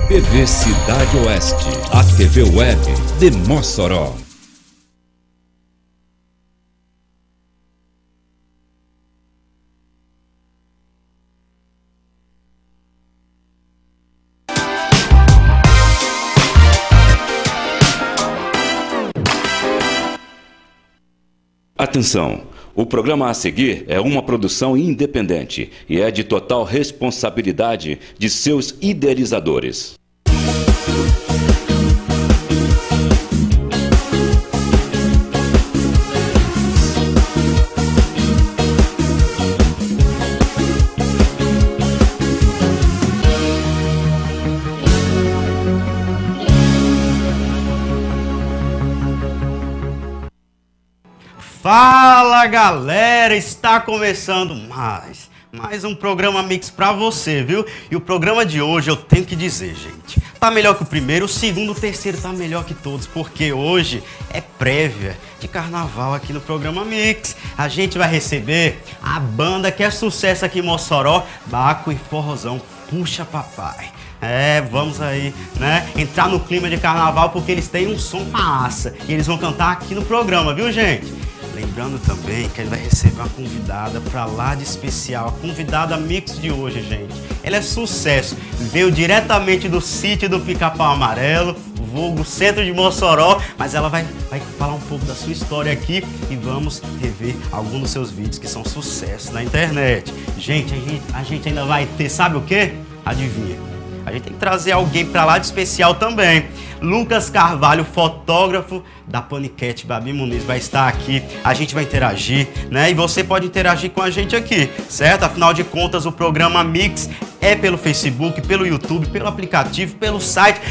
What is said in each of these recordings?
TV Cidade Oeste, a TV web de Mossoró. Atenção! O programa a seguir é uma produção independente e é de total responsabilidade de seus idealizadores. Fala galera, está começando mais um programa Mix pra você, viu? E o programa de hoje eu tenho que dizer, gente, tá melhor que o primeiro, o segundo, o terceiro tá melhor que todos, porque hoje é prévia de carnaval aqui no programa Mix. A gente vai receber a banda que é sucesso aqui em Mossoró, Baco e Forrozão, Puxa Papai. Vamos aí, né, entrar no clima de carnaval porque eles têm um som massa e eles vão cantar aqui no programa, viu, gente? Lembrando também que ele vai receber uma convidada pra lá de especial, a convidada Mix de hoje, gente. Ela é sucesso, veio diretamente do sítio do Pica-Pau Amarelo, vulgo centro de Mossoró, mas ela vai falar um pouco da sua história aqui e vamos rever alguns dos seus vídeos que são sucesso na internet. Gente, a gente ainda vai ter, sabe o quê? Adivinha? A gente tem que trazer alguém pra lá de especial também. Lucas Carvalho, fotógrafo da Paniquete Babi Muniz, vai estar aqui. A gente vai interagir, né? E você pode interagir com a gente aqui, certo? Afinal de contas, o programa Mix é pelo Facebook, pelo YouTube, pelo aplicativo, pelo site.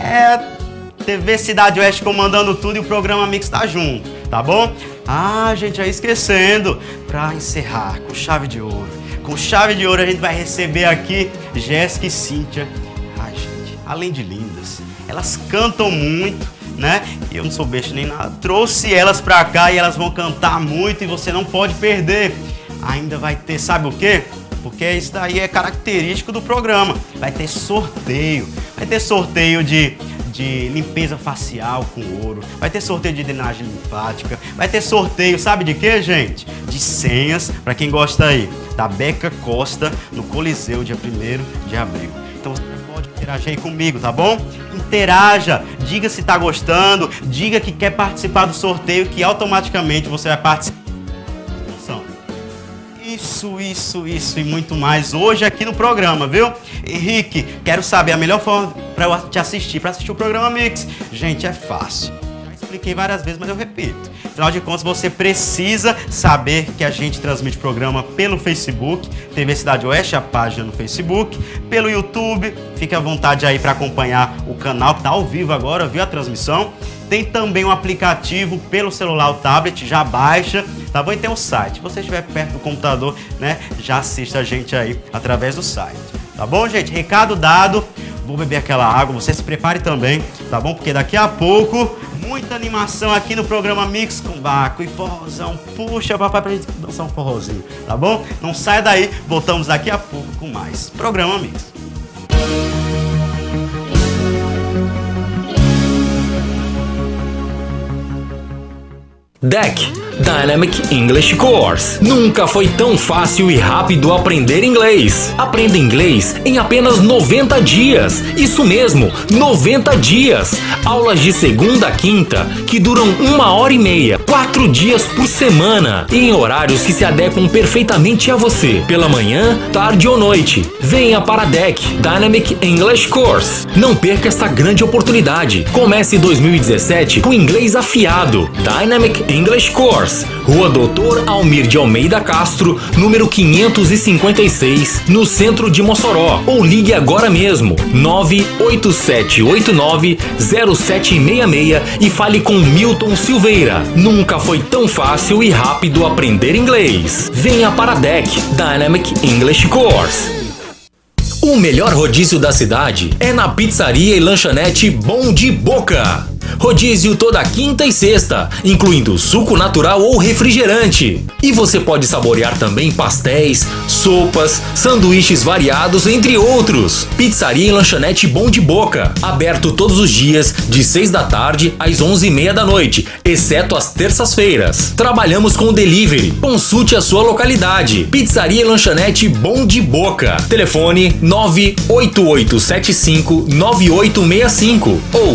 TV Cidade Oeste comandando tudo e o programa Mix tá junto, tá bom? Gente, aí esquecendo, pra encerrar com chave de ouro. Com chave de ouro a gente vai receber aqui Jéssica e Cíntia. Gente, além de lindas, elas cantam muito, né? E eu não sou besta nem nada. Trouxe elas pra cá e elas vão cantar muito e você não pode perder. Ainda vai ter, sabe o quê? Porque isso daí é característico do programa. Vai ter sorteio. Vai ter sorteio de limpeza facial com ouro, vai ter sorteio de drenagem linfática, vai ter sorteio, sabe de quê, gente? De senhas, pra quem gosta aí, da Beca Costa, no Coliseu, dia 1º de abril. Então você pode interagir aí comigo, tá bom? Interaja, diga se tá gostando, diga que quer participar do sorteio, que automaticamente você vai participar. Isso e muito mais hoje aqui no programa, viu? Henrique, quero saber a melhor forma para eu te assistir, para assistir o programa Mix. Gente, é fácil. Já expliquei várias vezes, mas eu repito. Afinal de contas, você precisa saber que a gente transmite o programa pelo Facebook, TV Cidade Oeste, a página no Facebook, pelo YouTube. Fique à vontade aí para acompanhar o canal que tá ao vivo agora, viu a transmissão? Tem também um aplicativo pelo celular ou tablet, já baixa, tá bom? E tem um site. Se você estiver perto do computador, né, já assista a gente aí através do site. Tá bom, gente? Recado dado. Vou beber aquela água, você se prepare também, tá bom? Porque daqui a pouco, muita animação aqui no programa Mix com Baco e Forrozão. Puxa, papai, pra gente dançar um forrozinho, tá bom? Não saia daí, voltamos daqui a pouco com mais programa Mix. DEC Dynamic English Course. Nunca foi tão fácil e rápido aprender inglês. Aprenda inglês em apenas 90 dias. Isso mesmo, 90 dias. Aulas de segunda a quinta que duram 1h30, 4 dias por semana, e em horários que se adequam perfeitamente a você, pela manhã, tarde ou noite. Venha para a DEC Dynamic English Course. Não perca esta grande oportunidade. Comece 2017 com inglês afiado. Dynamic English Course, Rua Doutor Almir de Almeida Castro, número 556, no centro de Mossoró. Ou ligue agora mesmo, 987890766 e fale com Milton Silveira. Nunca foi tão fácil e rápido aprender inglês. Venha para a DEC Dynamic English Course. O melhor rodízio da cidade é na pizzaria e lanchonete Bom de Boca. Rodízio toda quinta e sexta, incluindo suco natural ou refrigerante. E você pode saborear também pastéis, sopas, sanduíches variados, entre outros. Pizzaria e lanchonete Bom de Boca, aberto todos os dias de 6 da tarde às 11h30 da noite, exceto às terças-feiras. Trabalhamos com delivery. Consulte a sua localidade. Pizzaria e lanchonete Bom de Boca. Telefone 988759865 ou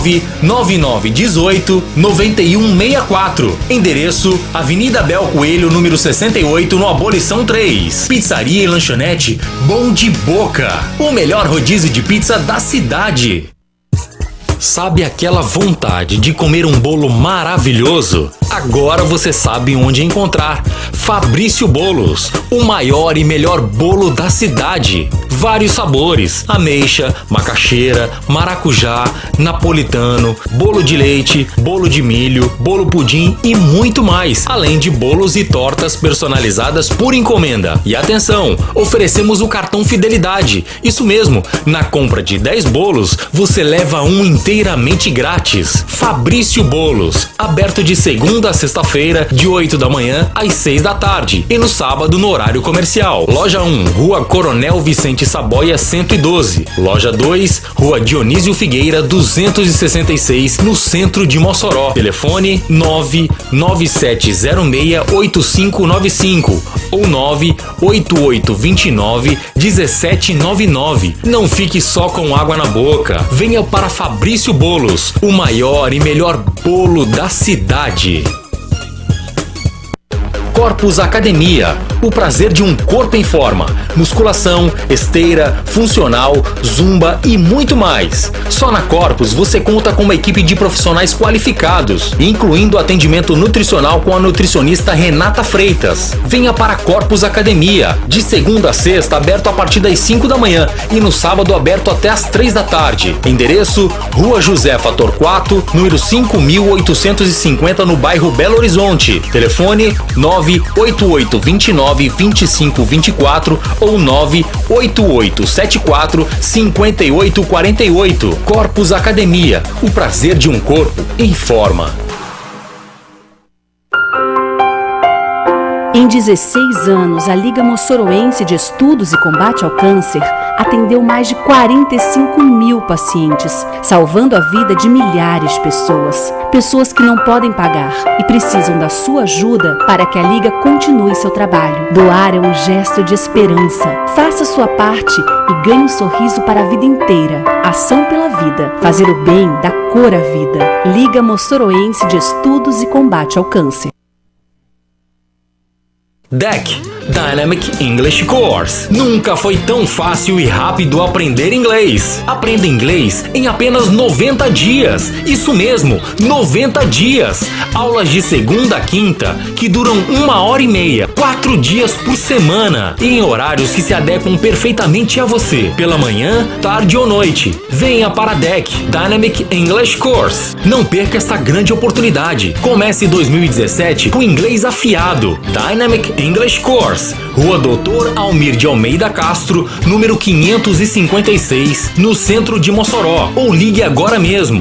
999189164. Endereço: Avenida Bel Coelho, número 68, no Abolição 3. Pizzaria e lanchonete Bom de Boca. O melhor rodízio de pizza da cidade. Sabe aquela vontade de comer um bolo maravilhoso? Agora você sabe onde encontrar. Fabrício Bolos, o maior e melhor bolo da cidade. Vários sabores: ameixa, macaxeira, maracujá, napolitano, bolo de leite, bolo de milho, bolo pudim e muito mais. Além de bolos e tortas personalizadas por encomenda. E atenção, oferecemos o cartão Fidelidade. Isso mesmo, na compra de 10 bolos, você leva um inteiramente grátis. Fabrício Bolos, aberto de segunda a sexta-feira, de 8 da manhã às 6 da tarde. E no sábado, no horário comercial. Loja 1, Rua Coronel Vicente Saboia 112. Loja 2, Rua Dionísio Figueira 266, no centro de Mossoró. Telefone 997068595 ou 988291799. Não fique só com água na boca. Venha para Fabrício Bolos, o maior e melhor bolo da cidade. Corpus Academia, o prazer de um corpo em forma. Musculação, esteira, funcional, zumba e muito mais. Só na Corpus você conta com uma equipe de profissionais qualificados, incluindo atendimento nutricional com a nutricionista Renata Freitas. Venha para Corpus Academia, de segunda a sexta aberto a partir das 5 da manhã e no sábado aberto até às 3 da tarde. Endereço: Rua Josefa Torquato, número 5850, no bairro Belo Horizonte. Telefone 988292524 ou 988745848. Corpus Academia, o prazer de um corpo em forma. Em 16 anos, a Liga Mossoroense de Estudos e Combate ao Câncer atendeu mais de 45 mil pacientes, salvando a vida de milhares de pessoas. Pessoas que não podem pagar e precisam da sua ajuda para que a Liga continue seu trabalho. Doar é um gesto de esperança. Faça sua parte e ganhe um sorriso para a vida inteira. Ação pela vida. Fazer o bem dá cor à vida. Liga Mossoroense de Estudos e Combate ao Câncer. DEC, Dynamic English Course. Nunca foi tão fácil e rápido aprender inglês. Aprenda inglês em apenas 90 dias. Isso mesmo, 90 dias. Aulas de segunda a quinta, que duram 1h30, 4 dias por semana. E em horários que se adequam perfeitamente a você. Pela manhã, tarde ou noite. Venha para a DEC, Dynamic English Course. Não perca esta grande oportunidade. Comece 2017 com inglês afiado. Dynamic English Course, Rua Doutor Almir de Almeida Castro, número 556, no centro de Mossoró. Ou ligue agora mesmo,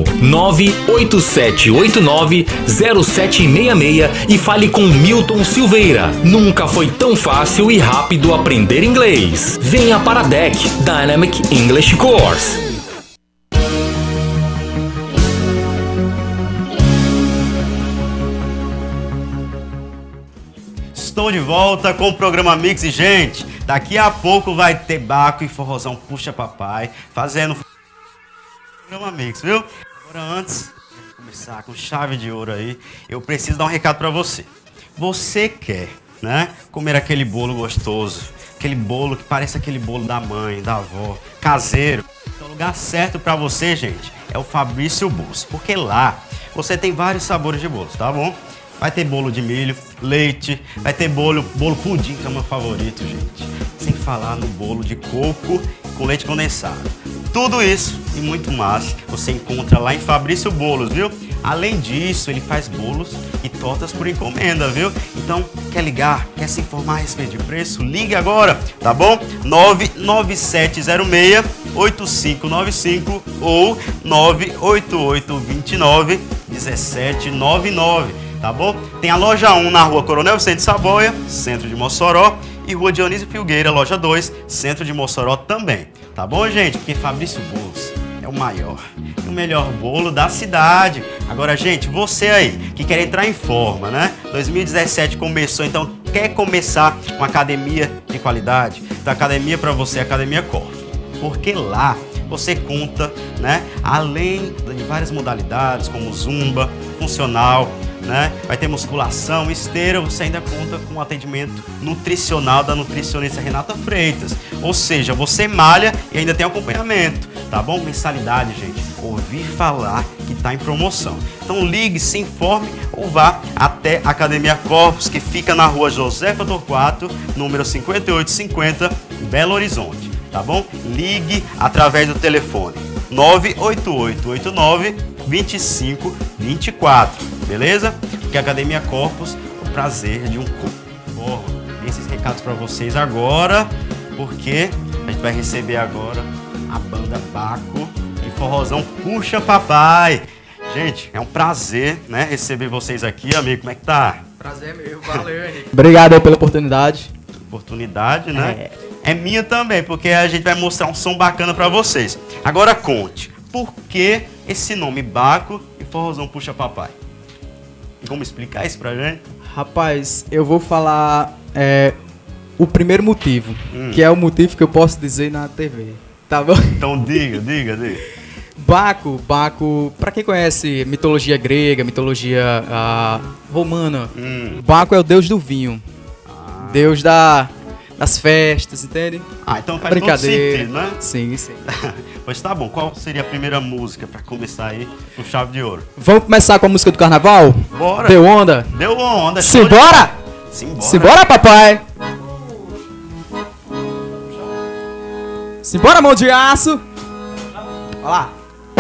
987890766 e fale com Milton Silveira. Nunca foi tão fácil e rápido aprender inglês. Venha para a DEC, Dynamic English Course. Estou de volta com o programa Mix e, gente, daqui a pouco vai ter Baco e Forrozão Puxa Papai fazendo o programa Mix, viu? Agora, antes de começar com chave de ouro aí, eu preciso dar um recado pra você. Você quer, né, comer aquele bolo gostoso, aquele bolo que parece aquele bolo da mãe, da avó, caseiro? Então, o lugar certo pra você, gente, é o Fabrício Bolos, porque lá você tem vários sabores de bolos, tá bom? Vai ter bolo de milho, leite, vai ter bolo pudim, que é o meu favorito, gente. Sem falar no bolo de coco com leite condensado. Tudo isso e muito mais você encontra lá em Fabrício Bolos, viu? Além disso, ele faz bolos e tortas por encomenda, viu? Então, quer ligar? Quer se informar a respeito de preço? Ligue agora, tá bom? 99706-8595 ou 98829-1799, tá bom? Tem a loja 1 na rua Coronel Vicente Saboia, centro de Mossoró, e rua Dionísio Filgueira, loja 2, centro de Mossoró também. Tá bom, gente? Porque Fabrício Bolos é o maior e o melhor bolo da cidade. Agora, gente, você aí que quer entrar em forma, né? 2017 começou, então quer começar uma academia de qualidade? Então, a academia para você é a Academia Corpos. Porque lá você conta, né? Além de várias modalidades, como zumba, funcional, né? Vai ter musculação, esteira, você ainda conta com o atendimento nutricional da nutricionista Renata Freitas. Ou seja, você malha e ainda tem acompanhamento, tá bom? Mensalidade, gente, ouvi falar que está em promoção. Então ligue, se informe ou vá até a Academia Corpos, que fica na rua Josefa Torquato, número 5850, em Belo Horizonte, tá bom? Ligue através do telefone 98889-2524, beleza? Porque a Academia Corpos, o prazer de um corpo. Esses recados para vocês agora, porque a gente vai receber agora a banda Baco e Forrozão Puxa Papai. Gente, é um prazer, né, receber vocês aqui, amigo. Como é que tá? Prazer meu, valeu, Henrique. Obrigado aí pela oportunidade. Oportunidade, né? É minha também, porque a gente vai mostrar um som bacana para vocês. Agora conte, por que esse nome Baco e Forrozão Puxa Papai? Vamos explicar isso pra gente? Rapaz, eu vou falar o primeiro motivo, que é o motivo que eu posso dizer na TV, tá bom? Então diga. Baco, pra quem conhece mitologia grega, mitologia romana, Baco é o deus do vinho, deus das festas, entende? Então faz todo sentido, né? Sim. Pois tá bom, qual seria a primeira música pra começar aí com chave de ouro? Vamos começar com a música do carnaval? Bora! Deu onda? Deu onda! Simbora! Simbora, papai! Simbora, mão de aço! Olha lá!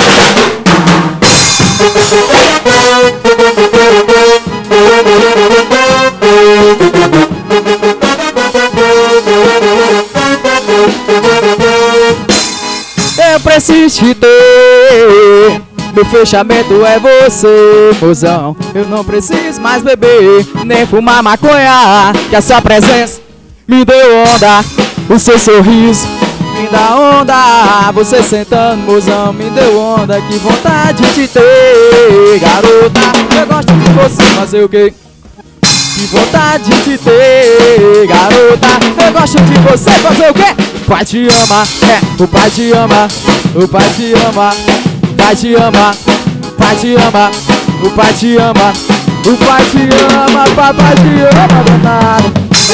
Eu preciso te ter, meu fechamento é você, mozão. Eu não preciso mais beber, nem fumar maconha, que a sua presença me deu onda. O seu sorriso me dá onda, você sentando, mozão, me deu onda. Que vontade de ter, garota, eu gosto de você, fazer o quê? Que vontade de ter, garota, eu gosto de você, fazer o quê? O pai te ama, o pai te ama, o pai te ama, o pai te ama, o pai te ama, o pai te ama, o pai te ama, papai te ama, danado.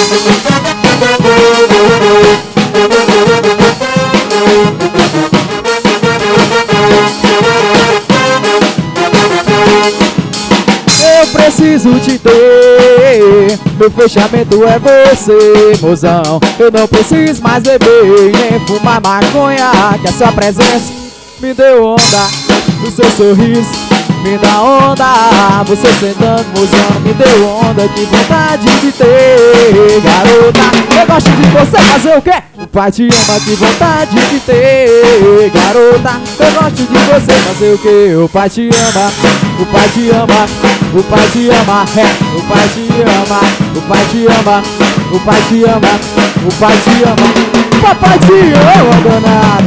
Eu preciso te ter, meu fechamento é você, mozão. Eu não preciso mais beber, nem fumar maconha, que a sua presença me deu onda. O seu sorriso me dá onda, você sentando, mozão, me deu onda. Que vontade de ter, garota, eu gosto de você, fazer o quê? O pai te ama, que vontade de ter, garota, eu gosto de você, fazer o quê? O pai te ama, o pai te ama, o pai te ama, o pai te ama, o pai te ama, o pai te ama, o pai te ama, o papai te ama, danado.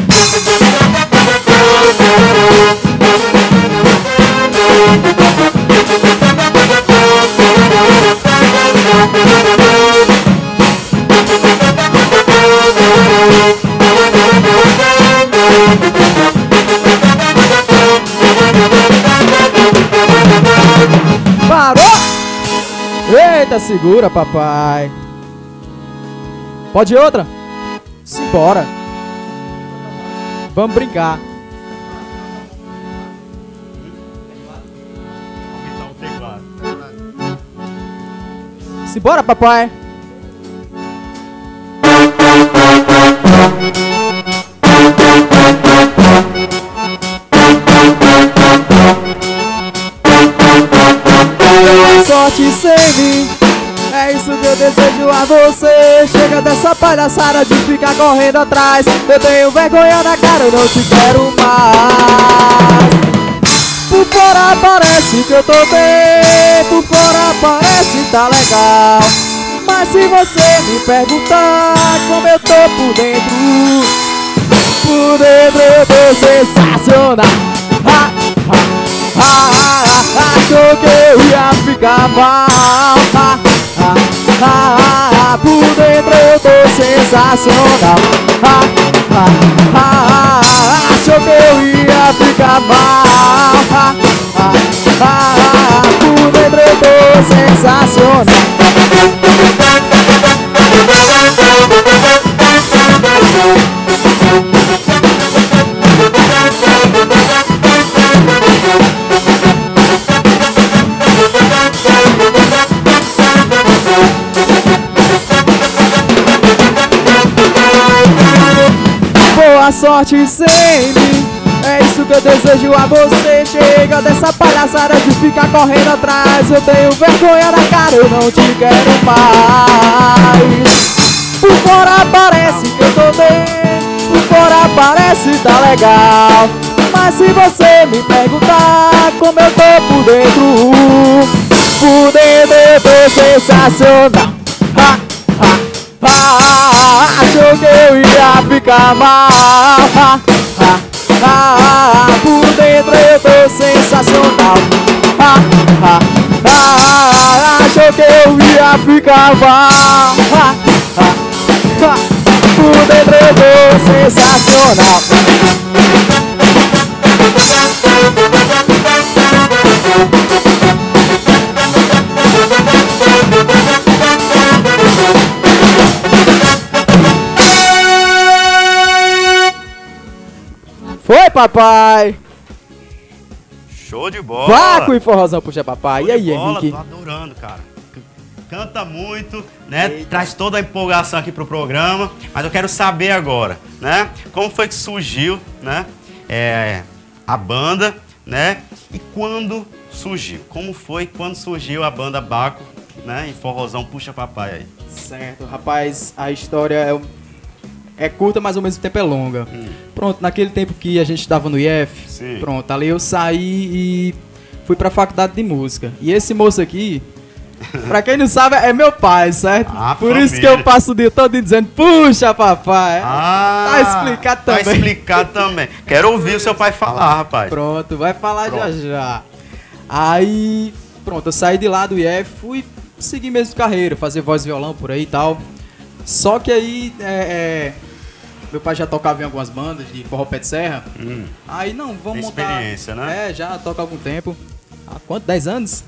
Parou! Eita, segura, papai. Pode ir outra? Simbora. Vamos brincar. Simbora, papai. sorte sem mim. É isso que eu desejo a você. Chega dessa palhaçada de ficar correndo atrás. Eu tenho vergonha na cara, eu não te quero mais. Por fora parece que eu tô bem, por fora parece tá legal. Mas se você me perguntar como eu tô por dentro eu tô sensacional. Achou que eu ia ficar mal. Por dentro eu tô sensacional. Achou que eu ia ficar mal. Por dentro eu tô sensacional. Boa sorte sem mim. É isso que eu desejo a você. Chega dessa palhaçada de ficar correndo atrás. Eu tenho vergonha na cara, eu não te quero mais. Por fora parece que eu tô bem, por fora parece tá legal. Mas se você me perguntar como eu tô por dentro eu tô sensacional. Achou que eu ia ficar mal. Por dentro eu tô sensacional. Achou que eu ia ficar mal. Por dentro eu tô sensacional. Foi, papai! Show de bola! Vaco e forrozão, puxa, papai. Show E aí, de bola, Henrique? tô adorando, cara. Canta muito, né? Traz toda a empolgação aqui pro programa. Mas eu quero saber agora, né? Como foi que surgiu, né? A banda, né? E quando surgiu? Como foi quando surgiu a banda Baco, né? E forrozão puxa papai aí. Certo, rapaz, a história é curta, mas ao mesmo tempo é longa. Pronto, naquele tempo que a gente estava no IF, Sim. Pronto, ali eu saí e fui pra faculdade de música. E esse moço aqui, pra quem não sabe, é meu pai, certo? Por família. isso que eu passo o dia todo dizendo, puxa, papai. Tá explicado também. Tá explicado também. Quero ouvir o seu pai falar, rapaz. Pronto, vai falar já. Aí, pronto, eu saí de lá do IF, fui seguir mesmo carreira, fazer voz e violão por aí e tal. Só que aí, meu pai já tocava em algumas bandas de forró pé de serra. Aí, não, vamos Tem montar... experiência, né? Já toca há algum tempo. Há quanto? 10 anos?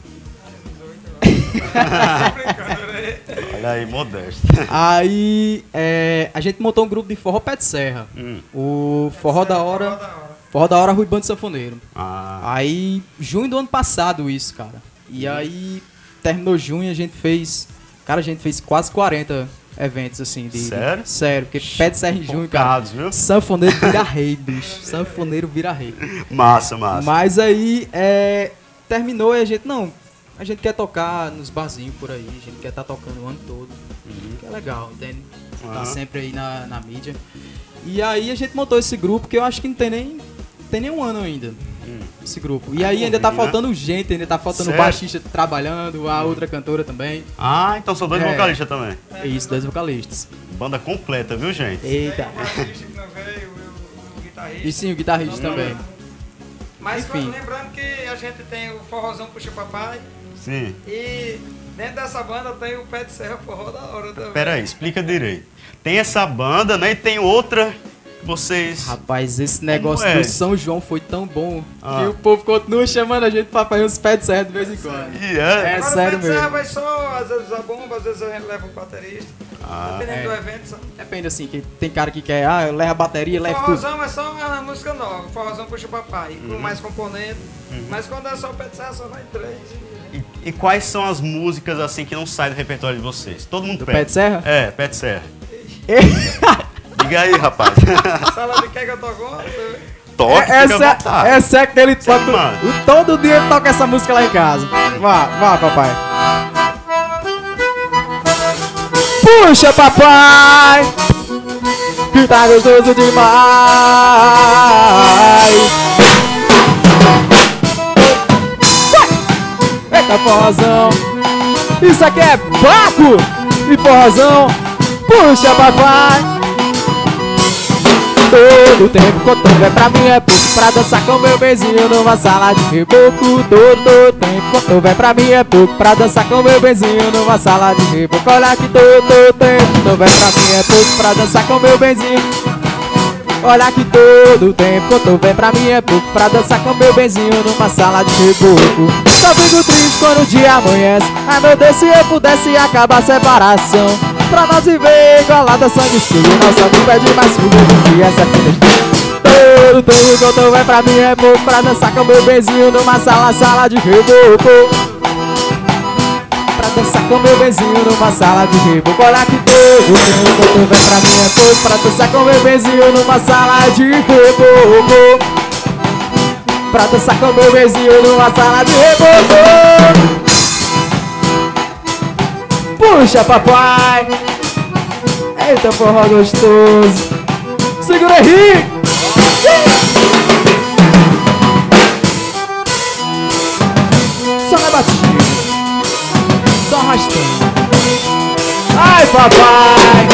Olha aí, modesto. Aí, a gente montou um grupo de forró pé de serra. O Forró da Hora Rui Bando Sanfoneiro. Aí, junho do ano passado isso, cara. E aí, terminou junho, a gente fez quase 40 eventos, assim. Sério? Sério, porque pé de serra em junho, cara. Viu? Sanfoneiro vira rei, bicho. Sanfoneiro vira rei. Massa. Mas aí, terminou e a gente quer tocar nos barzinhos por aí, a gente quer estar tocando o ano todo, que é legal, entende? Tá sempre aí na mídia. E aí a gente montou esse grupo, que eu acho que não tem nem um ano ainda, esse grupo. E aí ainda tá faltando gente, ainda tá faltando o baixista trabalhando, a outra cantora também. Então são dois vocalistas também. Isso, 2 vocalistas. Banda completa, viu, gente? Eita. O baixista que não veio, o guitarrista. E sim, o guitarrista também. Mas Enfim. lembrando que a gente tem o Forrozão Puxa Papai. Sim. E dentro dessa banda tem o Pé de Serra Forró da Hora também. Pera aí, explica direito. Tem essa banda, né? E tem outra que vocês... Rapaz, esse negócio é? do São João foi tão bom que o povo continua chamando a gente pra fazer uns pés de serra de vez em quando. É? Agora sério o Pé de Serra mesmo. vai só, às vezes a bomba, às vezes a gente leva um baterista. Dependendo do evento. Só. Depende assim, que tem cara que quer, leva a bateria, leva tudo. Forrozão é só uma música nova. Forrozão Puxa Papai, com mais componente. Mas quando é só o Pé de Serra, só vai 3. E quais são as músicas, assim, que não saem do repertório de vocês? Todo mundo Pé de Serra? É, Pé de Serra. Diga aí, rapaz. Sala de quem que eu tô com? toque, fica à vontade. Essa é que ele toca. manda. Todo dia ele toca essa música lá em casa. Vá, papai. Puxa, papai, que tá gostoso demais. Eita, forrozão. Isso aqui é Baco e forrozão. Puxa, papai. Todo tempo quando é pra mim é pouco pra dançar com meu benzinho numa sala de reboco. Todo tempo quando é pra mim é pouco pra dançar com meu benzinho numa sala de reboco. Olha que todo tempo quando é pra mim é pouco pra dançar com meu benzinho. Olha que todo tempo quando vem pra mim é pouco pra dançar com meu benzinho numa sala de reboco. Só fico triste quando o dia amanhece. Ai meu Deus, se eu pudesse acabar a separação, pra nós viver igualada sanguessuga. Nossa vida é de mais fuga do que essa vida. Todo tempo quando vem pra mim é pouco pra dançar com meu benzinho numa sala de reboco. Pra dançar com meu benzinho numa sala de reboco. Olha que todo tempo quando vem pra mim é pouco pra dançar com meu benzinho numa sala de reboco. Pra dançar com meu benzinho numa sala de reboco. Puxa, papai. Eita, forró gostoso. Segura aí. Só na batida, só arrastando. Ai, papai.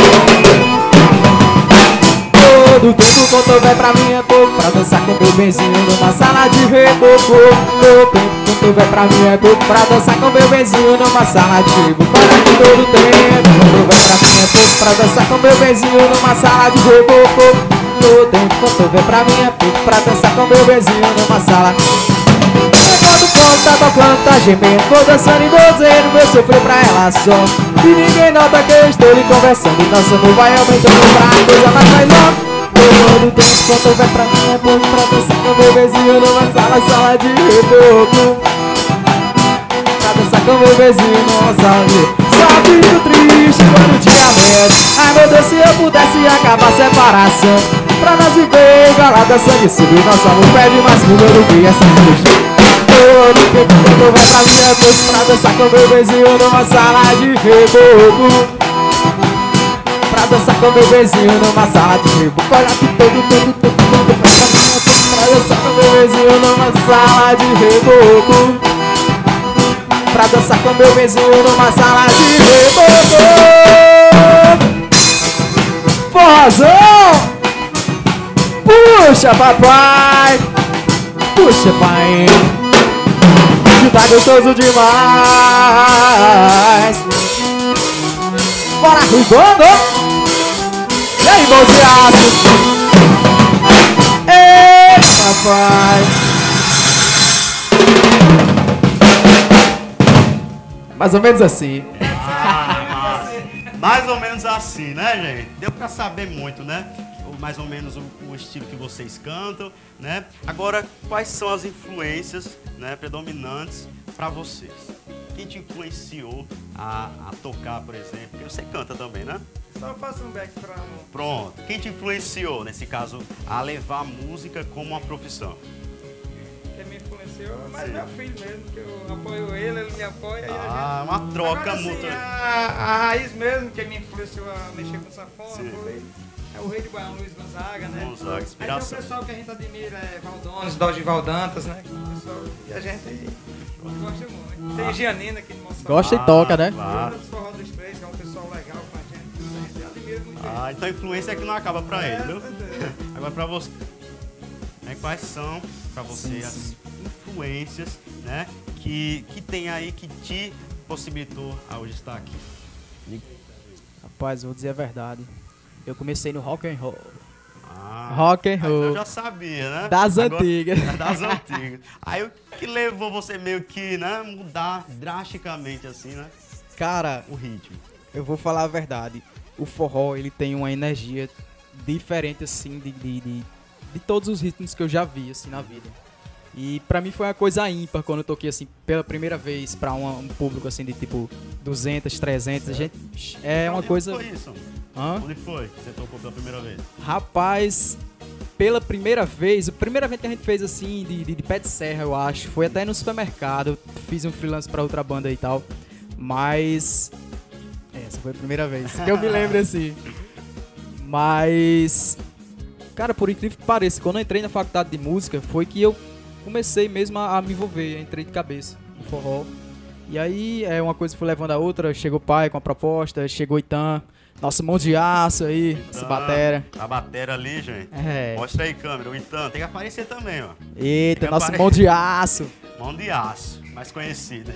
Todo tempo quando vem pra mim é pouco pra dançar com meu benzinho numa sala de reboco. Todo tempo quando vem pra mim é pouco pra dançar com meu benzinho numa sala de reboco. Para que todo tempo quando vem pra mim é pouco pra dançar com meu benzinho numa sala de reboco. Todo tempo quando vem pra mim é pouco pra dançar com meu benzinho numa sala. Quando tá tocando, tá gemendo, vou dançando e vou dizendo meu sofrer pra ela só. E ninguém nota que eu estou lhe conversando e nosso amor vai aumentando pra coisa mais longa. Todo tempo quando vem pra mim é pouco pra dançar com meu benzinho numa sala de reboco. Pra dançar com meu benzinho numa sala de reboco. Só fico triste quando o dia amanhece. Ai meu Deus, se eu pudesse acabar a separação, pra nós viver igualada sanguessuga. Nosso amor pede mais fuga do que essa música. Todo tempo quando vai pra mim é pouco pra dançar com meu benzinho numa sala de reboco. Pra dançar com meu benzinho numa sala de reboco. Olha que todo tempo quando vai pra mim é pouco pra dançar com meu benzinho numa sala de reboco. Pra dançar com meu benzinho numa sala de reboco. Forrozão! Puxa, papai! Puxa, pai! Que tá gostoso demais! Bora, Ruibando! E aí, mão de aço! Ei, papai! Mais ou menos assim. Mais ou menos assim, né, gente? Deu pra saber muito, né? Mais ou menos o estilo que vocês cantam, né? Agora, quais são as influências, né, predominantes para vocês? Quem te influenciou a tocar, por exemplo? Porque você canta também, né? Só faço um back pra... Pronto. Quem te influenciou, nesse caso, a levar a música como uma profissão? Quem me influenciou, mas meu filho mesmo, que eu apoio ele me apoia. Ah, uma troca agora, mútua. Assim, a raiz mesmo, que me influenciou a mexer com sanfona, Sim. foi... É o rei de Baião, Luiz Gonzaga, né? Gonzaga, inspiração. Aí tem o pessoal que a gente admira, é Valdones, Dorival Dantas, né? O pessoal, e a gente gosta muito. Tem Gianina aqui de Mossoró. Gosta e toca, né? Claro. Dos Forró dos Três, que é um pessoal legal com a gente admira muito ele. Ah, então a influência é que não acaba pra ele, viu? Certeza. Agora pra você, né, quais são pra você as influências, né, que tem aí que te possibilitou a hoje estar aqui? Rapaz, vou dizer a verdade. Eu comecei no rock and roll. Ah, Rock and mas roll. eu já sabia, né? Das Agora- antigas. Das antigas. Aí o que levou você meio que, né, mudar drasticamente assim, né, Cara, o ritmo? eu vou falar a verdade. O forró, ele tem uma energia diferente, assim, de todos os ritmos que eu já vi, assim, na vida. E pra mim foi uma coisa ímpar quando eu toquei, assim, pela primeira vez pra um público, assim, de tipo 200, 300. A gente, é uma Onde coisa... foi isso? Hã? Onde foi que você tocou pela primeira vez? Rapaz, pela primeira vez, o primeiro evento que a gente fez assim, de pé de serra, eu acho, foi até no supermercado. Eu fiz um freelance pra outra banda e tal. Mas essa foi a primeira vez que eu me lembro assim. Mas, cara, por incrível que pareça, quando eu entrei na faculdade de música, foi que eu comecei mesmo a me envolver, entrei de cabeça no forró. E aí, uma coisa foi levando a outra, chegou o pai com a proposta, chegou o Itan, nosso mão de aço aí, essa batera. A batera ali, gente. Mostra aí, câmera, o Itan, tem que aparecer também, ó. Eita, nosso mão de aço. Mão de aço, mais conhecida.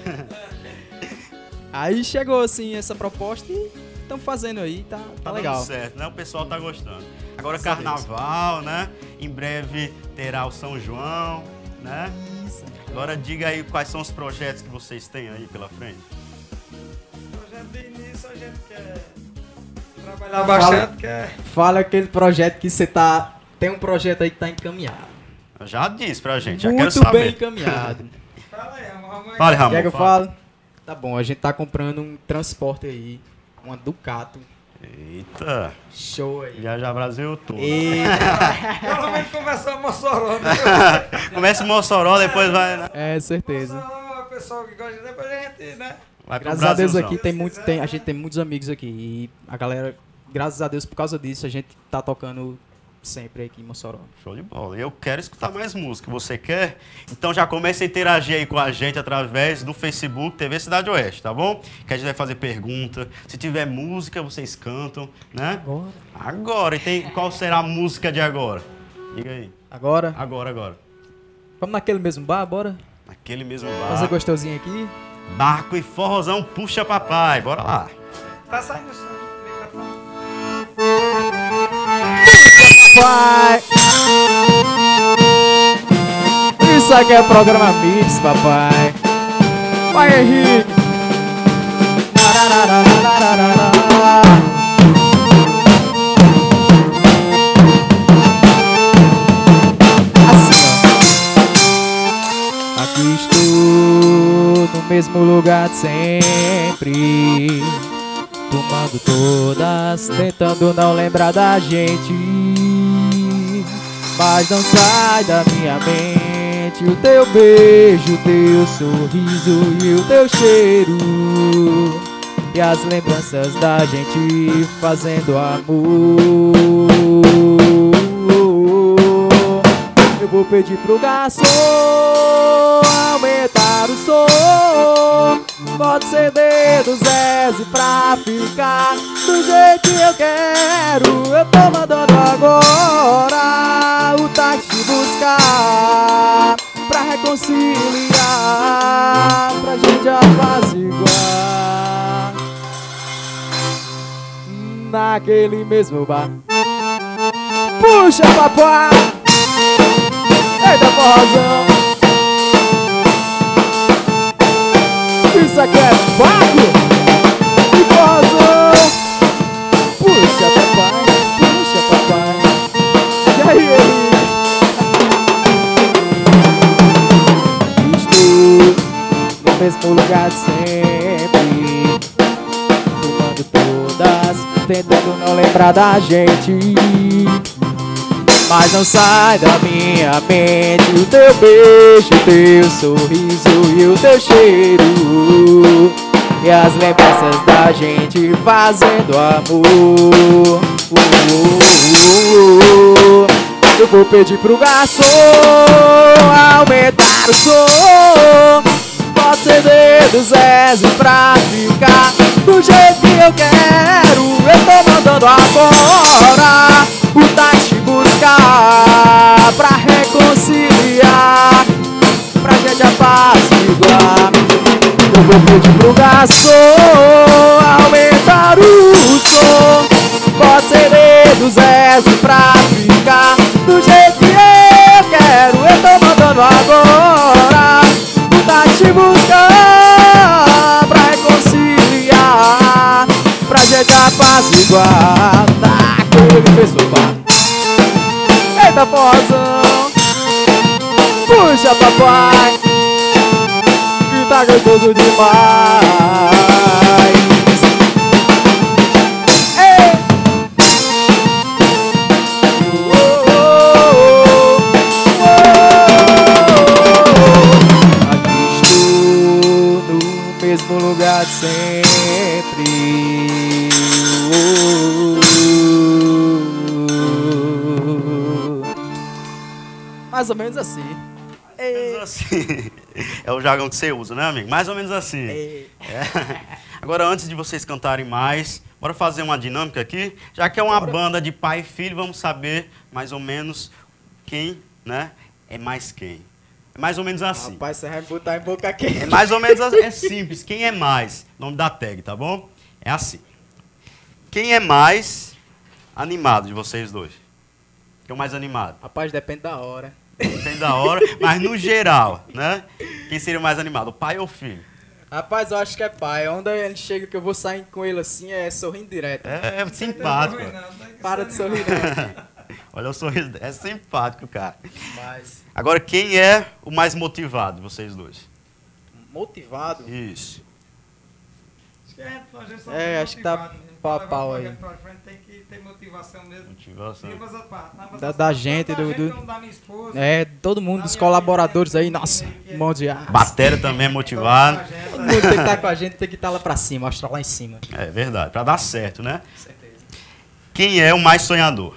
Aí chegou, assim, essa proposta e estamos fazendo aí, tá legal. Dando certo, né? O pessoal tá gostando. Agora carnaval, né? Em breve terá o São João, né? Isso. Agora diga aí quais são os projetos que vocês têm aí pela frente. Projeto de início a gente quer trabalhar bastante, Fala aquele projeto que você tem um projeto aí que tá encaminhado. Já disse pra gente, já Muito quero saber. bem encaminhado. Fala aí, Ramon. Fale, Ramon. Quer que eu fala. falo? Tá bom, a gente tá comprando um transporte aí, uma Ducato. Eita, Show aí. já Brasil todo. Pelo menos começar a Mossoró, né? Começa o Mossoró, depois vai, né? É, certeza. Mossoró, o pessoal que gosta, depois a gente, né? Vai pro Graças a Deus Brasilzão. aqui a gente tem muitos amigos aqui. E a galera, graças a Deus, por causa disso, a gente tá tocando sempre aqui em Mossoró. Show de bola. Eu quero escutar mais música. Você quer? Então já comece a interagir aí com a gente através do Facebook TV Cidade Oeste, tá bom? Que a gente vai fazer pergunta. Se tiver música, vocês cantam, né? Agora. E qual será a música de agora? Diga aí. Agora, Agora. vamos naquele mesmo bar, bora? Naquele mesmo Fazer bar. gostosinho aqui. Barco e forrozão, puxa papai. Bora lá. Tá saindo o som do microfone. Papai! Isso aqui é programa Mix, papai. Vai, Henrique! Assim, ó. Aqui estou no mesmo lugar de sempre, tomando todas, tentando não lembrar da gente. Mas não sai da minha mente o teu beijo, o teu sorriso e o teu cheiro, e as lembranças da gente fazendo amor. Eu vou pedir pro garçom aumentar o som. Pode ser dedos, Zeze, pra ficar do jeito que eu quero. Eu tô mandando agora o táxi buscar, pra reconciliar, pra gente apaziguar naquele mesmo bar. Puxa, papai! Eita, forrozão! Isso aqui é barco e forrozão! Puxa, papai! Puxa, papai! E aí, estou no mesmo lugar de sempre, tomando todas, tentando não lembrar da gente. Mas não sai da minha mente o teu beijo, o teu sorriso e o teu cheiro, e as lembranças da gente fazendo amor. Eu vou pedir pro garçom aumentar o som. Pode ser dedos, Zeze, pra ficar do jeito que eu quero. Eu tô mandando agora o táxi buscar, pra reconciliar, pra gente apaziguar. Eu vou pedir pro garçom aumentar o som. Pode ser dedos, Zeze, pra ficar do jeito que eu quero. Eu tô mandando agora o táxi buscar, pra reconciliar, pra gente apaziguar naquele mesmo bar. Eita, forrozão! Puxa, papai! Que tá gostoso demais! Ei! Oh, oh, saudade sempre. Mais ou menos assim. Mais ou menos assim. É o jargão que você usa, né, amigo? Mais ou menos assim. É. Agora, antes de vocês cantarem mais, bora fazer uma dinâmica aqui. Já que é uma banda de pai e filho, vamos saber mais ou menos quem, né, é mais quem. É mais ou menos assim. Rapaz, você vai me botar em boca aqui. É mais ou menos assim. É simples. Quem é mais? Nome da tag, tá bom? É assim. Quem é mais animado de vocês dois? Quem é o mais animado? Rapaz, depende da hora. Depende da hora, mas no geral, né? Quem seria o mais animado, o pai ou o filho? Rapaz, eu acho que é pai. Onde ele chega que eu vou sair com ele assim é sorrindo direto. É simpático. Para de sorrir, né? Olha o sorriso, é simpático, cara. Mas Agora, quem é o mais motivado de vocês dois? motivado? Isso. Acho que tá pau a pau aí. Tem que ter motivação mesmo. Motivação. Da gente, do... Da minha esposa. É, todo mundo, dos colaboradores aí, nossa, mão de ar. Batéria também é motivado. Todo mundo tem que estar com a gente, tem que estar lá pra cima, mostrar lá em cima. É verdade, pra dar certo, né? Quem é o mais sonhador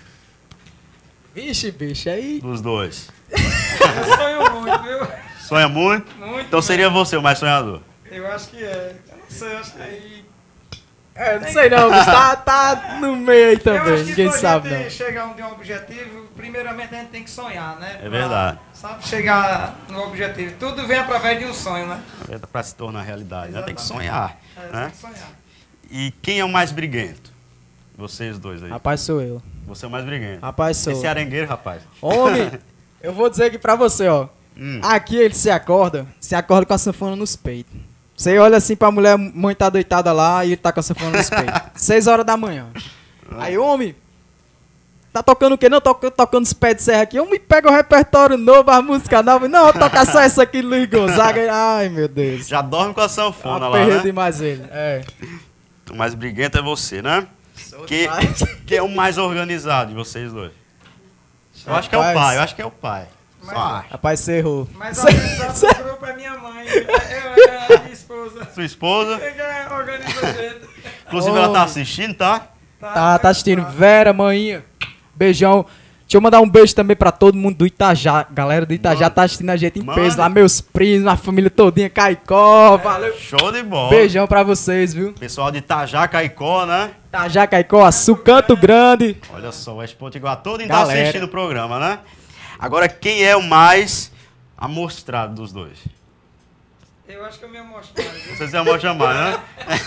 Vixe, bicho, aí... dos dois? Eu sonho muito, viu? Sonha muito? Muito. Então seria você o mais sonhador. Eu acho que é. Eu não sei, eu acho que aí. É, não sei não, bicho, tá no meio aí Eu também, acho que ninguém pra sabe gente não. chegar a um objetivo, primeiramente a gente tem que sonhar, né? É verdade. Sabe, chegar no objetivo. Tudo vem através de um sonho, né? Pra se tornar realidade, né? Tem que sonhar, Tem né? que sonhar. E quem é o mais briguento? Vocês dois aí. Rapaz, sou eu. Você é o mais briguento. Rapaz, sou. Esse é arengueiro, rapaz. Homem, eu vou dizer aqui pra você, ó. Aqui ele se acorda com a sanfona nos peitos. Você olha assim pra mulher, a mãe tá deitada lá e ele tá com a sanfona nos peitos. 6 horas da manhã. Aí, homem, tá tocando o quê? Não, tocando os pés de serra aqui. Homem, pega o repertório novo, a música nova. Não, vou tocar só essa aqui, Luiz Gonzaga. Ai, meu Deus. Já dorme com a sanfona lá, Aperrei né? demais ele. É. O mais briguento é você, né? Quem é o mais organizado de vocês dois? Eu acho que é o Rapaz. pai, eu acho que é o pai. Só acho. Rapaz, você errou. Mas a organização do grupo é minha mãe. É a minha esposa. Sua esposa, Quem organiza a gente. inclusive ela tá assistindo, tá? Tá assistindo. Vera, maninha. Beijão. Deixa eu mandar um beijo também pra todo mundo do Itajá. Galera do Itajá Mano. tá assistindo a gente em Mano. peso lá. Meus primos, a família todinha, Caicó. Valeu. Show de bola. Beijão pra vocês, viu? Pessoal de Itajá, Caicó, né? Itajá, Caicó, Açu, Canto Grande. Olha só, o Expo Potiguar todo tá Galera. assistindo o programa, né? Agora, quem é o mais amostrado dos dois? Eu acho que eu me mostrar. Vocês vão chamar, né?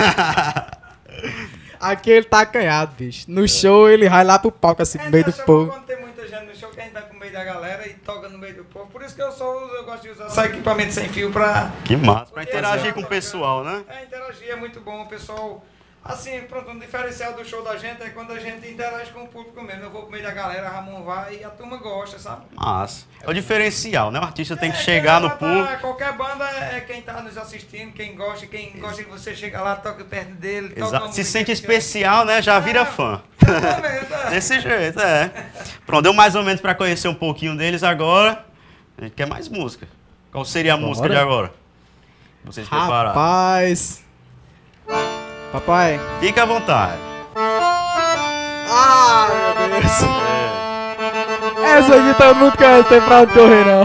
Aqui ele tá acanhado, bicho. No show ele vai lá pro palco assim, no meio do povo. Quando tem muita gente no show, que a gente vai pro meio da galera e toca no meio do povo. Por isso que eu gosto de usar esse equipamento sem fio pra... Que massa. Pra interagir com o pessoal, né? É, interagir é muito bom. O pessoal... Assim, pronto, um diferencial do show da gente é quando a gente interage com o público mesmo. Eu vou pro meio da galera, Ramon vai e a turma gosta, sabe? Massa. É o diferencial, né? O artista tem que chegar no público. Qualquer banda é quem tá nos assistindo, quem gosta que você chega lá, toca perto dele. Toca uma Exato. Se música sente que- especial, né? Já vira fã. Exatamente, é. Desse jeito, é. Pronto, deu mais ou menos pra conhecer um pouquinho deles agora. A gente quer mais música. Qual seria a música de agora? Vocês prepararam? Rapaz. Papai. Fica à vontade. Ah, meu Deus. Essa aqui todo mundo conhece, tem pra onde correr não.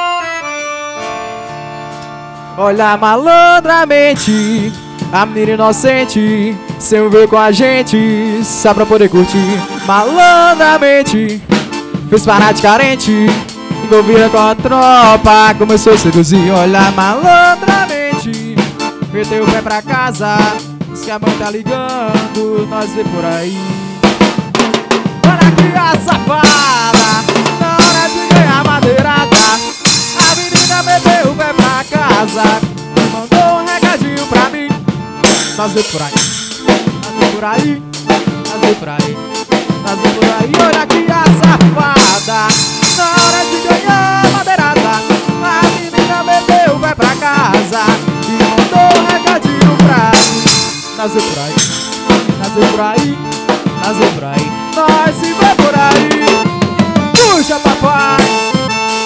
Olha malandramente, a menina inocente, sem ver com a gente, só pra poder curtir. Malandramente, fez parar de carente, envolvida com a tropa, começou a seduzir. Olha malandramente, meteu o pé pra casa, diz que a mãe tá ligando, nós vê por aí. Olha aqui a safada, na hora de ganhar madeirada, a menina meteu o pé pra casa, mandou um recadinho pra mim. Nós vê por aí, nós vê por aí, nós vê por aí, nós vê por aí. Olha aqui a safada, na hora de ganhar madeirada, a menina meteu o pé pra casa e mandou um recadinho pra mim. Nós vê por aí, nós vê por aí, nós vê por aí, nós se vê por aí. Puxa, papai,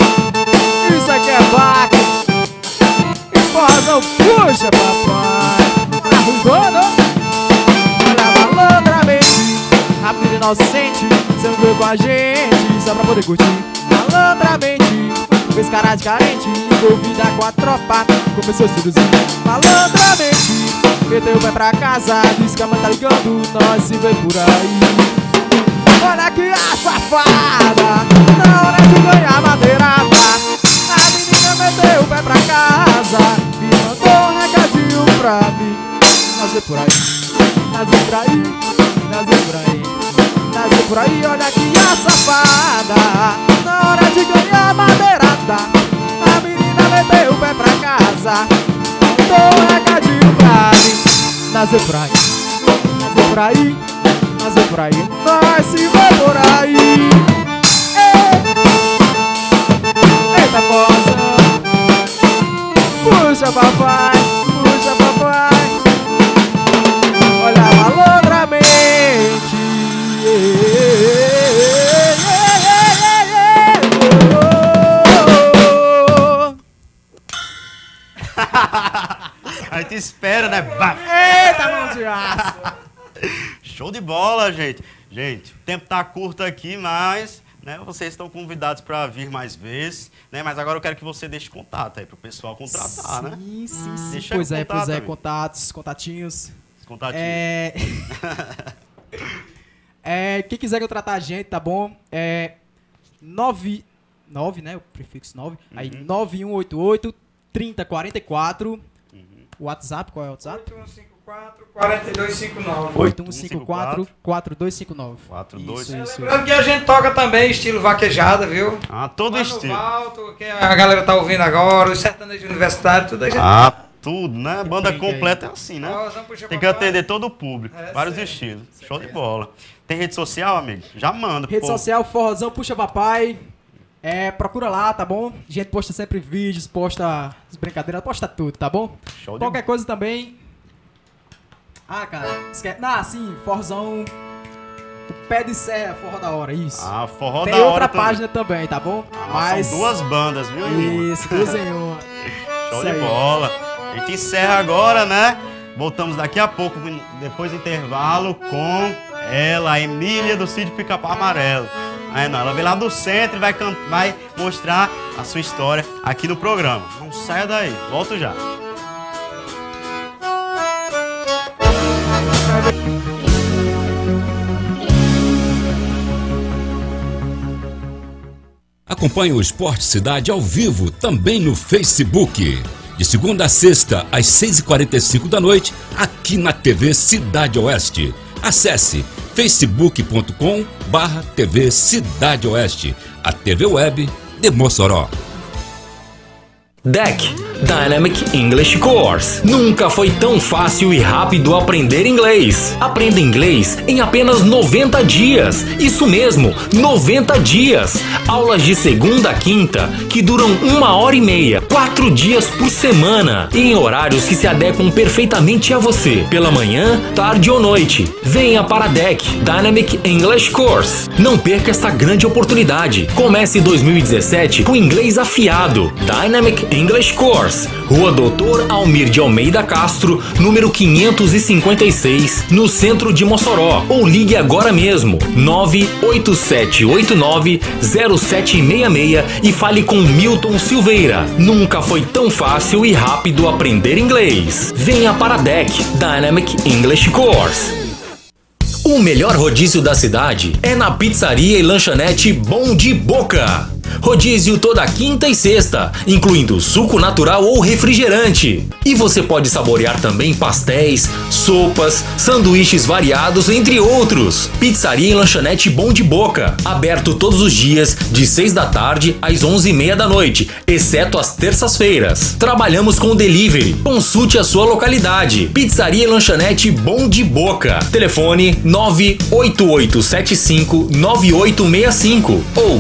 isso aqui é vaca. E porra, não puxa, papai. inocente, você não veio com a gente só pra poder curtir malandramente. Fez cara de carente, envolvida com a tropa, começou a seduzir malandramente. Meteu o pé pra casa, disse que a mãe tá ligando, nós se vê por aí. Olha que a safada, na hora de ganhar madeirada, a menina meteu o pé pra casa, me mandou um recadinho pra mim. Nós vê por aí, nós vê por aí, nós vê por aí, nós vê por aí. Olha que a safada, na hora de ganhar madeirada, a menina meteu o pé pra casa, mandou um recadinho pra mim. Nós vê por aí, nós vê por aí, nós vê por aí, nós se vê por aí. Eita coisa, puxa papai, puxa papai, olha malandramente. A gente espera, né? Eita mão de aço. Show de bola, gente. Gente, o tempo tá curto aqui, mas né, vocês estão convidados para vir mais vezes, né? Mas agora eu quero que você deixe contato aí pro pessoal contratar, né? Sim, sim, sim. Deixa Pois aí é, o contato, amigo. contatos, contatinhos. Contatinho. Quem quiser contratar a gente, tá bom? 9, né? O prefixo 9. Aí 9188 3044. O WhatsApp, qual é o WhatsApp? 8154-4259. 8154 4259. 42. Isso. Lembrando que a gente toca também estilo vaquejada, viu? Ah, todo Lá no estilo. Alto, que a galera tá ouvindo agora, os sertanejos universitários, tudo a gente. Ah, tudo, né? Banda Tem, completa é assim, né? Ó, vamos puxar Tem que pra cá. atender todo o público. Vários estilos. Show de bola. Tem rede social, amigo? Já manda. Rede pô. social, Forrozão Puxa Papai. Procura lá, tá bom? A gente posta sempre vídeos, posta as brincadeiras, posta tudo, tá bom? Show de Qualquer coisa também. Ah, cara, esquece. Ah, sim, Forrozão. O Pé de Serra, Forró da Hora, isso. Ah, forró Tem da hora outra também. página também, tá bom? Ah, são duas bandas, viu, irmão? Isso, duas em uma. Show Isso de aí. bola. A gente encerra agora, né? Voltamos daqui a pouco, depois do intervalo, com ela, a Emília do Sítio Pica-Pau Amarelo. Aí não, ela vem lá do centro e vai mostrar a sua história aqui no programa. Não saia daí, volto já. Acompanhe o Esporte Cidade ao vivo também no Facebook. De segunda a sexta, às 6h45 da noite, aqui na TV Cidade Oeste. Acesse facebook.com/TV Cidade Oeste, a TV web de Mossoró. DEC Dynamic English Course. Nunca foi tão fácil e rápido aprender inglês. Aprenda inglês em apenas 90 dias. Isso mesmo, 90 dias. Aulas de segunda a quinta que duram 1h30, 4 dias por semana, e em horários que se adequam perfeitamente a você, pela manhã, tarde ou noite. Venha para a DEC Dynamic English Course. Não perca esta grande oportunidade. Comece 2017 com inglês afiado. Dynamic English Course, Rua Doutor Almir de Almeida Castro, número 556, no centro de Mossoró. Ou ligue agora mesmo, 987890766 e fale com Milton Silveira. Nunca foi tão fácil e rápido aprender inglês. Venha para a DEC Dynamic English Course. O melhor rodízio da cidade é na pizzaria e lanchonete Bom de Boca. Rodízio toda quinta e sexta, incluindo suco natural ou refrigerante. E você pode saborear também pastéis, sopas, sanduíches variados, entre outros. Pizzaria e lanchonete Bom de Boca, aberto todos os dias de 6 da tarde às 11h30 da noite, exceto às terças-feiras. Trabalhamos com delivery. Consulte a sua localidade. Pizzaria e lanchonete Bom de Boca. Telefone 988759865 ou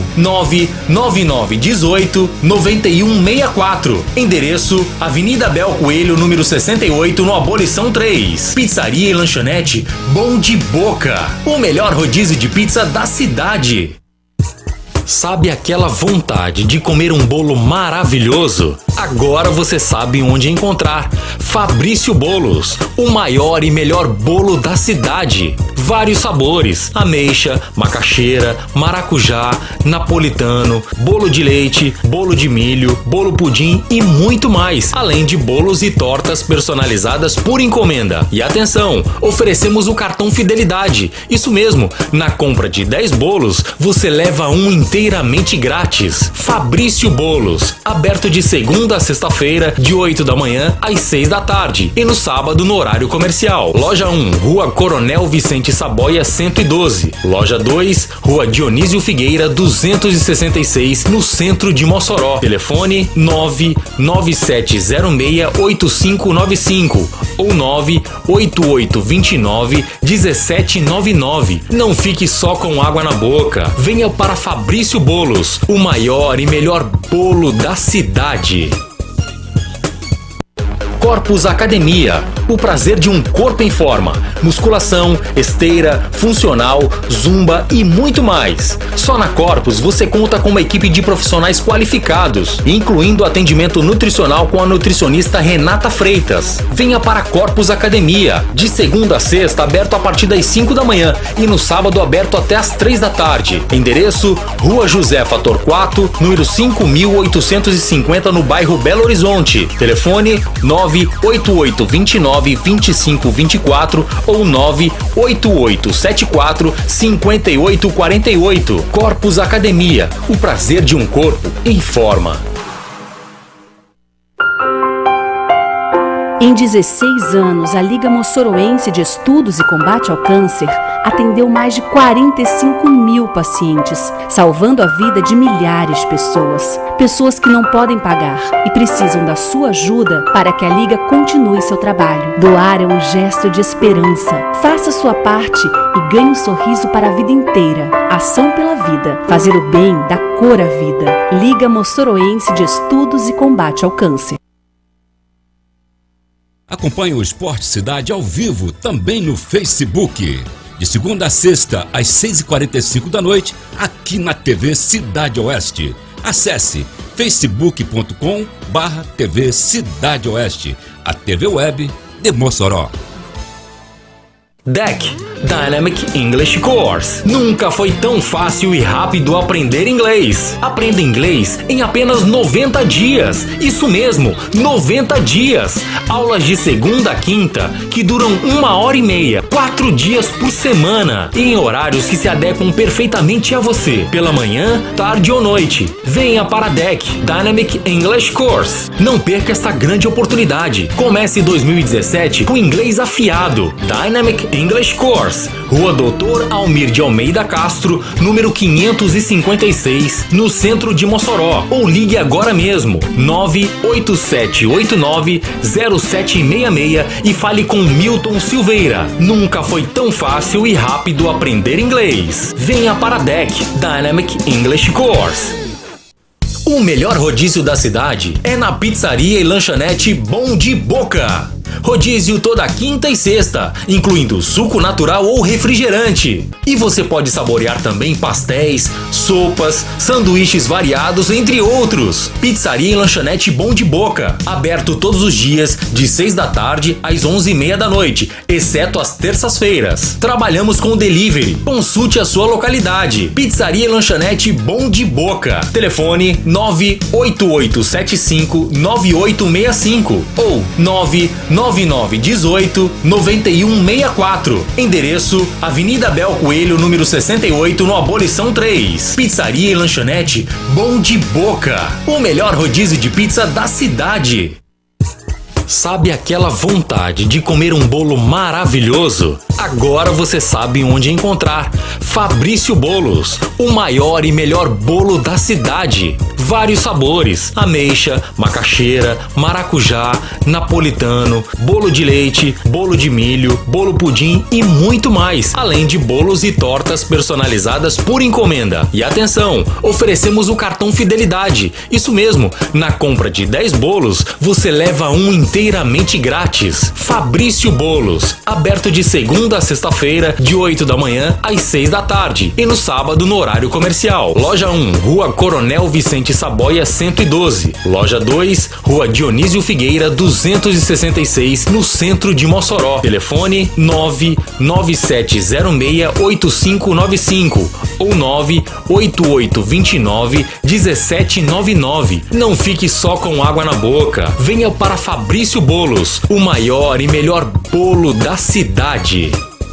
99918-9164. Endereço: Avenida Bel Coelho, número 68, no Abolição 3. Pizzaria e lanchonete Bom de Boca. O melhor rodízio de pizza da cidade. Sabe aquela vontade de comer um bolo maravilhoso? Agora você sabe onde encontrar. Fabrício Bolos, o maior e melhor bolo da cidade. Vários sabores: ameixa, macaxeira, maracujá, napolitano, bolo de leite, bolo de milho, bolo pudim e muito mais, além de bolos e tortas personalizadas por encomenda. E atenção, oferecemos o cartão Fidelidade. Isso mesmo, na compra de 10 bolos, você leva um inteiramente grátis. Fabrício Bolos, aberto de segunda a sexta-feira, de 8 da manhã às 6 da tarde e no sábado no horário comercial. Loja 1, Rua Coronel Vicente Saboia 112. Loja 2, Rua Dionísio Figueira 266, no centro de Mossoró. Telefone 997068595 ou 988291799. Não fique só com água na boca. Venha para Fabrício Bolos, o maior e melhor bolo da cidade. Corpus Academia, o prazer de um corpo em forma, musculação, esteira, funcional, zumba e muito mais. Só na Corpus você conta com uma equipe de profissionais qualificados, incluindo atendimento nutricional com a nutricionista Renata Freitas. Venha para Corpus Academia, de segunda a sexta aberto a partir das 5 da manhã e no sábado aberto até às 3 da tarde. Endereço: Rua Josefa Torquato, número 5850, no bairro Belo Horizonte. Telefone 988292524 ou 988745848. Corpus Academia, o prazer de um corpo em forma. Em 16 anos, a Liga Mossoroense de Estudos e Combate ao Câncer atendeu mais de 45 mil pacientes, salvando a vida de milhares de pessoas. Pessoas que não podem pagar e precisam da sua ajuda para que a Liga continue seu trabalho. Doar é um gesto de esperança. Faça sua parte e ganhe um sorriso para a vida inteira. Ação pela vida. Fazer o bem dá cor à vida. Liga Mossoroense de Estudos e Combate ao Câncer. Acompanhe o Esporte Cidade ao vivo também no Facebook. De segunda a sexta, às 6h45 da noite, aqui na TV Cidade Oeste. Acesse facebook.com/TV Cidade Oeste, a TV web de Mossoró. DEC, Dynamic English Course. Nunca foi tão fácil e rápido aprender inglês. Aprenda inglês em apenas 90 dias. Isso mesmo, 90 dias. Aulas de segunda a quinta, que duram 1h30, 4 dias por semana, e em horários que se adequam perfeitamente a você, pela manhã, tarde ou noite. Venha para a DEC, Dynamic English Course. Não perca esta grande oportunidade. Comece 2017 com inglês afiado. Dynamic English Course, Rua Doutor Almir de Almeida Castro, número 556, no centro de Mossoró. Ou ligue agora mesmo, 987890766 e fale com Milton Silveira. Nunca foi tão fácil e rápido aprender inglês. Venha para a DEC, Dynamic English Course. O melhor rodízio da cidade é na pizzaria e lanchonete Bom de Boca. Rodízio toda quinta e sexta, incluindo suco natural ou refrigerante. E você pode saborear também pastéis, sopas, sanduíches variados, entre outros. Pizzaria e lanchonete Bom de Boca, aberto todos os dias de 6 da tarde às 11h30 da noite, exceto às terças-feiras. Trabalhamos com delivery. Consulte a sua localidade. Pizzaria e lanchonete Bom de Boca. Telefone 988759865 ou 99918-9164. Endereço: Avenida Bel Coelho, número 68, no Abolição 3. Pizzaria e lanchonete Bom de Boca, o melhor rodízio de pizza da cidade. Sabe aquela vontade de comer um bolo maravilhoso? Agora você sabe onde encontrar. Fabrício Bolos, o maior e melhor bolo da cidade. Vários sabores: ameixa, macaxeira, maracujá, napolitano, bolo de leite, bolo de milho, bolo pudim e muito mais, além de bolos e tortas personalizadas por encomenda. E atenção, oferecemos o cartão Fidelidade. Isso mesmo, na compra de 10 bolos, você leva um inteiramente grátis. Fabrício Bolos, aberto de segunda segunda a sexta-feira, de 8 da manhã às 6 da tarde. E no sábado, no horário comercial. Loja 1, Rua Coronel Vicente Saboia, 112. Loja 2, Rua Dionísio Figueira, 266, no centro de Mossoró. Telefone 99706-8595 ou 98829-1799. Não fique só com água na boca. Venha para Fabrício Bolos, o maior e melhor bolo da cidade.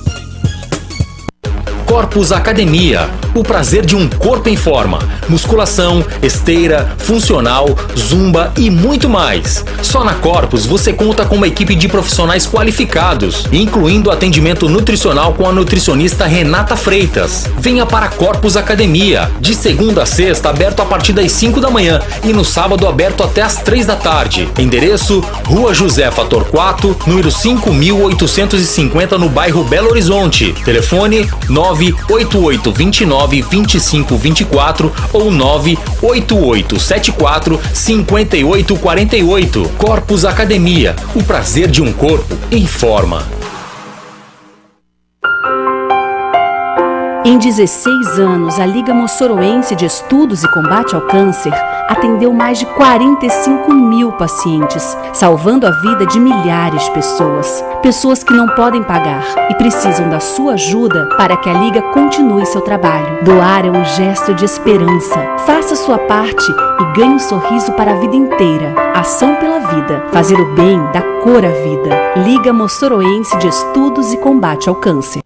Corpus Academia, o prazer de um corpo em forma, musculação, esteira, funcional, zumba e muito mais. Só na Corpus você conta com uma equipe de profissionais qualificados, incluindo atendimento nutricional com a nutricionista Renata Freitas. Venha para Corpus Academia, de segunda a sexta aberto a partir das 5 da manhã e no sábado aberto até às 3 da tarde. Endereço: Rua Josefa Torquato, número 5850, no bairro Belo Horizonte. Telefone 98829-2524 ou 98874-5848. Corpus Academia, o prazer de um corpo em forma. Em 16 anos, a Liga Mossoroense de Estudos e Combate ao Câncer atendeu mais de 45 mil pacientes, salvando a vida de milhares de pessoas. Pessoas que não podem pagar e precisam da sua ajuda para que a Liga continue seu trabalho. Doar é um gesto de esperança. Faça sua parte e ganhe um sorriso para a vida inteira. Ação pela vida. Fazer o bem dá cor à vida. Liga Mossoroense de Estudos e Combate ao Câncer.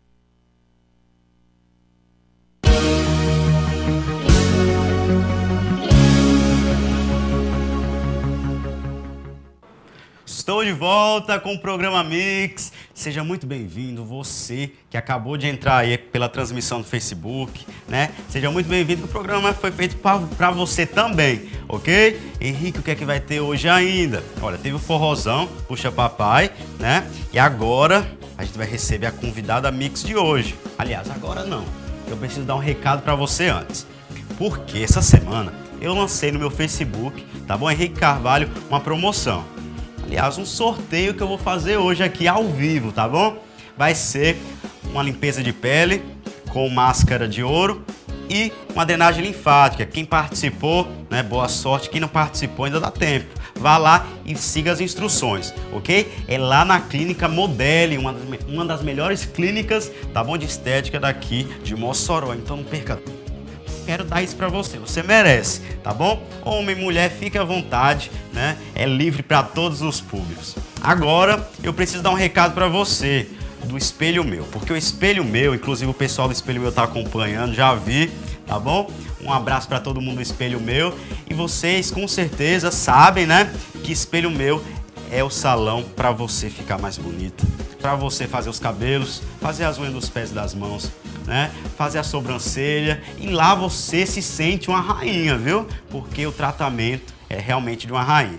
Estou de volta com o programa Mix. Seja muito bem-vindo, você que acabou de entrar aí pela transmissão do Facebook, né? Seja muito bem-vindo, que o programa foi feito para você também, ok? Henrique, o que é que vai ter hoje ainda? Olha, teve o forrozão, Puxa Papai, né? E agora a gente vai receber a convidada Mix de hoje. Aliás, agora não. Eu preciso dar um recado para você antes. Porque essa semana eu lancei no meu Facebook, tá bom, Henrique Carvalho, uma promoção. Aliás, um sorteio que eu vou fazer hoje aqui ao vivo, tá bom? Vai ser uma limpeza de pele com máscara de ouro e uma drenagem linfática. Quem participou, né, boa sorte. Quem não participou, ainda dá tempo. Vá lá e siga as instruções, ok? É lá na Clínica Modele, uma das melhores clínicas, tá bom, de estética daqui de Mossoró. Então não perca. Quero dar isso pra você, você merece, tá bom? Homem, mulher, fique à vontade, né? É livre para todos os públicos. Agora, eu preciso dar um recado pra você do Espelho Meu, porque o Espelho Meu, inclusive o pessoal do Espelho Meu tá acompanhando, já vi, tá bom? Um abraço para todo mundo do Espelho Meu. E vocês, com certeza, sabem, né? Que Espelho Meu é o salão para você ficar mais bonita, para você fazer os cabelos, fazer as unhas dos pés e das mãos, né? Fazer a sobrancelha, e lá você se sente uma rainha, viu? Porque o tratamento é realmente de uma rainha.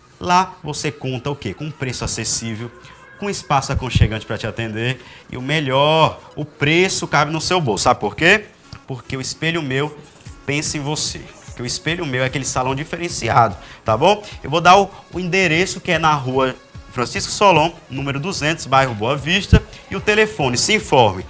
Lá você conta o quê? Com um preço acessível, com espaço aconchegante para te atender e o melhor, o preço cabe no seu bolso. Sabe por quê? Porque o Espelho Meu pensa em você. Porque o Espelho Meu é aquele salão diferenciado, tá bom? Eu vou dar o endereço, que é na Rua Francisco Solon, número 200, bairro Boa Vista, e o telefone, se informe,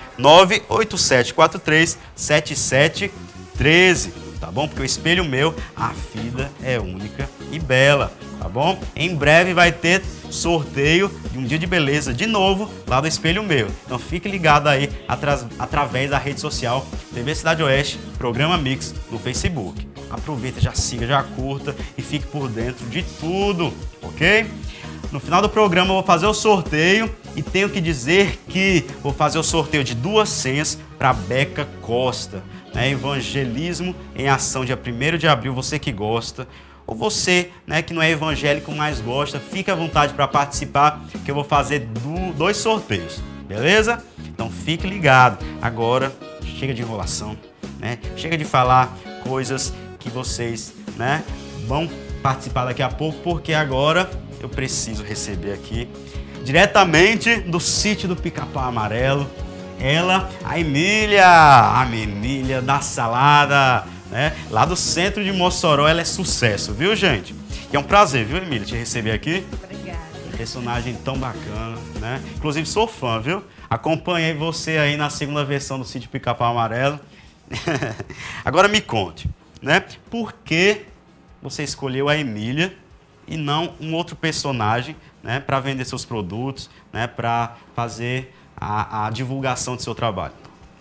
987437713, tá bom? Porque o Espelho Meu, a vida é única e bela, tá bom? Em breve vai ter sorteio de um dia de beleza de novo lá do Espelho Meu. Então fique ligado aí através da rede social TV Cidade Oeste, Programa Mix no Facebook. Aproveita, já siga, já curta e fique por dentro de tudo, ok? No final do programa eu vou fazer o sorteio e tenho que dizer que vou fazer o sorteio de 2 senhas para Beca Costa, né? Evangelismo em Ação, dia 1º de abril, você que gosta, ou você, né, que não é evangélico, mas gosta, fique à vontade para participar, que eu vou fazer 2 sorteios, beleza? Então fique ligado. Agora, chega de enrolação, né? Chega de falar coisas que vocês, né, vão participar daqui a pouco, porque agora eu preciso receber aqui, diretamente do sítio do Pica-Pau Amarelo, ela, a Emília da Salada, né? Lá do centro de Mossoró. Ela é sucesso, viu, gente? E é um prazer, viu, Emília, te receber aqui. Obrigada. Personagem tão bacana, né? Inclusive sou fã, viu? Acompanhei você aí na segunda versão do Sítio Pica-Pau Amarelo. Agora me conte, né? Por que você escolheu a Emília e não um outro personagem, né, para vender seus produtos, né, para fazer a divulgação do seu trabalho?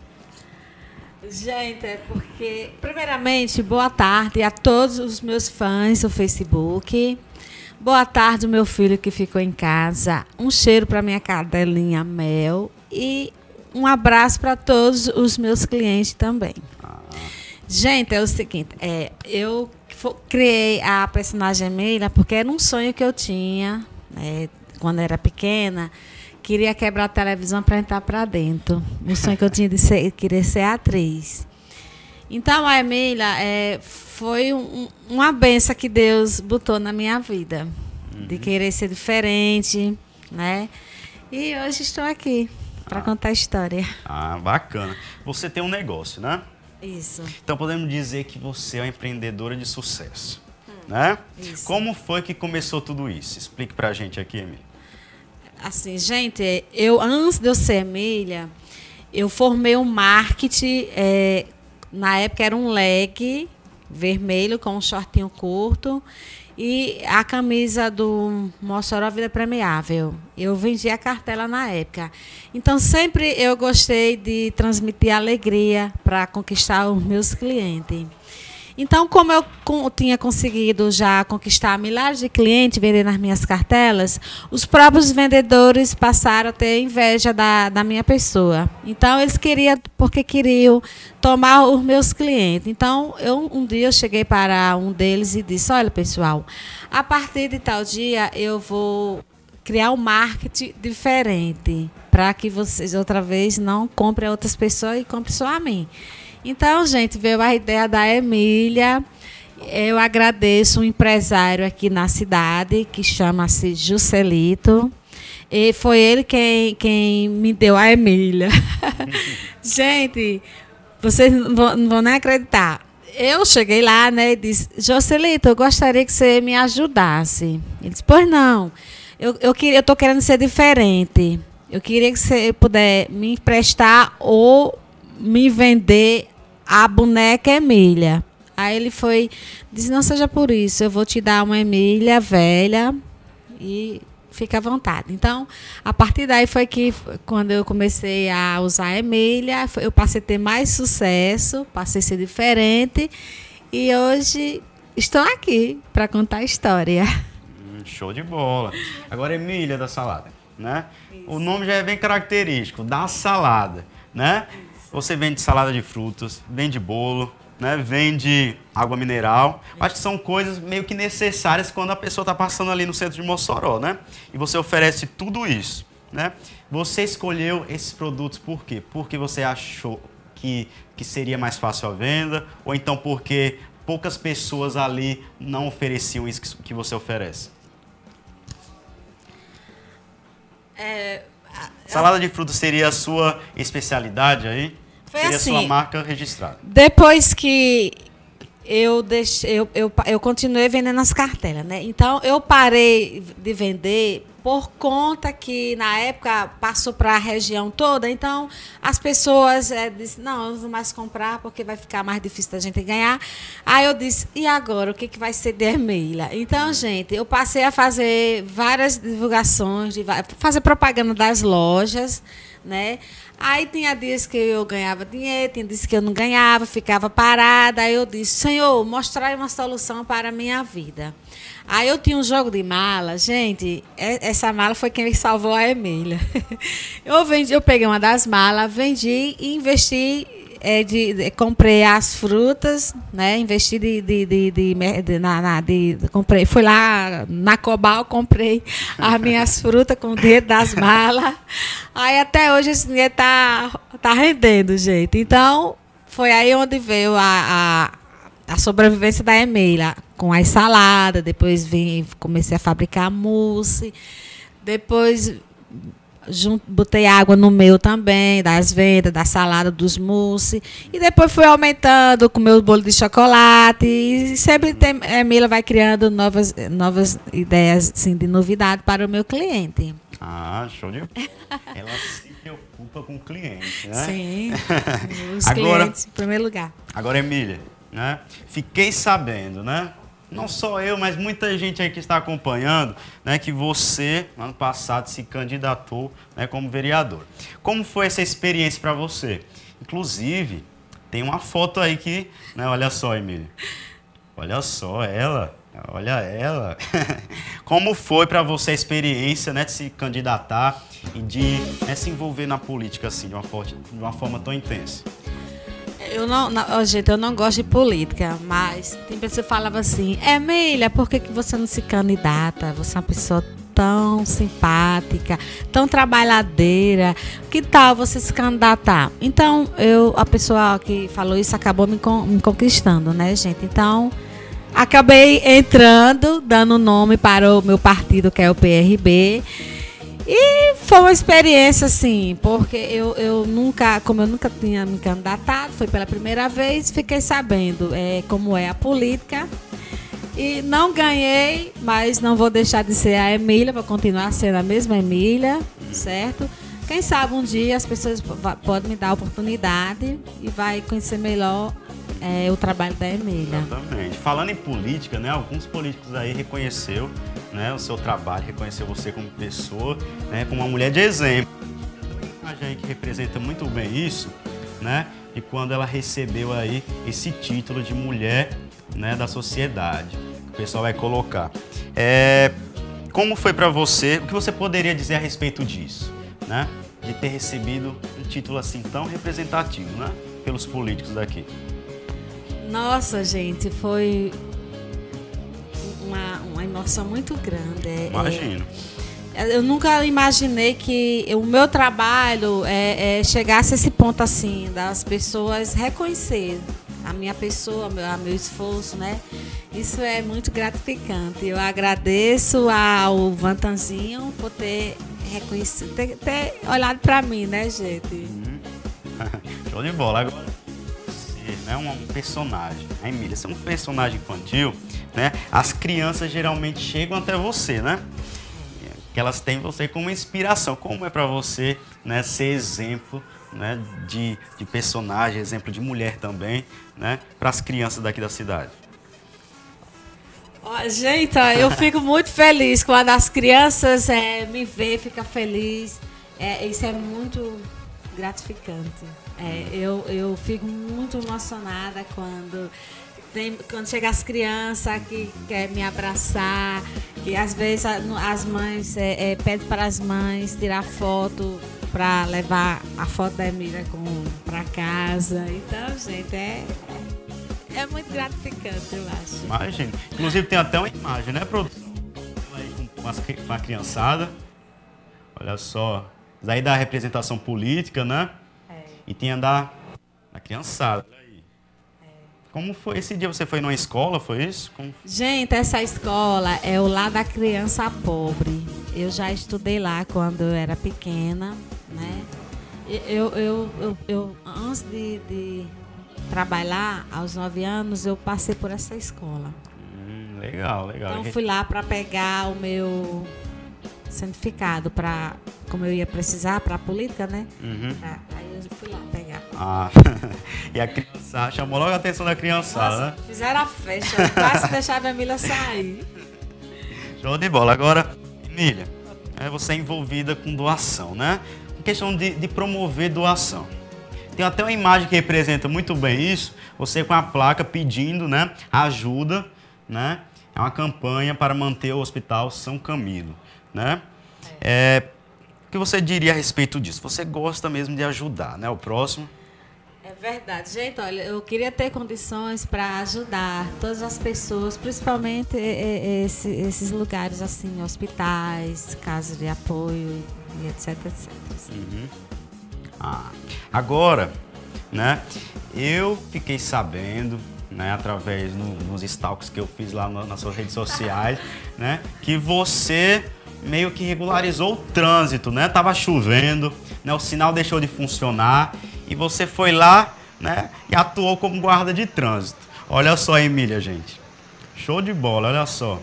Gente, é porque, primeiramente, boa tarde a todos os meus fãs do Facebook. Boa tarde, meu filho que ficou em casa. Um cheiro para minha cadelinha Mel. E um abraço para todos os meus clientes também. Gente, é o seguinte, eu criei a personagem Emília porque era um sonho que eu tinha, né, quando era pequena. Queria quebrar a televisão para entrar para dentro. O sonho que eu tinha de querer ser atriz. Então, a Emília foi uma benção que Deus botou na minha vida. De querer ser diferente, né? E hoje estou aqui para contar a história. Ah, bacana. Você tem um negócio, né? Isso. Então, podemos dizer que você é uma empreendedora de sucesso, né? Isso. Como foi que começou tudo isso? Explique pra gente aqui, Emília. Assim, gente, antes de eu ser Emília, eu formei um marketing, na época era um leque vermelho com um shortinho curto e a camisa do Mossoró Vida Premiável. Eu vendia a cartela na época. Então, sempre eu gostei de transmitir alegria para conquistar os meus clientes. Então, como eu tinha conseguido já conquistar milhares de clientes vendendo as minhas cartelas, os próprios vendedores passaram a ter inveja da minha pessoa. Então, eles queriam tomar os meus clientes. Então, um dia eu cheguei para um deles e disse: olha, pessoal, a partir de tal dia eu vou criar um marketing diferente para que vocês outra vez não comprem a outras pessoas e comprem só a mim. Então, gente, veio a ideia da Emília. Eu agradeço um empresário aqui na cidade, que chama-se Juscelito. E foi ele quem me deu a Emília. Gente, vocês não vão nem acreditar. Eu cheguei lá, né, e disse: Juscelito, eu gostaria que você me ajudasse. Ele disse: pois não, eu estou querendo ser diferente. Eu queria que você puder me emprestar ou me vender a boneca Emília. Aí ele disse: não seja por isso, eu vou te dar uma Emília velha e fica à vontade. Então, a partir daí foi que, quando eu comecei a usar a Emília, eu passei a ter mais sucesso, passei a ser diferente e hoje estou aqui para contar a história. Show de bola. Agora, Emília da Salada, né? Isso. O nome já é bem característico, da salada, né? Você vende salada de frutas, vende bolo, né? Vende água mineral. Acho que são coisas meio que necessárias quando a pessoa está passando ali no centro de Mossoró, né? E você oferece tudo isso, né? Você escolheu esses produtos por quê? Porque você achou que seria mais fácil a venda? Ou então porque poucas pessoas ali não ofereciam isso que você oferece? Salada de frutas seria a sua especialidade aí? Seria assim, a sua marca registrada? Depois que eu continuei vendendo as cartelas, né? Então, eu parei de vender por conta que, na época, passou para a região toda. Então, as pessoas disseram: não, eu não vou mais comprar porque vai ficar mais difícil da gente ganhar. Aí eu disse: e agora? O que vai ser de Emília? Então, gente, eu passei a fazer várias divulgações, fazer propaganda das lojas, né? Aí tinha dias que eu ganhava dinheiro, tinha dias que eu não ganhava, ficava parada. Aí eu disse: Senhor, mostrai uma solução para a minha vida. Aí eu tinha um jogo de mala. Gente, essa mala foi quem me salvou a Emília. Eu peguei uma das malas, vendi e investi. Comprei as frutas, né? Investi comprei, fui lá na Cobal, comprei as minhas frutas com o dinheiro das malas. Aí até hoje esse dinheiro tá rendendo, gente. Então, foi aí onde veio a sobrevivência da Emília, com as saladas. Depois comecei a fabricar mousse. Depois botei água no meio também, das vendas, da salada, dos mousse. E depois fui aumentando com o meu bolo de chocolate. E sempre a Emília vai criando novas ideias assim, de novidade para o meu cliente. Ah, show de bola. Ela se preocupa com o cliente, né? Sim, os clientes em primeiro lugar. Agora, Emília, né? Fiquei sabendo, né? Não só eu, mas muita gente aí que está acompanhando, né, que você, ano passado, se candidatou, né, como vereador. Como foi essa experiência para você? Inclusive, tem uma foto aí que, né, olha só, Emília. Olha só ela, olha ela. Como foi para você a experiência, né, de se candidatar e de, né, se envolver na política assim, de uma forma tão intensa? Gente, eu não gosto de política, mas tem pessoa que falava assim, Emília, por que você não se candidata? Você é uma pessoa tão simpática, tão trabalhadeira, que tal você se candidatar? Então, a pessoa que falou isso acabou me conquistando, né, gente? Então, acabei entrando, dando nome para o meu partido, que é o PRB. E foi uma experiência, assim, porque eu nunca tinha me candidatado, foi pela primeira vez, fiquei sabendo como é a política. E não ganhei, mas não vou deixar de ser a Emília, vou continuar sendo a mesma Emília, certo? Quem sabe um dia as pessoas podem me dar a oportunidade e vai conhecer melhor o trabalho da Emília. Exatamente. Falando em política, né, alguns políticos aí reconheceu, né, o seu trabalho, reconheceu você como pessoa, né, como uma mulher de exemplo. Tem uma imagem aí que representa muito bem isso, né, e quando ela recebeu aí esse título de mulher, né, da sociedade, que o pessoal vai colocar. Como foi para você? O que você poderia dizer a respeito disso, né, de ter recebido um título assim tão representativo, né, pelos políticos daqui? Nossa, gente, foi uma emoção muito grande. Imagino. Eu nunca imaginei que o meu trabalho chegasse a esse ponto assim, das pessoas reconhecerem a minha pessoa, meu esforço, né? Isso é muito gratificante. Eu agradeço ao Vantanzinho por ter reconhecido, ter olhado para mim, né, gente? Show de bola. Agora, você, né, um personagem, a Emília, você é um personagem infantil, né? As crianças geralmente chegam até você, né? Que elas têm você como inspiração. Como é para você, né, ser exemplo, né, de personagem, exemplo de mulher também, né, para as crianças daqui da cidade? Gente, eu fico muito feliz quando as crianças me veem, ficam felizes. Isso é muito gratificante. Eu fico muito emocionada quando chega as crianças que querem me abraçar, que às vezes as mães pedem para as mães tirar foto para levar a foto da Emília para casa. Então, gente, é muito gratificante, eu acho. Imagina. Inclusive tem até uma imagem, né, produção? Com a criançada. Olha só. Isso aí da representação política, né? E tem a criançada. Como foi? Esse dia você foi numa escola, foi isso? Gente, essa escola é o Lar da Criança Pobre. Eu já estudei lá quando eu era pequena, né? Eu antes de trabalhar, aos 9 anos, eu passei por essa escola. Legal. Então, fui lá para pegar o meu certificado, como eu ia precisar para a política, né? Aí eu fui lá pegar. E a criançada, chamou logo a atenção da criançada, nossa, né? Fizeram a festa, quase deixaram a Emília sair. Show de bola. Agora, Emília, você é envolvida com doação, né? Em questão de promover doação. Tem até uma imagem que representa muito bem isso, você com a placa pedindo, né, ajuda, né? É uma campanha para manter o Hospital São Camilo, né? O que você diria a respeito disso? Você gosta mesmo de ajudar, né, o próximo? É verdade. Gente, olha, eu queria ter condições para ajudar todas as pessoas, principalmente esses lugares assim, hospitais, casas de apoio, e etc. Agora, né, eu fiquei sabendo, né, através nos stalks que eu fiz lá nas suas redes sociais, né, que você meio que regularizou o trânsito, né? Tava chovendo, né, o sinal deixou de funcionar e você foi lá, né, e atuou como guarda de trânsito. Olha só a Emília, gente. Show de bola, olha só.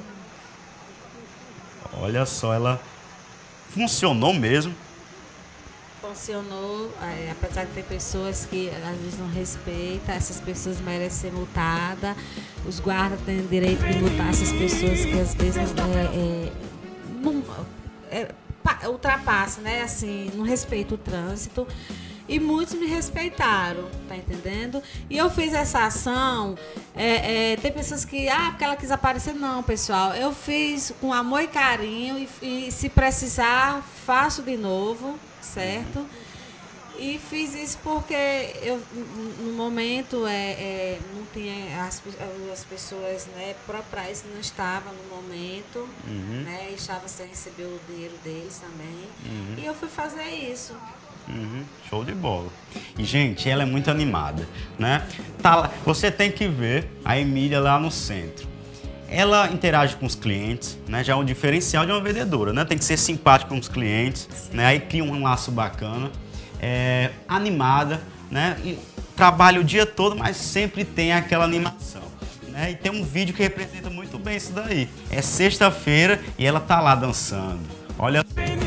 Olha só, ela funcionou mesmo. Funcionou, apesar de ter pessoas que às vezes não respeitam, essas pessoas merecem ser multadas. Os guardas têm direito de multar essas pessoas que às vezes ultrapassam, né? Assim, não respeitam o trânsito. E muitos me respeitaram, tá entendendo? E eu fiz essa ação, tem pessoas que, porque ela quis aparecer. Não, pessoal, eu fiz com amor e carinho e se precisar, faço de novo, certo? E fiz isso porque eu, no momento, não tinha as pessoas, né, próprias não estavam no momento, né, estavam sem receber o dinheiro deles também. E eu fui fazer isso. Show de bola. E, gente, ela é muito animada, né? Tá lá, você tem que ver a Emília lá no centro. Ela interage com os clientes, né? Já é um diferencial de uma vendedora, né? Tem que ser simpática com os clientes, né? Aí cria um laço bacana, animada, né? E trabalha o dia todo, mas sempre tem aquela animação, né? E tem um vídeo que representa muito bem isso daí. É sexta-feira e ela tá lá dançando. Olha.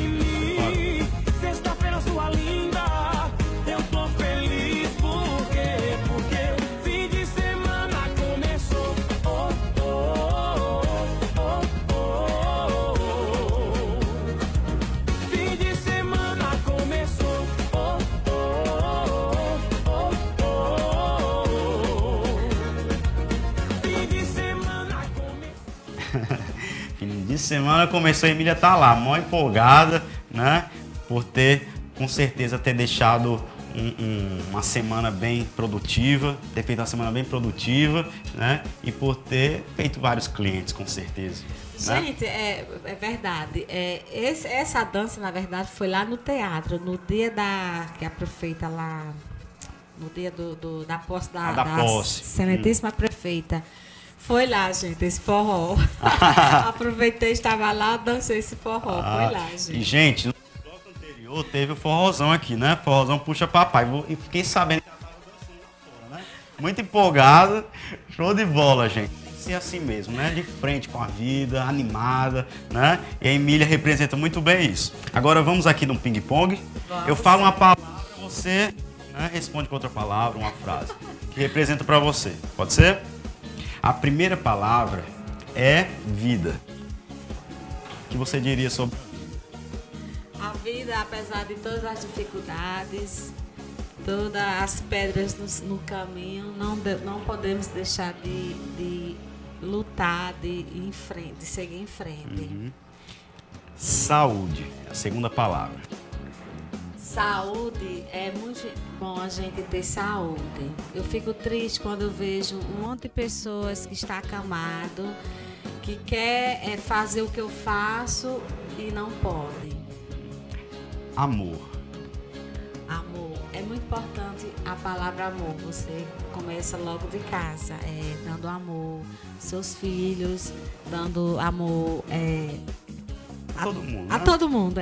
Fim de semana começou, a Emília tá lá, mó empolgada, né? Por ter, com certeza, ter deixado uma semana bem produtiva, ter feito uma semana bem produtiva, né? E por ter feito vários clientes, com certeza. Gente, é verdade. Essa dança, na verdade, foi lá no teatro, no dia que a prefeita lá, no dia da posse da excelentíssima prefeita. Foi lá, gente, esse forró. Aproveitei, estava lá, dancei esse forró. Foi lá, gente. E, gente, no bloco anterior teve o forrozão aqui, né? Forrozão puxa papai. E fiquei sabendo que ela estava dançando lá fora, né? Muito empolgada. Show de bola, gente. Tem que ser assim mesmo, né? De frente com a vida, animada, né? E a Emília representa muito bem isso. Agora vamos aqui num ping-pong. Eu falo uma palavra, você, né, responde com outra palavra, uma frase que representa para você. Pode ser? A primeira palavra é vida. O que você diria sobre a vida? Apesar de todas as dificuldades, todas as pedras no caminho, não podemos deixar de lutar, de ir em frente, de seguir em frente. Saúde, a segunda palavra. Saúde, é muito bom a gente ter saúde. Eu fico triste quando eu vejo um monte de pessoas que está acamado, que quer fazer o que eu faço e não pode. Amor. Amor. É muito importante a palavra amor. Você começa logo de casa, dando amor aos seus filhos, dando amor a todo mundo. A todo mundo,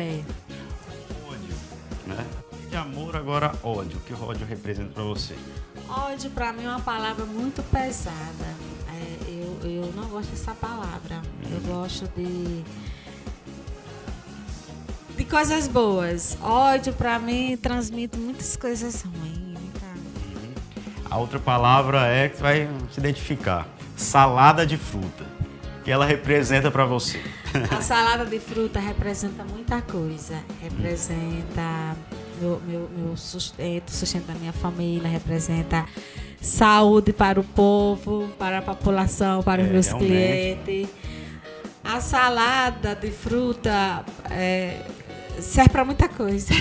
Né? De amor, agora ódio. O que o ódio representa para você? Ódio para mim é uma palavra muito pesada. Eu não gosto dessa palavra. Eu gosto de coisas boas. Ódio para mim transmite muitas coisas ruins. A outra palavra que você vai se identificar. Salada de fruta. O que ela representa para você? A salada de fruta representa muita coisa. Representa meu sustento da minha família, representa saúde para o povo, para a população, para os meus clientes. A salada de fruta serve para muita coisa.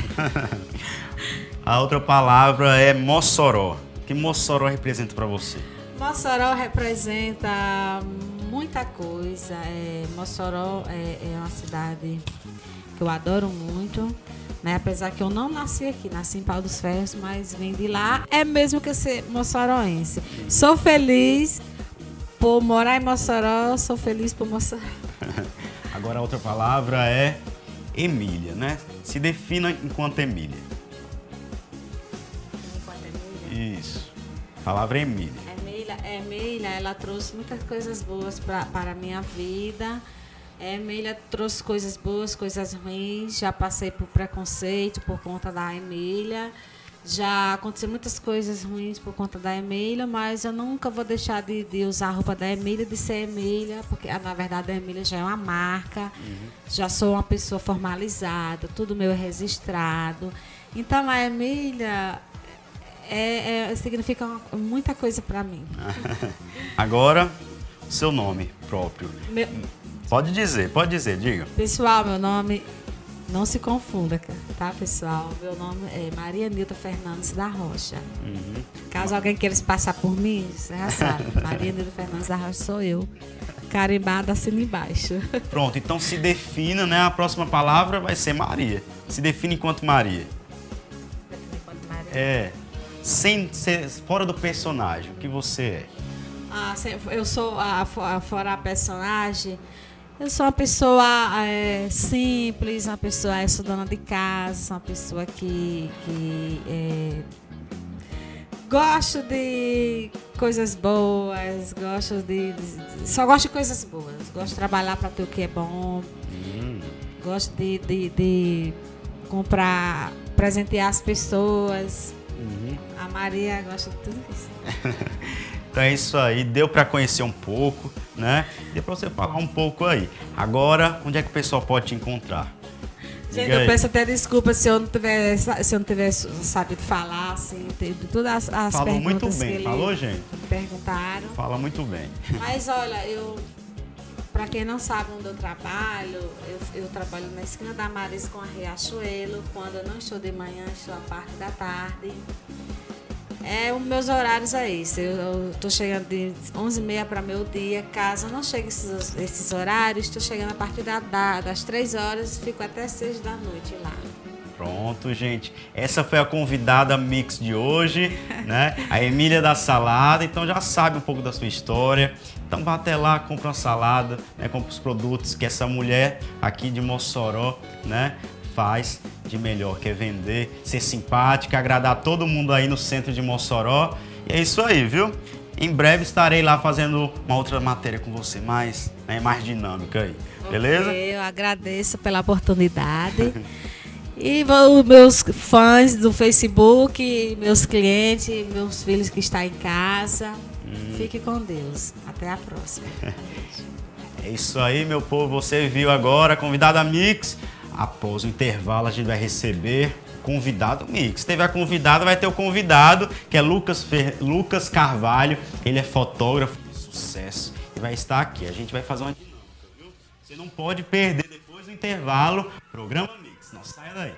A outra palavra é Mossoró. O que Mossoró representa para você? Mossoró representa muita coisa. Mossoró é uma cidade que eu adoro muito, né? Apesar que eu não nasci aqui, nasci em Pau dos Ferros, mas vim de lá. É mesmo que eu ser moçoroense. Sou feliz por morar em Mossoró, sou feliz por Mossoró. Agora a outra palavra é Emília, né? Se defina enquanto Emília. Enquanto Emília? Isso. A palavra é Emília. Emília, ela trouxe muitas coisas boas para a minha vida. Emília trouxe coisas boas, coisas ruins. Já passei por preconceito por conta da Emília. Já aconteceu muitas coisas ruins por conta da Emília, mas eu nunca vou deixar de usar a roupa da Emília, de ser Emília, porque na verdade a Emília já é uma marca, já sou uma pessoa formalizada, tudo meu é registrado. Então a Emília significa muita coisa para mim. Agora, seu nome próprio. Pode dizer, diga. Pessoal, meu nome... Não se confunda, tá, pessoal? Meu nome é Maria Nilda Fernandes da Rocha. Caso alguém queira se passar por mim, você já sabe. Maria Nilda Fernandes da Rocha sou eu. Carimbada, assina embaixo. Pronto, então se defina, né? A próxima palavra vai ser Maria. Se define enquanto Maria. Define enquanto Maria. É. Sem ser fora do personagem, o que você é? Eu sou, fora a personagem... Eu sou uma pessoa simples, uma pessoa, sou dona de casa, uma pessoa que gosto de coisas boas, só gosto de coisas boas, gosto de trabalhar para ter o que é bom, gosto de comprar, presentear as pessoas. A Maria gosta de tudo isso. Então é isso aí, deu para conhecer um pouco, né? Deu para você falar um pouco aí. Agora, onde é que o pessoal pode te encontrar? Gente, eu peço até desculpa se eu não tiver sabido falar, assim, de todas as falou perguntas muito bem, que falou, gente? me perguntaram. Fala muito bem. Mas olha, para quem não sabe onde eu trabalho, eu trabalho na esquina da Maris com a Riachuelo. Quando eu não estou de manhã, estou à parte da tarde. Os meus horários é esse. Eu estou chegando de 11h30 para meio-dia. Caso não chegue esses horários, estou chegando a partir das 3 horas e fico até 6 da noite lá. Pronto, gente. Essa foi a convidada Mix de hoje, né? A Emília da Salada. Então já sabe um pouco da sua história. Então vá até lá, compra uma salada, né? Compra os produtos que essa mulher aqui de Mossoró, né, faz de melhor, que é vender, ser simpática, agradar todo mundo aí no centro de Mossoró. E é isso aí, viu? Em breve estarei lá fazendo uma outra matéria com você, mais dinâmica aí, beleza? Eu agradeço pela oportunidade. E os meus fãs do Facebook, meus clientes, meus filhos que estão em casa, fique com Deus. Até a próxima. É isso aí, meu povo. Você viu agora a convidada Mix. Após o intervalo, a gente vai receber convidado Mix. Teve a convidada, vai ter o convidado, que é Lucas Carvalho. Ele é fotógrafo de sucesso e vai estar aqui. A gente vai fazer uma dinâmica, viu? Você não pode perder depois do intervalo. Programa Mix. Não saia daí.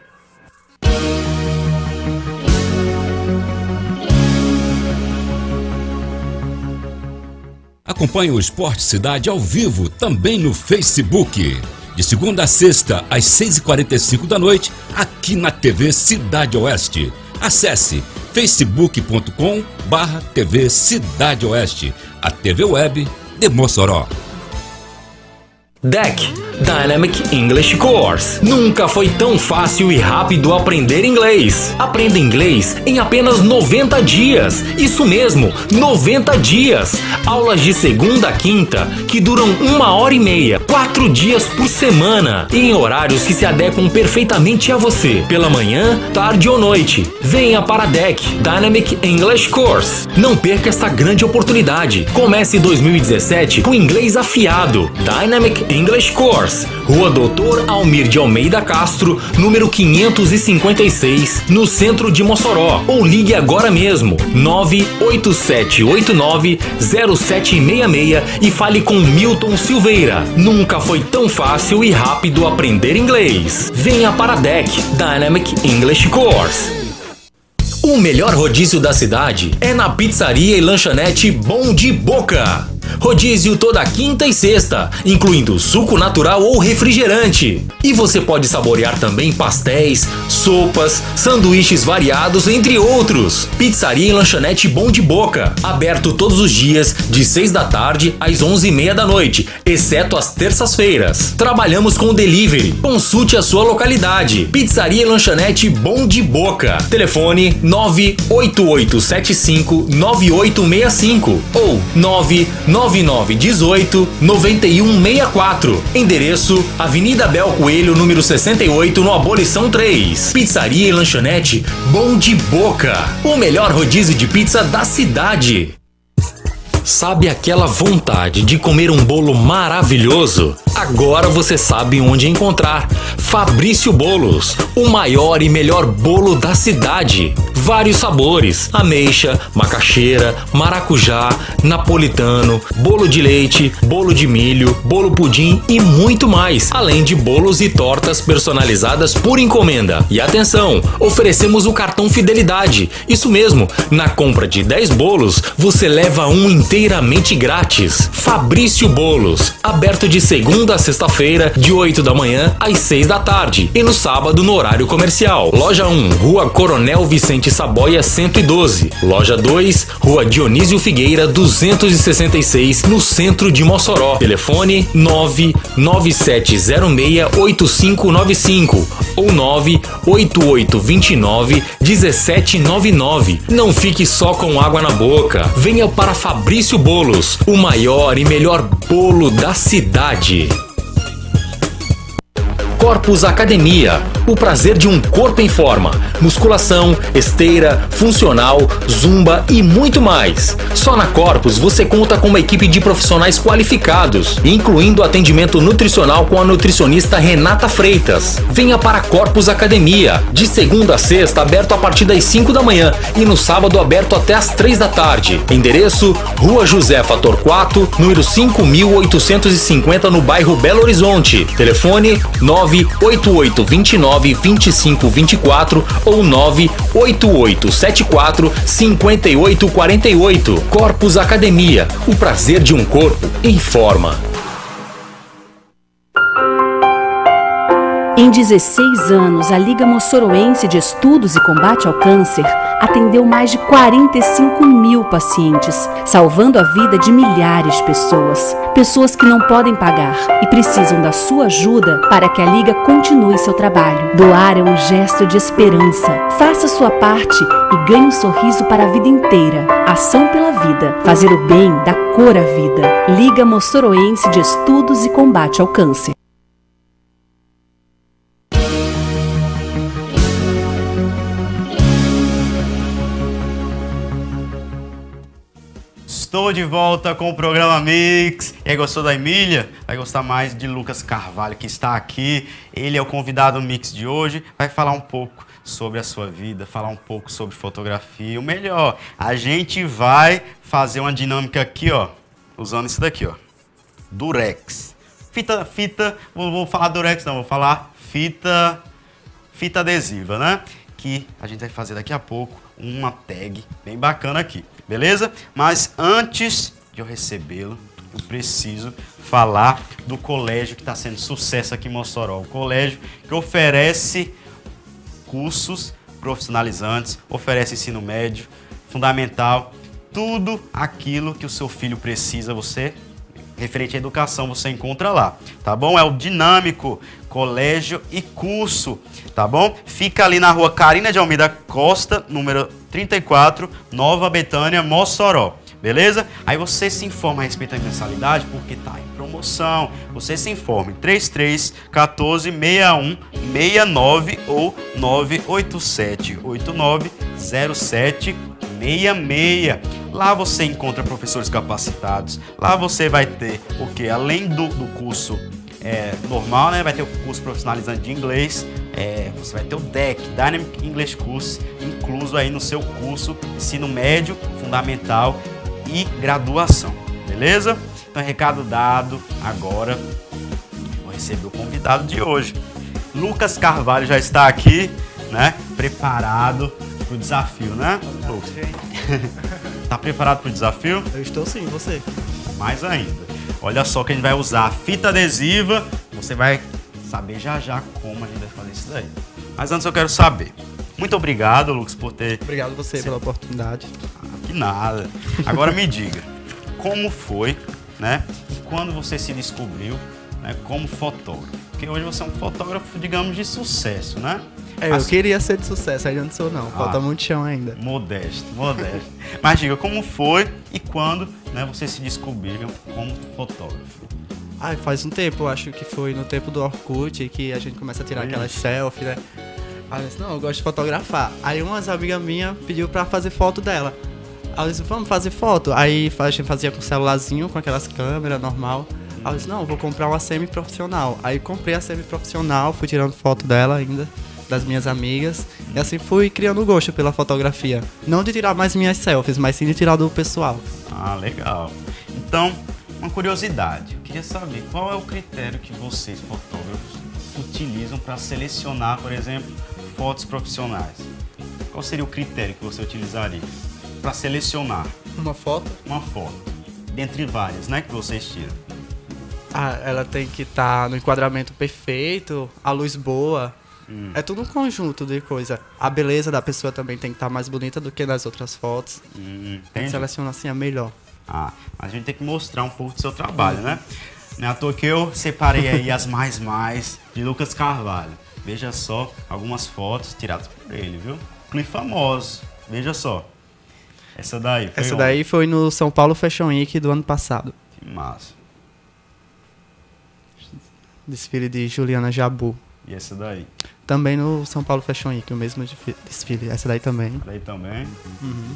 Acompanhe o Esporte Cidade ao vivo também no Facebook. De segunda a sexta, às 6h45 da noite, aqui na TV Cidade Oeste. Acesse facebook.com/TV Cidade Oeste, a TV web de Mossoró. DEC Dynamic English Course. Nunca foi tão fácil e rápido aprender inglês. Aprenda inglês em apenas 90 dias. Isso mesmo, 90 dias. Aulas de segunda a quinta que duram 1h30, 4 dias por semana, e em horários que se adequam perfeitamente a você, pela manhã, tarde ou noite. Venha para a DEC Dynamic English Course. Não perca esta grande oportunidade. Comece 2017 com inglês afiado. Dynamic English Course, Rua Doutor Almir de Almeida Castro, número 556, no centro de Mossoró. Ou ligue agora mesmo, 987890766 e fale com Milton Silveira. Nunca foi tão fácil e rápido aprender inglês. Venha para a DEC Dynamic English Course. O melhor rodízio da cidade é na pizzaria e lanchonete Bom de Boca. Rodízio toda quinta e sexta, incluindo suco natural ou refrigerante. E você pode saborear também pastéis, sopas, sanduíches variados, entre outros. Pizzaria e lanchonete Bom de Boca, aberto todos os dias de 6 da tarde às 11h30 da noite, exceto às terças-feiras. Trabalhamos com delivery. Consulte a sua localidade. Pizzaria e lanchonete Bom de Boca. Telefone 988759865 ou 999189164. Endereço Avenida Bel Coelho, número 68, no Abolição 3. Pizzaria e lanchonete Bom de Boca, o melhor rodízio de pizza da cidade. Sabe aquela vontade de comer um bolo maravilhoso? Agora você sabe onde encontrar. Fabrício Bolos, o maior e melhor bolo da cidade. Vários sabores: ameixa, macaxeira, maracujá, napolitano, bolo de leite, bolo de milho, bolo pudim e muito mais. Além de bolos e tortas personalizadas por encomenda. E atenção, oferecemos o cartão Fidelidade. Isso mesmo, na compra de 10 bolos, você leva um inteiramente grátis. Fabrício Bolos, aberto de segunda a sexta-feira, de 8 da manhã às 6 da tarde. E no sábado, no horário comercial. Loja 1, Rua Coronel Vicente Saboia 112. Loja 2, Rua Dionísio Figueira 266, no centro de Mossoró. Telefone 997068595 ou 988291799. Não fique só com água na boca. Venha para Fabrício Bolos, o maior e melhor bolo da cidade. Corpus Academia, o prazer de um corpo em forma, musculação, esteira, funcional, zumba e muito mais. Só na Corpus você conta com uma equipe de profissionais qualificados, incluindo atendimento nutricional com a nutricionista Renata Freitas. Venha para a Corpus Academia, de segunda a sexta aberto a partir das 5 da manhã e no sábado aberto até às 3 da tarde. Endereço: Rua Josefa Torquato, número 5850, no bairro Belo Horizonte. Telefone 988292524 ou 988745848. Corpus Academia, o prazer de um corpo em forma. Em 16 anos, a Liga Mossoroense de Estudos e Combate ao Câncer atendeu mais de 45 mil pacientes, salvando a vida de milhares de pessoas. Pessoas que não podem pagar e precisam da sua ajuda para que a Liga continue seu trabalho. Doar é um gesto de esperança. Faça sua parte e ganhe um sorriso para a vida inteira. Ação pela vida. Fazer o bem dá cor à vida. Liga Mossoroense de Estudos e Combate ao Câncer. Estou de volta com o programa Mix. E aí, gostou da Emília? Vai gostar mais de Lucas Carvalho, que está aqui. Ele é o convidado Mix de hoje. Vai falar um pouco sobre a sua vida, falar um pouco sobre fotografia. O melhor, a gente vai fazer uma dinâmica aqui, ó, usando isso daqui, ó. Durex. Fita, vou falar Durex não, vou falar fita adesiva, né? Que a gente vai fazer daqui a pouco uma tag bem bacana aqui, beleza? Mas antes de eu recebê-lo, eu preciso falar do colégio que está sendo sucesso aqui em Mossoró. O colégio que oferece cursos profissionalizantes, oferece ensino médio, fundamental, tudo aquilo que o seu filho precisa, você, referente à educação, você encontra lá, tá bom? É o Dinâmico Colégio e Curso, tá bom? Fica ali na rua Carina de Almeida Costa, número 34, Nova Betânia, Mossoró, beleza? Aí você se informa a respeito da mensalidade, porque tá em promoção. Você se informe, 33 14 61 69 ou 987 89 07 66. Lá você encontra professores capacitados. Lá você vai ter o que? Além do curso normal, né? Vai ter o curso profissionalizante de inglês. Você vai ter o DEC, Dynamic English Course, incluso aí no seu curso ensino médio, fundamental e graduação. Beleza? Então, recado dado. Agora vou receber o convidado de hoje. Lucas Carvalho já está aqui, né? Preparado para o desafio, né? Tá preparado para o desafio? Eu estou sim, você? mais ainda. Olha só que a gente vai usar a fita adesiva, você vai saber já já como a gente vai fazer isso daí. Mas antes eu quero saber. Muito obrigado, Lucas, por ter... Obrigado você pela oportunidade. Que nada. Agora me diga, como foi, né? Quando você se descobriu, né, como fotógrafo? Porque hoje você é um fotógrafo, digamos, de sucesso, né? Eu queria ser de sucesso, ainda não sou não. Falta muito chão ainda. Modesto. Mas diga, como foi e quando, né, você se descobriu como fotógrafo? Faz um tempo, acho que foi no tempo do Orkut, que a gente começa a tirar aquelas selfies, né? Aí eu disse, não, eu gosto de fotografar. Aí umas amigas minhas pediu pra fazer foto dela. Aí eu disse, vamos fazer foto. Aí a gente fazia com um celularzinho, com aquelas câmeras normal. Aí eu disse, não, vou comprar uma semi-profissional. Aí comprei a semi-profissional, fui tirando foto dela ainda, das minhas amigas. E assim fui criando gosto pela fotografia. Não de tirar mais minhas selfies, mas sim de tirar do pessoal. Ah, legal. Então, uma curiosidade. Eu queria saber qual é o critério que vocês, fotógrafos, utilizam para selecionar, por exemplo, fotos profissionais. Qual seria o critério que você utilizaria para selecionar? Uma foto? Uma foto. Dentre várias, né, que vocês tiram. Ela tem que estar no enquadramento perfeito, a luz boa. É tudo um conjunto de coisa. A beleza da pessoa também tem que estar mais bonita do que nas outras fotos. A gente seleciona assim a melhor. Mas a gente tem que mostrar um pouco do seu trabalho, né? Não é à toa que eu separei aí as mais de Lucas Carvalho. Veja só, algumas fotos tiradas por ele, viu? Clipe famoso, veja só. Essa daí foi no São Paulo Fashion Week do ano passado. Que massa. Desfile de Juliana Jabu. E essa daí? Também no São Paulo Fashion Week, o mesmo desfile. Essa daí também. Essa daí também? Uhum.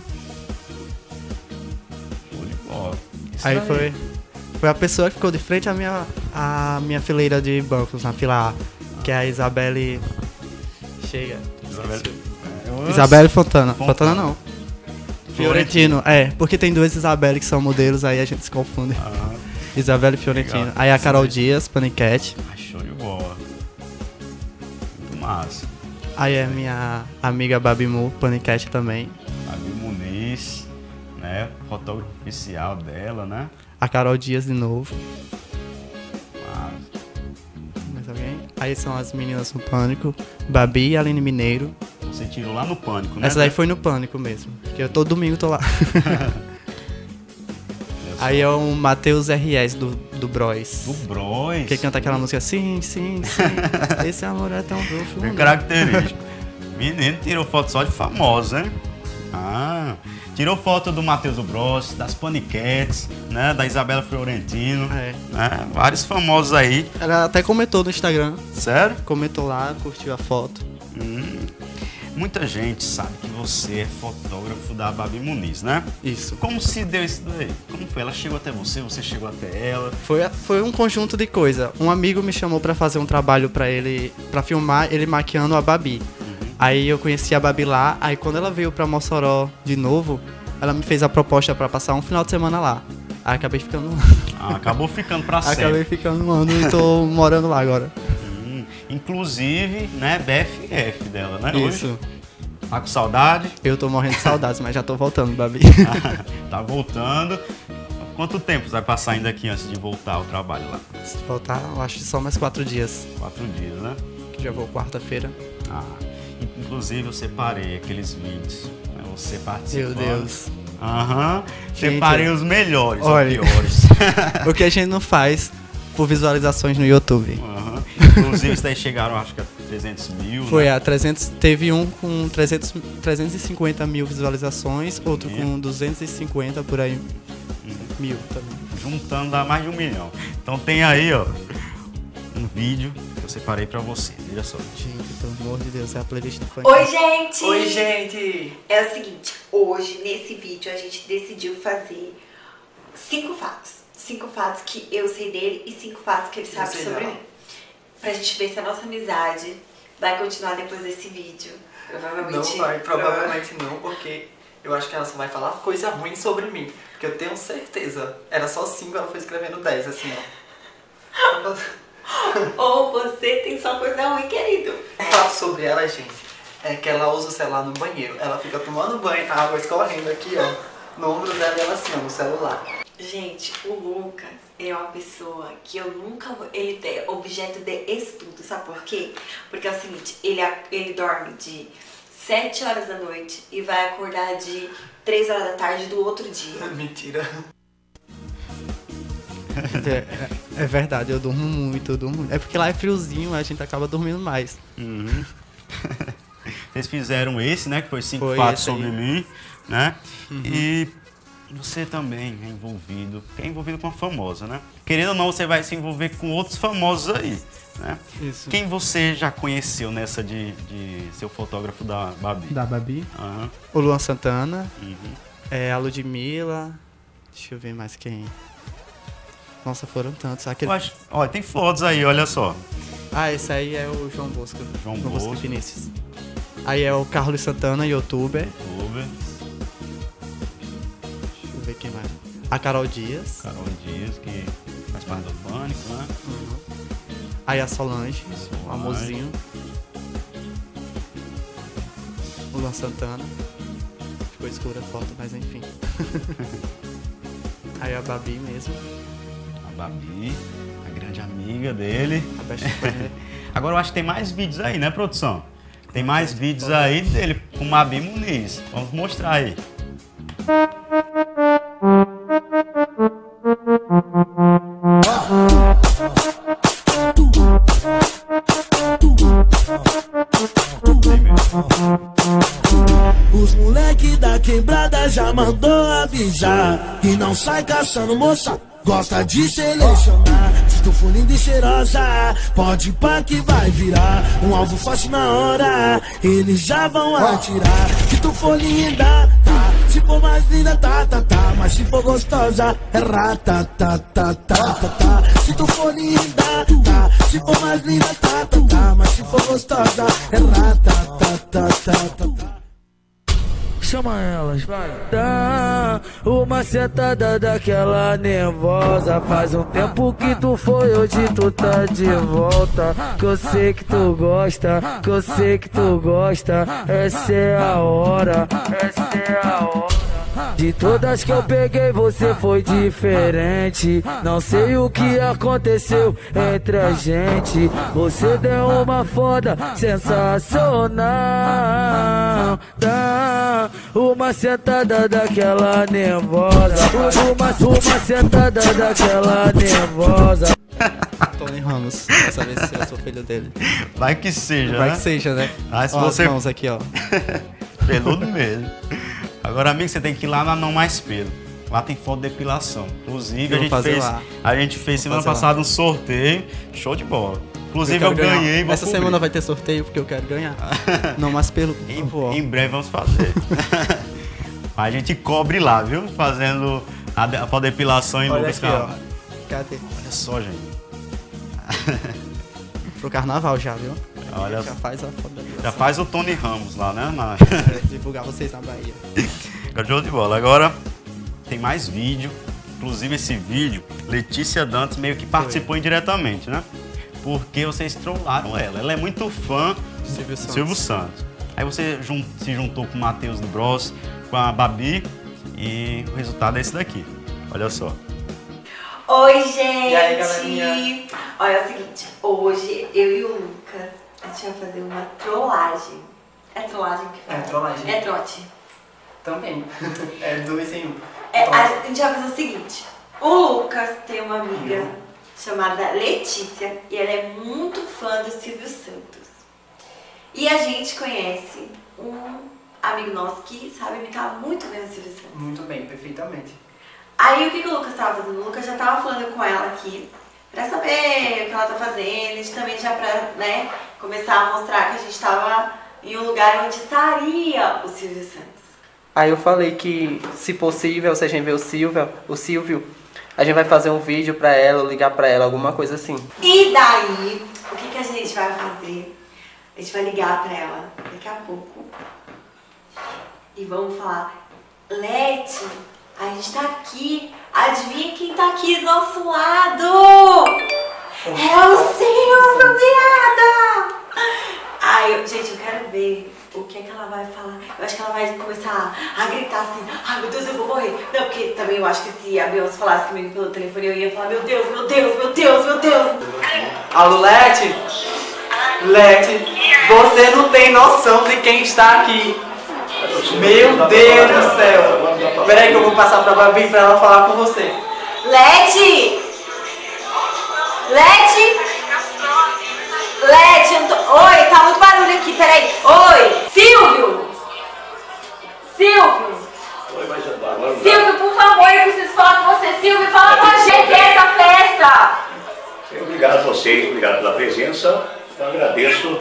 Show de bola. Aí foi a pessoa que ficou de frente à minha fileira de bancos, na fila A, que é a Isabelle... Chega. Isabelle Fontana. Fontana não. Fiorentino. Porque tem duas Isabelle que são modelos, aí a gente se confunde. Isabelle Fiorentino. Legal. Aí a Carol Dias, Paniquete. Show de bola. Muito massa. Aí é minha amiga Babi Mu, Paniquete também. Babi Muniz, né? Fotógrafo oficial dela, né? A Carol Dias de novo. Massa. Mais alguém? Aí são as meninas do Pânico. Babi e Aline Mineiro. Você tirou lá no Pânico, né? Essa daí foi no Pânico mesmo. Porque eu todo domingo tô lá. Aí é o Matheus R.S. do Bros. Do Bros? Que canta aquela música sim, sim, sim. Esse amor é tão profundo. Bem característico. Menino tirou foto só de famosos, hein? Tirou foto do Matheus do Bros, das Paniquetes, né? Da Isabela Fiorentino. Né? Vários famosos aí. Ela até comentou no Instagram. Sério? Comentou lá, curtiu a foto. Muita gente sabe que você é fotógrafo da Babi Muniz, né? Isso. Como se deu isso daí? Como foi? Ela chegou até você chegou até ela? Foi um conjunto de coisa. Um amigo me chamou pra fazer um trabalho pra ele, pra filmar ele maquiando a Babi. Aí eu conheci a Babi lá, aí quando ela veio pra Mossoró de novo, ela me fez a proposta pra passar um final de semana lá. Aí acabei ficando... acabou ficando pra sempre. Acabei ficando um ano e tô morando lá agora. Inclusive, né, BFF dela, né? Isso. Hoje. Tá com saudade? Eu tô morrendo de saudades, mas já tô voltando, Babi. Tá voltando. Quanto tempo você vai passar ainda aqui antes de voltar ao trabalho lá? Se voltar, eu acho que só mais 4 dias. 4 dias, né? Que já vou quarta-feira. Inclusive eu separei aqueles vídeos. Né, você participando. Meu Deus. Separei os melhores, olha, os piores. O que a gente não faz por visualizações no YouTube. Inclusive, isso daí chegaram, acho que a 300 mil. Foi, né? 300, teve um com 350 mil visualizações, outro com 250 por aí. Mil também. Juntando dá mais de 1 milhão. Então tem aí, ó, um vídeo que eu separei pra você. Veja só. Gente, pelo amor de Deus, é a playlist do funk. Oi, gente! Oi, gente! É o seguinte, hoje, nesse vídeo, a gente decidiu fazer 5 fatos. 5 fatos que eu sei dele e 5 fatos que ele sabe sobre mim. Pra gente ver se a nossa amizade vai continuar depois desse vídeo. Provavelmente não vai, provavelmente não, porque eu acho que ela só vai falar coisa ruim sobre mim. Porque eu tenho certeza. Era só 5, ela foi escrevendo 10, assim, ó. Ou você tem só coisa ruim, querido. O fato sobre ela, gente, é que ela usa o celular no banheiro. Ela fica tomando banho, a água escorrendo aqui, ó, no ombro dela e ela assim, ó, no celular. Gente, o Lucas é uma pessoa que eu nunca vou... Ele é objeto de estudo, sabe por quê? Porque é o seguinte, ele dorme de 7 horas da noite e vai acordar de 3 horas da tarde do outro dia. Mentira. É verdade, eu durmo muito, É porque lá é friozinho, a gente acaba dormindo mais. Uhum. Vocês fizeram esse, né? Que foi 5 fatos sobre mim, né? Uhum. E você também é envolvido com a famosa, né? Querendo ou não, você vai se envolver com outros famosos aí, né? Isso. Quem você já conheceu nessa de ser o fotógrafo da Babi? Da Babi? Uhum. O Luan Santana, a Ludmilla, deixa eu ver mais quem. Nossa, foram tantos. Olha, tem fotos aí, olha só. Ah, esse aí é o João Bosco. João Bosco Vinícius. Aí é o Carlos Santana, youtuber. Deixa eu ver quem mais. A Carol Dias. Que faz parte do Pânico, né? Uhum. Aí a Solange. Amorzinho. O Luan Santana. Ficou escura a foto, mas enfim. Aí a Babi mesmo. A Babi, a grande amiga dele. A best friend. Agora eu acho que tem mais vídeos aí, né, produção? Tem mais vídeos aí dele com Babi Muniz. Vamos mostrar aí. Os moleque da quebrada já mandou avisar e não sai caçando moça. Gosta de selecionar, se tu for linda e cheirosa, pode pá que vai virar um alvo fácil na hora, eles já vão atirar. Se tu for linda, tá, se for mais linda, tá, mas se for gostosa, é rata, tá. Se tu for linda, tá, se for mais linda, tá, mas se for gostosa, é rata, tá. Chama elas, vai. Dá uma sentada daquela nervosa. Faz um tempo que tu foi, hoje tu tá de volta. Que eu sei que tu gosta, que eu sei que tu gosta. Essa é a hora, essa é a hora. De todas que eu peguei, você foi diferente. Não sei o que aconteceu entre a gente. Você deu uma foda sensacional. Dá uma sentada daquela nervosa. Uma sentada daquela nervosa. Tony Ramos, pra saber se eu sou filho dele. Vai que seja, Vai que seja, né? Ah, se ó, você... as mãos aqui, ó. Peludo mesmo. Agora, amigo, você tem que ir lá na Não Mais Pelo. Lá tem foto de depilação. Inclusive, a gente fez semana passada um sorteio. Show de bola. Inclusive, eu ganhei. Essa semana vai ter sorteio porque eu quero ganhar. Não mais pelo. Em breve vamos fazer. A gente cobre lá, viu? Fazendo a foto de depilação em Lucas Carvalho. Cadê? Olha só, gente. Pro carnaval já, viu? Olha, já faz a foto da depilação. Já faz o Tony Ramos lá, né? Divulgar vocês na Bahia. Show de bola. Agora tem mais vídeo. Inclusive esse vídeo, Letícia Dantas meio que participou indiretamente, né? Porque vocês trollaram ela. Ela é muito fã do Silvio Santos. Aí você se juntou com o Matheus do Bros, com a Babi, e o resultado é esse daqui. Olha só. Oi, gente! E aí, galerinha? Olha, é o seguinte, hoje eu e o Lucas, a gente vai fazer uma trollagem. É trollagem que fala? É trollagem. É trote. Também. É 2 em 1. A gente vai fazer o seguinte, o Lucas tem uma amiga chamada Letícia e ela é muito fã do Silvio Santos. E a gente conhece um amigo nosso que sabe imitar muito bem o Silvio Santos. Muito bem, perfeitamente. Aí o que o Lucas estava fazendo? O Lucas já estava falando com ela aqui pra saber o que ela tá fazendo, a gente também já pra, né, começar a mostrar que a gente estava em um lugar onde estaria o Silvio Santos. Aí eu falei que, se possível, se a gente ver o Silvio, a gente vai fazer um vídeo pra ela, ligar pra ela, alguma coisa assim. E daí, o que a gente vai fazer? A gente vai ligar pra ela daqui a pouco e vamos falar: Leti, a gente tá aqui, adivinha quem tá aqui do nosso lado? É o Silvio, viada! Ai, gente, eu quero ver o que é que ela vai falar. eu acho que ela vai começar a gritar assim, ai meu Deus, eu vou morrer. Não, porque também eu acho que se a Beyoncé falasse comigo pelo telefone, eu ia falar, meu Deus, meu Deus, meu Deus, meu Deus. Alô, Lete? Lete, você não tem noção de quem está aqui. Meu Deus do céu. Peraí que eu vou passar pra Babi pra ela falar com você. Lete! Lete! Lete, eu tô... Oi, tá muito barulho aqui, peraí. Oi! Silvio! Silvio! Silvio, por favor, eu preciso falar com você. Silvio, fala com a gente essa festa! Obrigado a vocês, obrigado pela presença. Eu agradeço.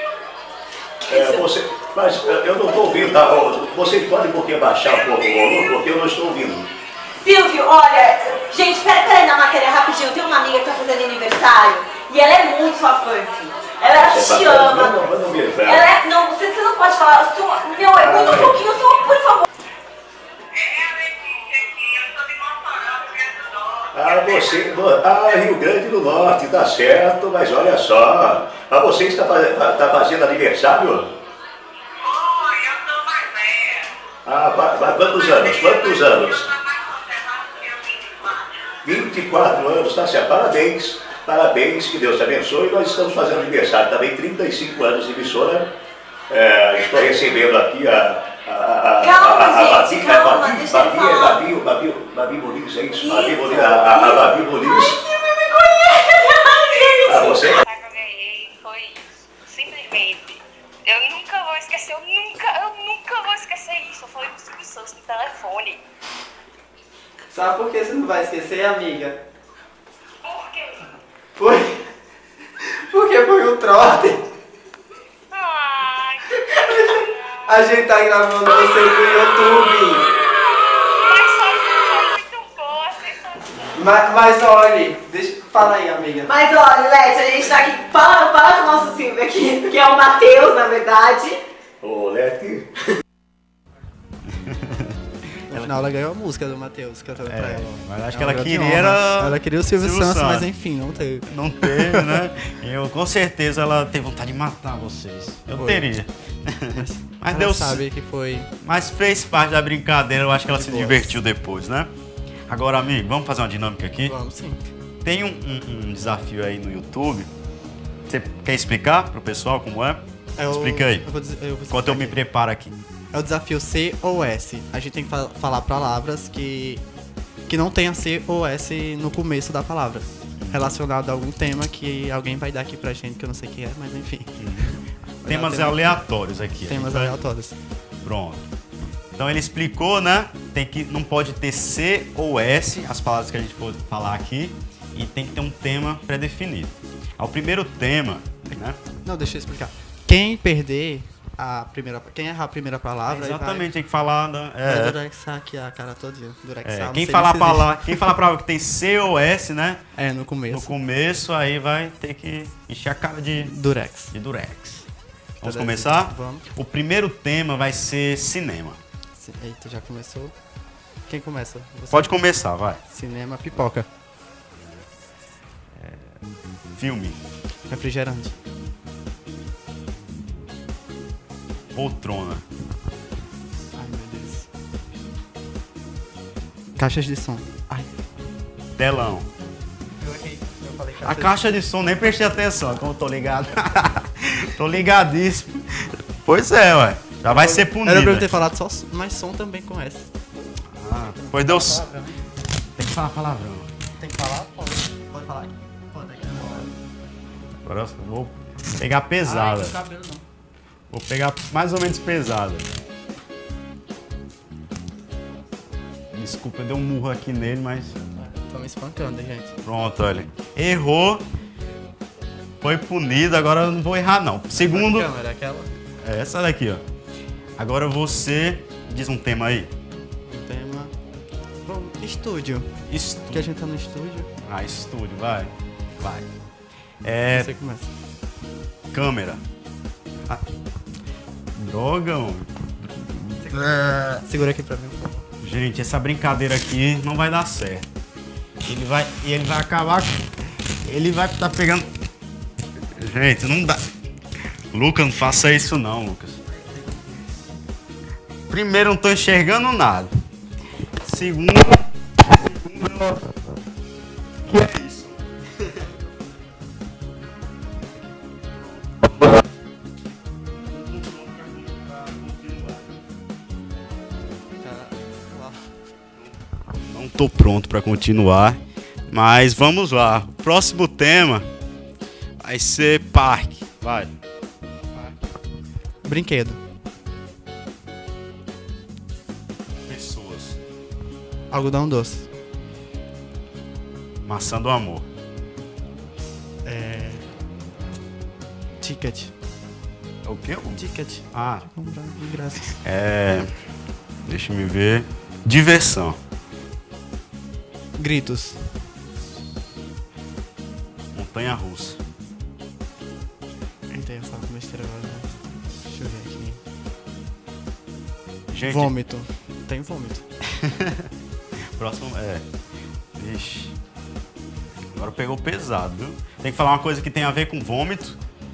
Mas eu não estou ouvindo, tá? Vocês podem um pouquinho abaixar um pouco o volume, porque eu não estou ouvindo. Silvio, olha, gente, peraí na matéria rapidinho. Eu tenho uma amiga que tá fazendo aniversário e ela é muito sua fã, filho. Ela te ama. Manda um beijo pra ela. Ela é, não, você não pode falar. Meu, muda um pouquinho, só, por favor. Rio Grande do Norte, tá certo, mas olha só. Você está fazendo aniversário? Quantos anos? Quantos anos? 24 anos, tá certo. Parabéns, parabéns, que Deus te abençoe. Nós estamos fazendo aniversário também, 35 anos de emissora. Estou recebendo aqui Babi Muniz, é isso? Babi Muniz, a Babi Muniz. Você? Eu ganhei foi isso, simplesmente. Eu nunca vou esquecer, eu nunca vou esquecer isso. Eu falei pro Silvio Santos no telefone. Sabe por que você não vai esquecer, amiga? Por quê? Porque foi um trote. A gente tá gravando você pro YouTube. Mas olha, fala aí, amiga. Mas olha, Lete, a gente tá aqui, fala com o nosso Silvio aqui, que é o Matheus, na verdade. Ô, Lete. No final ela ganhou a música do Matheus, cantando pra ela. Mas acho que ela queria Ela queria o Silvio Santos, mas enfim, não teve. Não teve, né? Com certeza ela teve vontade de matar vocês. Eu teria. Mas Deus sabe que foi. Mas fez parte da brincadeira, eu acho que ela se divertiu depois, né? Agora, amigo, vamos fazer uma dinâmica aqui? Vamos sim. Tem um desafio aí no YouTube. Você quer explicar pro pessoal como é? Explica aí. Eu vou dizer, enquanto eu me preparo aqui. É o desafio C ou S. A gente tem que falar palavras que não tenha C ou S no começo da palavra. Relacionado a algum tema que alguém vai dar aqui pra gente, que eu não sei quem é, mas enfim. Temas aleatórios aqui. Temas aleatórios. Pronto. Então ele explicou, né? Não pode ter C ou S, as palavras que a gente for falar aqui, e tem que ter um tema pré-definido. O primeiro tema, né? Não, deixa eu explicar. Quem perder quem errar a primeira palavra... Exatamente, tem que falar... Vai durexar aqui a cara todinha. Quem falar a palavra que tem C ou S, né? No começo. No começo, aí vai ter que encher a cara de... Durex. Vamos começar? Vamos. O primeiro tema vai ser cinema. Eita, já começou? Quem começa? Você? Pode começar, vai. Cinema, pipoca. Filme. Refrigerante. Poltrona. Ai, meu Deus. Caixas de som. Ai. Telão. Eu falei a caixa de som, nem prestei atenção, como eu tô ligado. Tô ligadíssimo. Pois é, ué. Já vai ser punido. Era pra eu ter falado só mais som também com essa. Pois deu... Tem que falar palavrão. Tem que falar? Pode falar aqui. Pode. Agora eu vou pegar pesada. Não cabelo não. Vou pegar mais ou menos pesada. Desculpa, eu dei um murro aqui nele, mas... Tô me espancando, gente. Pronto, olha. Errou. Foi punido, agora eu não vou errar, não. Segundo... câmera, aquela? É essa daqui, ó. Agora você diz um tema aí. Um tema... Bom, estúdio. Que a gente tá no estúdio. Estúdio, vai. Você começa. Câmera. Droga, homem. Segura aqui pra mim, por favor. Gente, essa brincadeira aqui não vai dar certo. Ele vai acabar... Ele vai estar pegando... Gente, não dá... Lucas, não faça isso não, Lucas. Primeiro, não tô enxergando nada. Segundo, que é isso? Não tô pronto para continuar, mas vamos lá. O próximo tema vai ser parque. Vai. Brinquedo. Pessoas. Algodão doce. Maçã do amor. Ticket. É o quê? Ticket. Ah. Comprar ingresso. Deixa eu ver. Diversão. Gritos. Montanha russa. Não tenho falar com besteira agora, mas... Deixa eu ver aqui. Gente... Vômito. Tem vômito. Próximo Ixi. Agora pegou pesado, viu? Tem que falar uma coisa que tem a ver com vômito.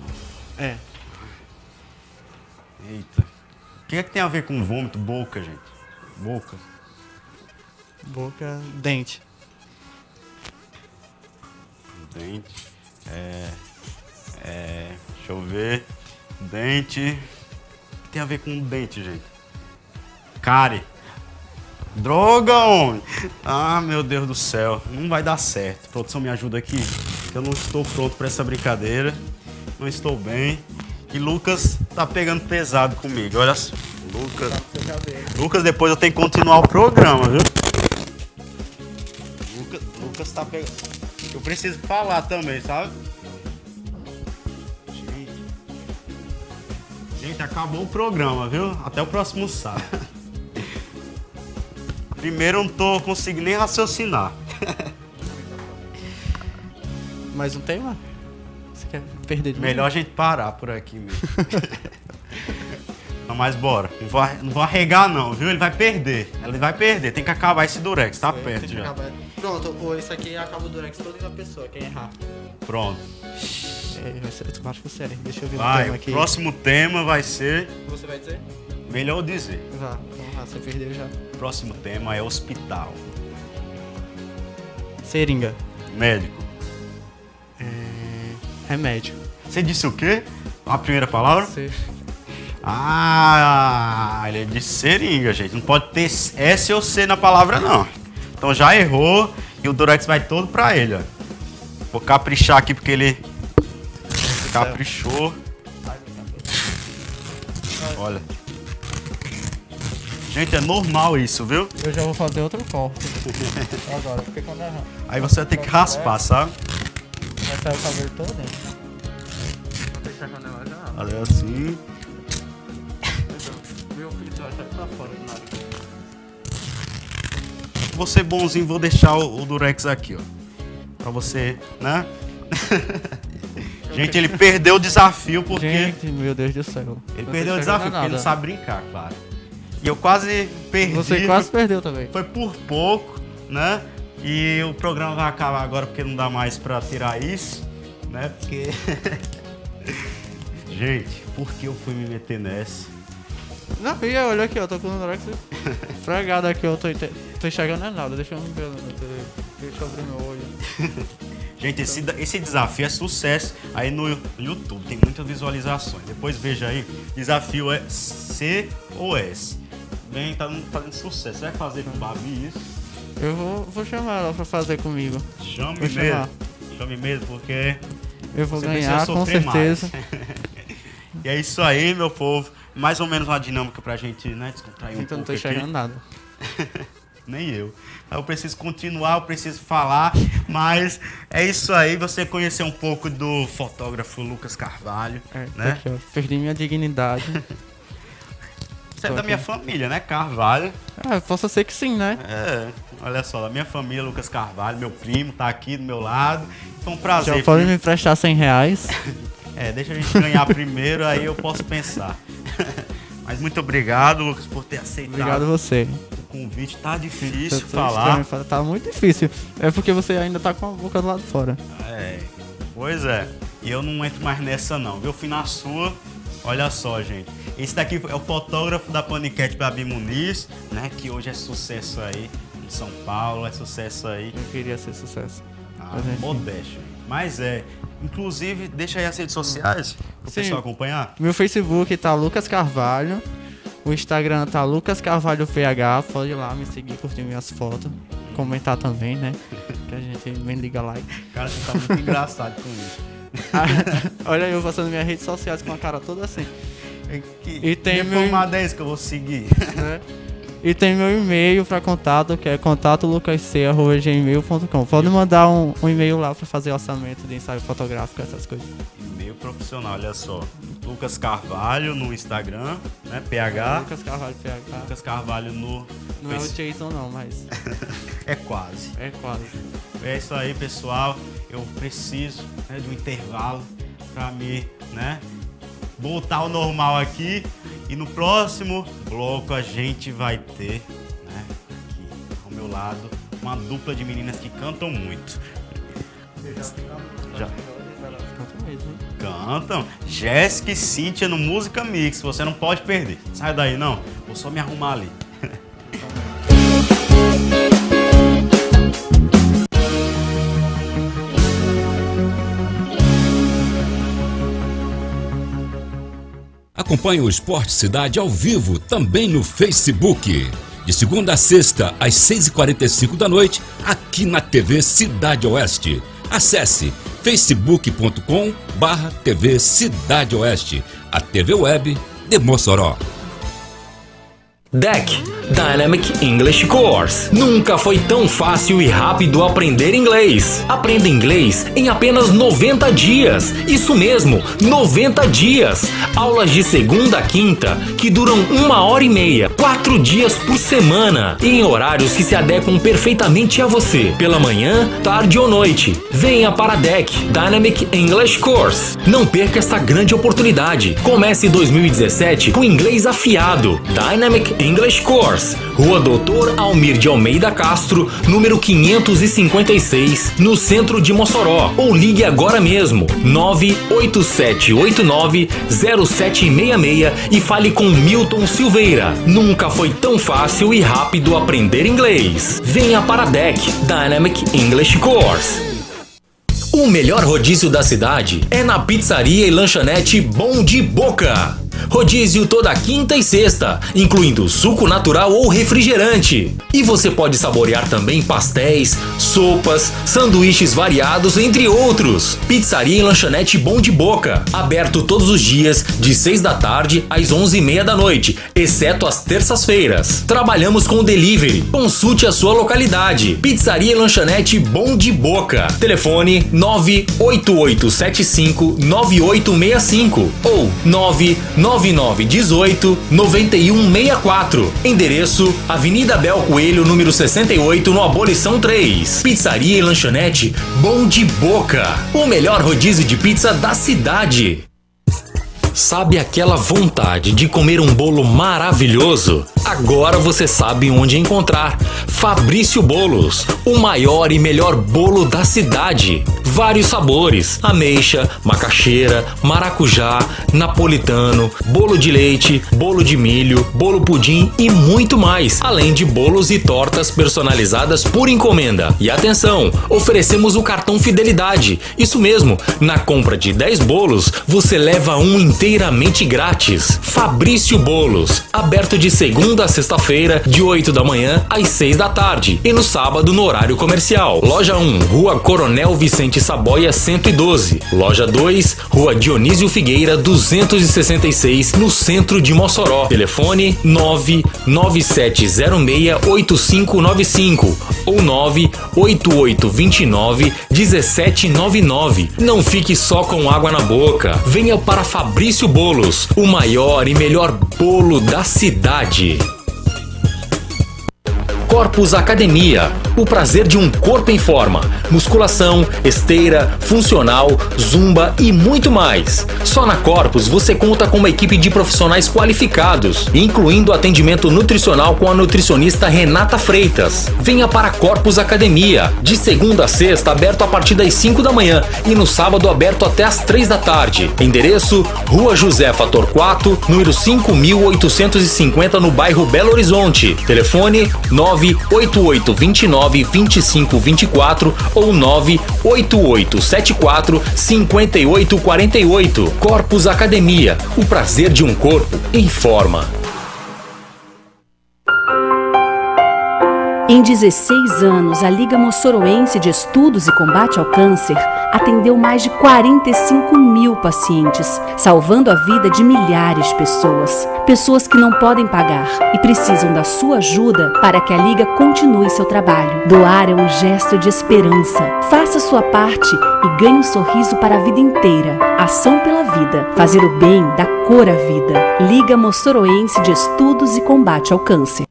Eita. O que é que tem a ver com vômito? Boca, gente. Boca. Boca. Dente. Dente. Deixa eu ver. Dente. O que tem a ver com dente, gente? Cárie. Droga, homem! Ah, meu Deus do céu. Não vai dar certo. Produção, me ajuda aqui. Eu não estou pronto para essa brincadeira. Não estou bem. E Lucas tá pegando pesado comigo. Olha só. Lucas, depois eu tenho que continuar o programa, viu? Lucas tá pegando. Eu preciso falar também, sabe? Gente, acabou o programa, viu? Até o próximo sábado. Primeiro eu não tô conseguindo nem raciocinar. Mais um tema? Você quer perder de Melhor a gente parar por aqui mesmo. Não, mas bora. Não vou arregar não, viu? Ele vai perder. Tem que acabar esse durex, tá perto já. Pronto, isso aqui acaba o durex todo da pessoa, quem errar. Pronto. Vai ser automático sério. Deixa eu ver o Vai, tema aqui. o próximo tema vai ser... Você vai dizer? Melhor dizer. Vamos lá, você perdeu já. O próximo tema é hospital. Seringa. Médico. Remédio. Você disse o quê? A primeira palavra? Sim. Ele disse seringa, gente. Não pode ter S ou C na palavra, não. Então já errou e o durex vai todo pra ele, ó. Vou caprichar aqui porque ele caprichou. Olha. Gente, é normal isso, viu? Eu já vou fazer outro corte. Agora, porque quando errar. Aí você vai ter que raspar, sabe? Vai sair o cabelo todo dentro. Vou deixar quando ela já. Olha assim. Meu filho vai sair pra fora do nada. Vou ser bonzinho, vou deixar o durex aqui, ó. Pra você, né? Gente, ele perdeu o desafio porque... Gente, meu Deus do céu. Ele perdeu o desafio porque ele não sabe brincar, claro. E eu quase perdi. Você quase perdeu também. Foi por pouco, né? E o programa vai acabar agora porque não dá mais pra tirar isso, né? Porque... Gente, por que eu fui me meter nessa? Não, filha, olha aqui, ó, tô com o durex fregado aqui, eu tô enxergando nada, deixa eu me ver, deixa eu abrir meu olho. Gente, esse desafio é sucesso aí no YouTube, tem muitas visualizações. Depois veja aí, desafio é C ou S. Bem, tá fazendo sucesso. Você vai fazer com o Babi isso? Eu vou chamar ela pra fazer comigo. Chame mesmo. Chame mesmo, porque eu vou ganhar com certeza. E é isso aí, meu povo. Mais ou menos uma dinâmica pra gente, né, descontrair um pouco. Eu não tô enxergando nada. Nem eu. Eu preciso continuar, eu preciso falar, mas é isso aí, você conhecer um pouco do fotógrafo Lucas Carvalho, né? Aqui, ó, perdi minha dignidade. Você é da minha família, né, Carvalho? Posso ser que sim, né? Olha só, da minha família, Lucas Carvalho, meu primo, tá aqui do meu lado. Foi um prazer. Já pode me emprestar R$100? Deixa a gente ganhar primeiro, aí eu posso pensar. Mas muito obrigado, Lucas, por ter aceitado. Obrigado a você. O convite tá difícil falar. Tá muito difícil. É porque você ainda tá com a boca do lado de fora. Pois é. E eu não entro mais nessa não, viu? Eu fui na sua, Olha só, gente. Esse daqui é o fotógrafo da Paniquete, Babi Muniz, né? Que hoje é sucesso aí em São Paulo, é sucesso aí. Eu queria ser sucesso. Modesto. Mas é. Inclusive, deixa aí as redes sociais pro pessoal acompanhar. Meu Facebook tá Lucas Carvalho. O Instagram tá Lucas Carvalho PH. Pode ir lá me seguir, curtir minhas fotos. Comentar também, né? Que a gente nem liga like. Cara, você tá muito engraçado com isso. Olha eu passando minhas redes sociais com a cara toda assim. E tem informada isso que eu vou seguir. Né? E tem meu e-mail para contato, que é contatolucasc@gmail.com. Pode mandar um e-mail lá para fazer orçamento de ensaio fotográfico, essas coisas. E-mail profissional, olha só. Lucas Carvalho no Instagram, né? PH. Lucas Carvalho PH. Lucas Carvalho no... Não é o Jason não, mas... É quase. É quase. É isso aí, pessoal. Eu preciso, né, de um intervalo para me, né, voltar ao normal aqui. E no próximo bloco a gente vai ter, né, aqui ao meu lado, uma dupla de meninas que cantam muito. Já. Cantam. Jéssica e Cíntia no Música Mix. Você não pode perder. Sai daí, não. Vou só me arrumar ali. Acompanhe o Esporte Cidade ao vivo também no Facebook. De segunda a sexta, às 6h45 da noite, aqui na TV Cidade Oeste. Acesse facebook.com/TV Cidade Oeste, a TV web de Mossoró. DEC Dynamic English Course. Nunca foi tão fácil e rápido aprender inglês. Aprenda inglês em apenas 90 dias. Isso mesmo, 90 dias. Aulas de segunda a quinta que duram 1h30, 4 dias por semana, em horários que se adequam perfeitamente a você, pela manhã, tarde ou noite. Venha para a DEC Dynamic English Course. Não perca esta grande oportunidade. Comece 2017 com inglês afiado. Dynamic English Course, Rua Doutor Almir de Almeida Castro, número 556, no centro de Mossoró. Ou ligue agora mesmo, 987890766 e fale com Milton Silveira. Nunca foi tão fácil e rápido aprender inglês. Venha para a DEC Dynamic English Course. O melhor rodízio da cidade é na pizzaria e lanchonete Bom de Boca. Rodízio toda quinta e sexta, incluindo suco natural ou refrigerante. E você pode saborear também pastéis, sopas, sanduíches variados, entre outros. Pizzaria e lanchonete Bom de Boca, aberto todos os dias de 6 da tarde às 11h30 da noite, exceto às terças-feiras. Trabalhamos com delivery. Consulte a sua localidade. Pizzaria e lanchonete Bom de Boca. Telefone 988759865 ou 9918-9164. Endereço: Avenida Bel Coelho, número 68, no Abolição 3. Pizzaria e lanchonete Bom de Boca. O melhor rodízio de pizza da cidade. Sabe aquela vontade de comer um bolo maravilhoso? Agora você sabe onde encontrar. Fabrício Bolos, o maior e melhor bolo da cidade. Vários sabores: ameixa, macaxeira, maracujá, napolitano, bolo de leite, bolo de milho, bolo pudim e muito mais. Além de bolos e tortas personalizadas por encomenda. E atenção, oferecemos o cartão Fidelidade. Isso mesmo, na compra de 10 bolos, você leva um inteiramente grátis. Fabrício Bolos, aberto de segunda a sexta-feira, de 8 da manhã às 6 da tarde. E no sábado, no horário comercial. Loja 1, Rua Coronel Vicente Saboia 112. Loja 2, Rua Dionísio Figueira 266, no centro de Mossoró. Telefone 997068595 ou 988291799. Não fique só com água na boca. Venha para Fabrício Bolos, o maior e melhor bolo da cidade. Corpus Academia, o prazer de um corpo em forma. Musculação, esteira, funcional, zumba e muito mais. Só na Corpus você conta com uma equipe de profissionais qualificados, incluindo atendimento nutricional com a nutricionista Renata Freitas. Venha para a Corpus Academia, de segunda a sexta aberto a partir das 5 da manhã e no sábado aberto até às 3 da tarde. Endereço: Rua Josefa Torquato, número 5850 no bairro Belo Horizonte. Telefone 98829-2524 ou 98874-5848. Corpus Academia, o prazer de um corpo em forma. Em 16 anos, a Liga Moçoroense de Estudos e Combate ao Câncer atendeu mais de 45 mil pacientes, salvando a vida de milhares de pessoas. Pessoas que não podem pagar e precisam da sua ajuda para que a Liga continue seu trabalho. Doar é um gesto de esperança. Faça sua parte e ganhe um sorriso para a vida inteira. Ação pela vida. Fazer o bem dá cor à vida. Liga Moçoroense de Estudos e Combate ao Câncer.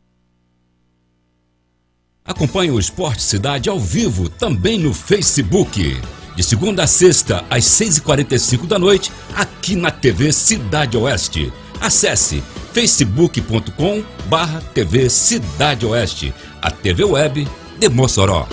Acompanhe o Esporte Cidade ao vivo também no Facebook. De segunda a sexta, às 6h45 da noite, aqui na TV Cidade Oeste. Acesse facebook.com/TV Cidade Oeste, a TV web de Mossoró.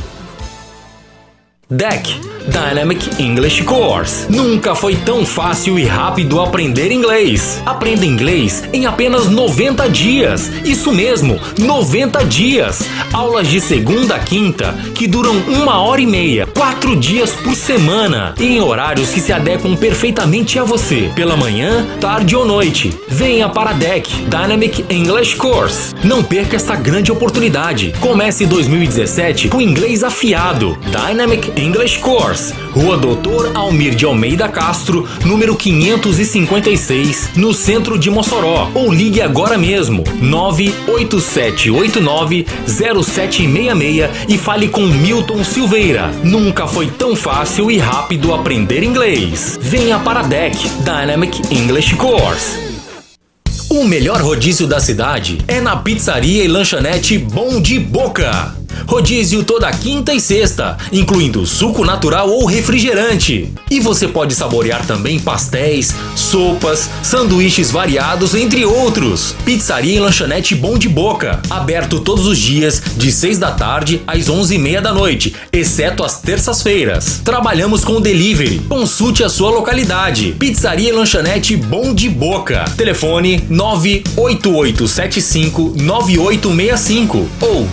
DEC, Dynamic English Course. Nunca foi tão fácil e rápido aprender inglês. Aprenda inglês em apenas 90 dias. Isso mesmo, 90 dias. Aulas de segunda a quinta que duram 1h30, 4 dias por semana, e em horários que se adequam perfeitamente a você, pela manhã, tarde ou noite. Venha para a DEC, Dynamic English Course. Não perca esta grande oportunidade. Comece 2017 com inglês afiado. Dynamic English Course, Rua Doutor Almir de Almeida Castro, número 556, no centro de Mossoró. Ou ligue agora mesmo, 98789-0766 e fale com Milton Silveira. Nunca foi tão fácil e rápido aprender inglês. Venha para a DEC, Dynamic English Course. O melhor rodízio da cidade é na pizzaria e lanchonete Bom de Boca. Rodízio toda quinta e sexta, incluindo suco natural ou refrigerante. E você pode saborear também pastéis, sopas, sanduíches variados, entre outros. Pizzaria e lanchonete Bom de Boca, aberto todos os dias de 6 da tarde às 11h30 da noite, exceto às terças-feiras. Trabalhamos com delivery. Consulte a sua localidade. Pizzaria e lanchonete Bom de Boca. Telefone 98875-9865 ou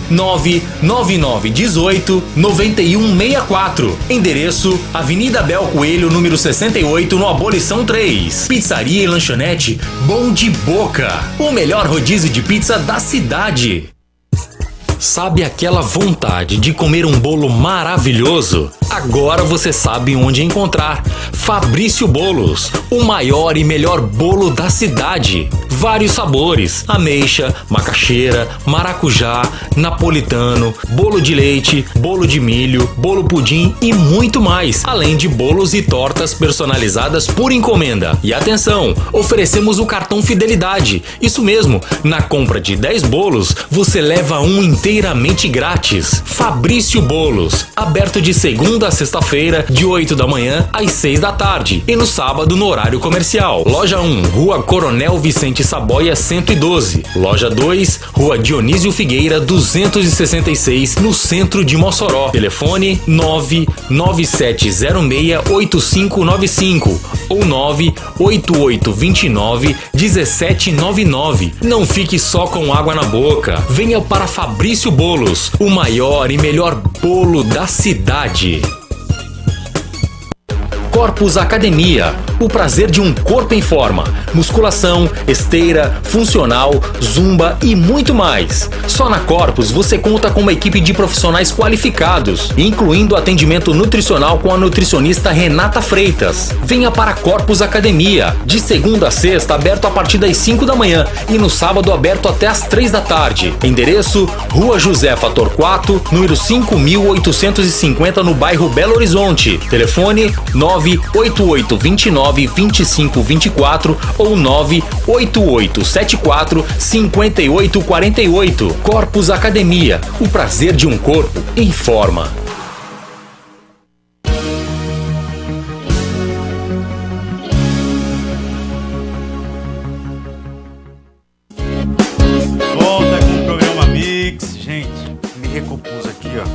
9918-9164. Endereço: Avenida Bel Coelho, número 68, no Abolição 3. Pizzaria e lanchonete Bom de Boca, o melhor rodízio de pizza da cidade. Sabe aquela vontade de comer um bolo maravilhoso? Agora você sabe onde encontrar. Fabrício Bolos, o maior e melhor bolo da cidade. Vários sabores: ameixa, macaxeira, maracujá, napolitano, bolo de leite, bolo de milho, bolo pudim e muito mais. Além de bolos e tortas personalizadas por encomenda. E atenção, oferecemos o cartão Fidelidade. Isso mesmo, na compra de 10 bolos, você leva um inteiramente grátis. Fabrício Bolos, aberto de segunda a sexta-feira, de 8 da manhã às 6 da tarde. E no sábado no horário comercial. Loja 1, Rua Coronel Vicente Saboia 112. Loja 2, Rua Dionísio Figueira 266, no centro de Mossoró. Telefone 99706-8595 ou 98829-1799. Não fique só com água na boca. Venha para Fabrício Bolos, o maior e melhor bolo da cidade. Corpus Academia, o prazer de um corpo em forma. Musculação, esteira, funcional, zumba e muito mais. Só na Corpus você conta com uma equipe de profissionais qualificados, incluindo atendimento nutricional com a nutricionista Renata Freitas. Venha para a Corpus Academia, de segunda a sexta aberto a partir das 5 da manhã e no sábado aberto até às 3 da tarde. Endereço: Rua Josefa Torquato, número 5850 no bairro Belo Horizonte. Telefone 9 98829-2524 ou 98874-5848. Corpus Academia, o prazer de um corpo em forma. Volta com o programa Mix. Gente, me recompus aqui, ó.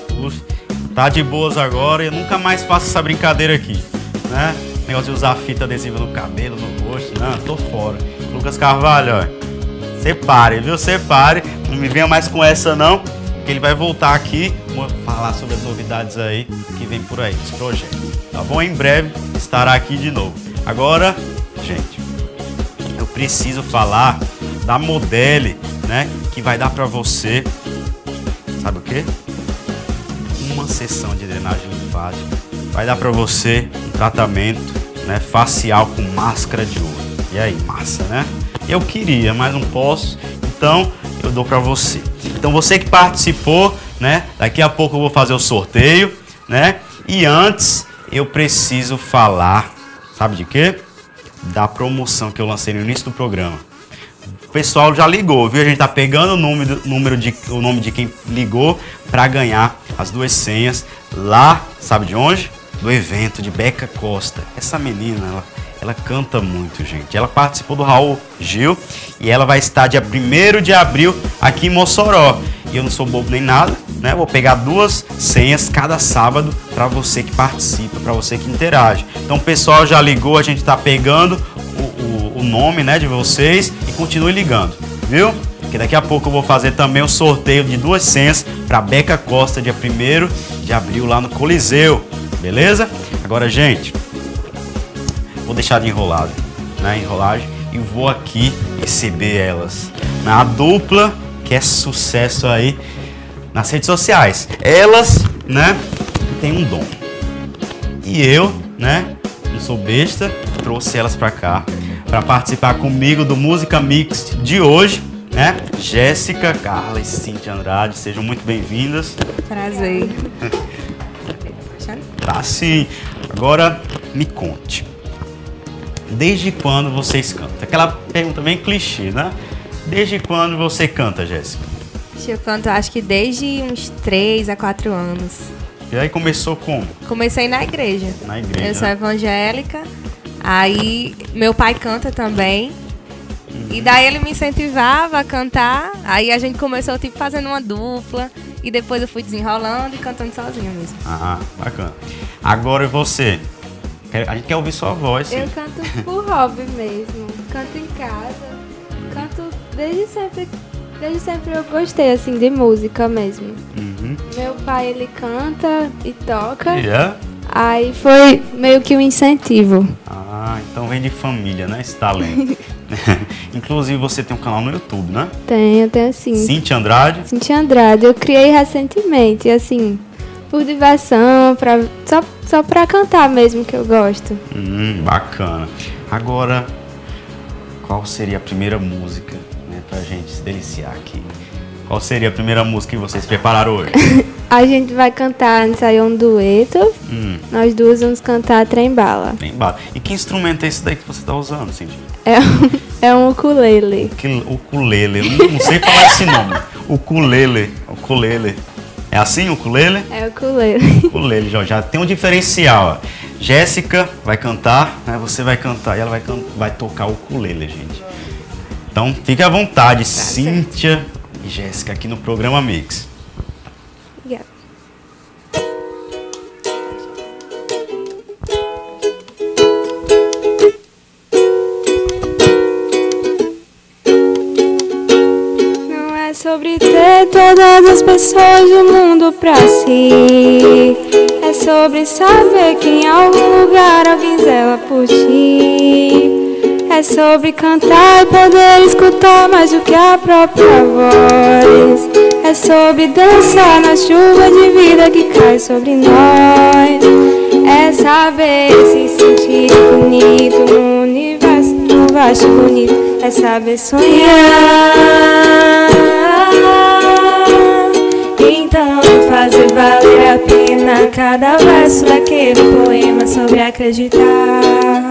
Tá de boas agora. Eu nunca mais faço essa brincadeira aqui, né? Negócio de usar fita adesiva no cabelo, no rosto. Não, tô fora. Lucas Carvalho, ó. Separe, viu? Separe. Não me venha mais com essa, não. Que ele vai voltar aqui, vou falar sobre as novidades aí que vem por aí, esse projeto. Tá bom? Em breve estará aqui de novo. Agora, gente, eu preciso falar da Modele, né? Que vai dar pra você, sabe o quê? Uma sessão de drenagem linfática. Vai dar pra você um tratamento, né, facial com máscara de ouro. E aí, massa, né? Eu queria, mas não posso, então eu dou pra você. Então você que participou, né? Daqui a pouco eu vou fazer o sorteio, né? E antes eu preciso falar, sabe de quê? Da promoção que eu lancei no início do programa. O pessoal já ligou, viu? A gente tá pegando o nome de quem ligou para ganhar as 2 senhas lá, sabe de onde? Do evento de Beca Costa. Essa menina, ela canta muito, gente. Ela participou do Raul Gil e ela vai estar dia 1º de abril aqui em Mossoró. E eu não sou bobo nem nada, né? Vou pegar 2 senhas cada sábado para você que participa, para você que interage. Então o pessoal já ligou, a gente tá pegando o nome, né, de vocês e continue ligando, viu? Porque daqui a pouco eu vou fazer também o sorteio de 2 senhas para Beca Costa, dia 1º de abril lá no Coliseu, beleza? Agora, gente, vou deixar de enrolagem, e vou aqui receber elas. A dupla que é sucesso aí nas redes sociais. Elas, né, têm um dom. E eu, né, não sou besta, trouxe elas para cá para participar comigo do Música Mix de hoje, né? Jéssica, Carla e Cíntia Andrade, sejam muito bem-vindas. Prazer. Tá sim. Agora me conte. Desde quando vocês cantam? Aquela pergunta bem clichê, né? Desde quando você canta, Jéssica? Eu canto acho que desde uns 3 a 4 anos. E aí começou como? Comecei na igreja. Na igreja. Eu sou evangélica. Aí meu pai canta também. E daí ele me incentivava a cantar. Aí a gente começou tipo fazendo uma dupla. E depois eu fui desenrolando e cantando sozinha mesmo. Ah, bacana. Agora você. A gente quer ouvir sua voz. Sim. Eu canto por hobby mesmo. Canto em casa. Canto desde sempre. Desde sempre eu gostei assim de música mesmo. Uhum. Meu pai ele canta e toca. Yeah. Aí foi meio que um incentivo. Ah, então vem de família, né? Esse talento. Inclusive você tem um canal no YouTube, né? Tenho sim. Cíntia Andrade? Cíntia Andrade. Eu criei recentemente, assim, por diversão, só pra cantar mesmo, que eu gosto. Bacana. Agora, qual seria a primeira música, né, pra gente se deliciar aqui? Qual seria a primeira música que vocês prepararam hoje? A gente vai cantar, ensaiou um dueto. Nós duas vamos cantar Trem Bala. Trem Bala. E que instrumento é esse daí que você tá usando, Cíntia? É um ukulele. Ukulele. Eu não sei falar esse nome. Ukulele. Ukulele. É assim o ukulele? É o ukulele. Ukulele, já tem um diferencial. Ó. Jéssica vai cantar, né? Você vai cantar e ela vai tocar o ukulele, gente. Então fique à vontade, Cíntia e Jéssica aqui no programa Mix. Yeah. Não é sobre ter todas as pessoas do mundo pra si. É sobre saber que em algum lugar alguém zela por ti. É sobre cantar e poder escutar mais do que a própria voz. É sobre dançar na chuva de vida que cai sobre nós. É saber se sentir bonito no universo, no vasto bonito. É saber sonhar. Então fazer valer a pena cada verso daquele poema sobre acreditar.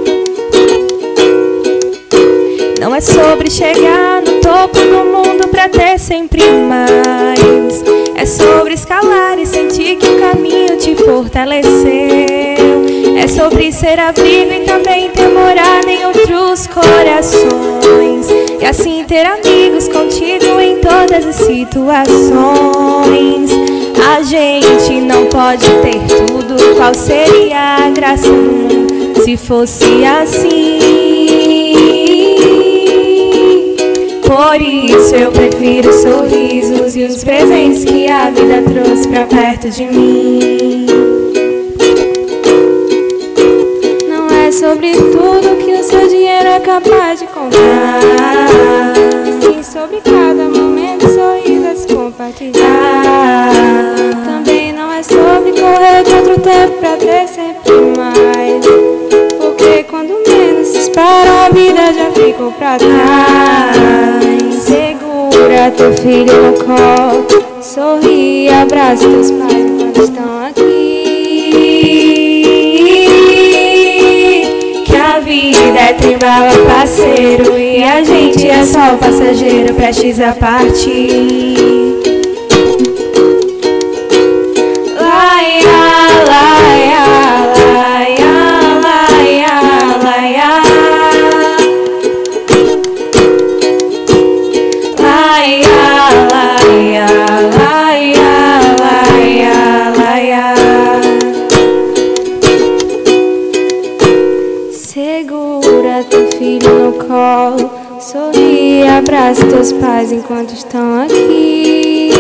Não é sobre chegar no topo do mundo pra ter sempre mais. É sobre escalar e sentir que o caminho te fortaleceu. É sobre ser abrigo e também ter morada em outros corações. E assim ter amigos contigo em todas as situações. A gente não pode ter tudo. Qual seria a graça do mundo se fosse assim? Por isso eu prefiro os sorrisos e os presentes que a vida trouxe pra perto de mim. Não é sobre tudo que o seu dinheiro é capaz de comprar, e sim sobre cada momento sorridas compartilhar. Também não é sobre correr contra o tempo pra ter sempre mais, porque quando menos se espera a vida já ficou pra trás. Segura teu filho no colo, sorri e abraça teus pais enquanto estão aqui. Que a vida é trem-bala, parceiro, e a gente é só o passageiro prestes a partir. Laia, laia, laia, laia, laia. Segura teu filho no colo, sorri e abraça teus pais enquanto estão aqui.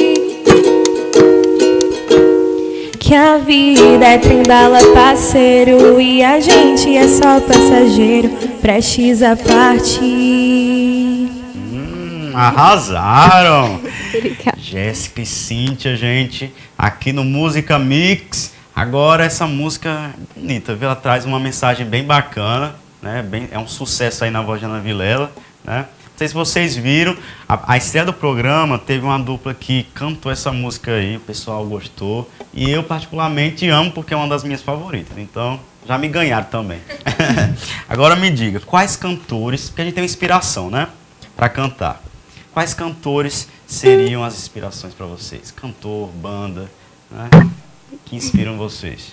Que a vida é trem-bala, parceiro, e a gente é só passageiro prestes a partir. Arrasaram! Jéssica e Cíntia, gente, aqui no Música Mix. Agora essa música bonita, viu? Ela traz uma mensagem bem bacana, né? É um sucesso aí na voz de Ana Vilela, né? Não sei se vocês viram, a estreia do programa teve uma dupla que cantou essa música aí, o pessoal gostou. E eu particularmente amo porque é uma das minhas favoritas, então já me ganharam também. Agora me diga, quais cantores, porque a gente tem uma inspiração, né? Para cantar. Quais cantores seriam as inspirações para vocês? Cantor, banda, né? Que inspiram vocês?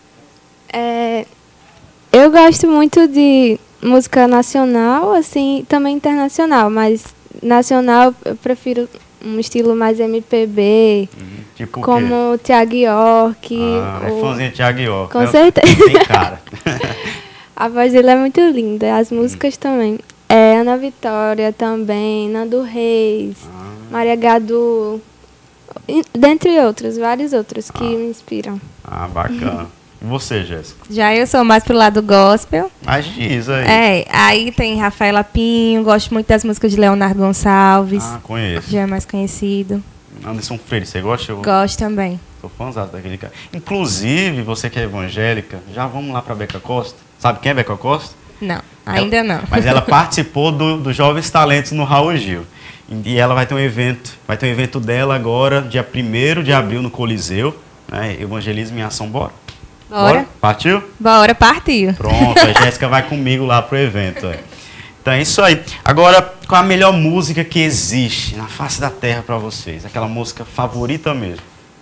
Eu gosto muito de música nacional, assim, também internacional, mas nacional eu prefiro um estilo mais MPB, tipo como o Thiago York. É fãzinha de Thiago York. Com certeza. Tem cara. A voz dele é muito linda, as músicas também. Ana Vitória também, Nando Reis, Maria Gadu, dentre outros, vários outros que me inspiram. Bacana. E você, Jéssica? Já eu sou mais pro lado gospel. Mas diz aí. Aí tem Rafaela Pinho, gosto muito das músicas de Leonardo Gonçalves. Conheço. Já é mais conhecido. Anderson Freire, você gosta? Gosto também. Sou fãzado daquele cara. Inclusive, você que é evangélica, já vamos lá pra Beca Costa? Sabe quem é Beca Costa? Não, ainda não. Mas ela participou do Jovens Talentos no Raul Gil. E ela vai ter um evento dela agora, dia 1º de abril, no Coliseu, né? Evangelismo em Ação, bora? Bora. Partiu? Bora, partiu. Pronto, a Jéssica vai comigo lá pro evento. Então é isso aí. Agora, qual a melhor música que existe na face da terra pra vocês? Aquela música favorita mesmo?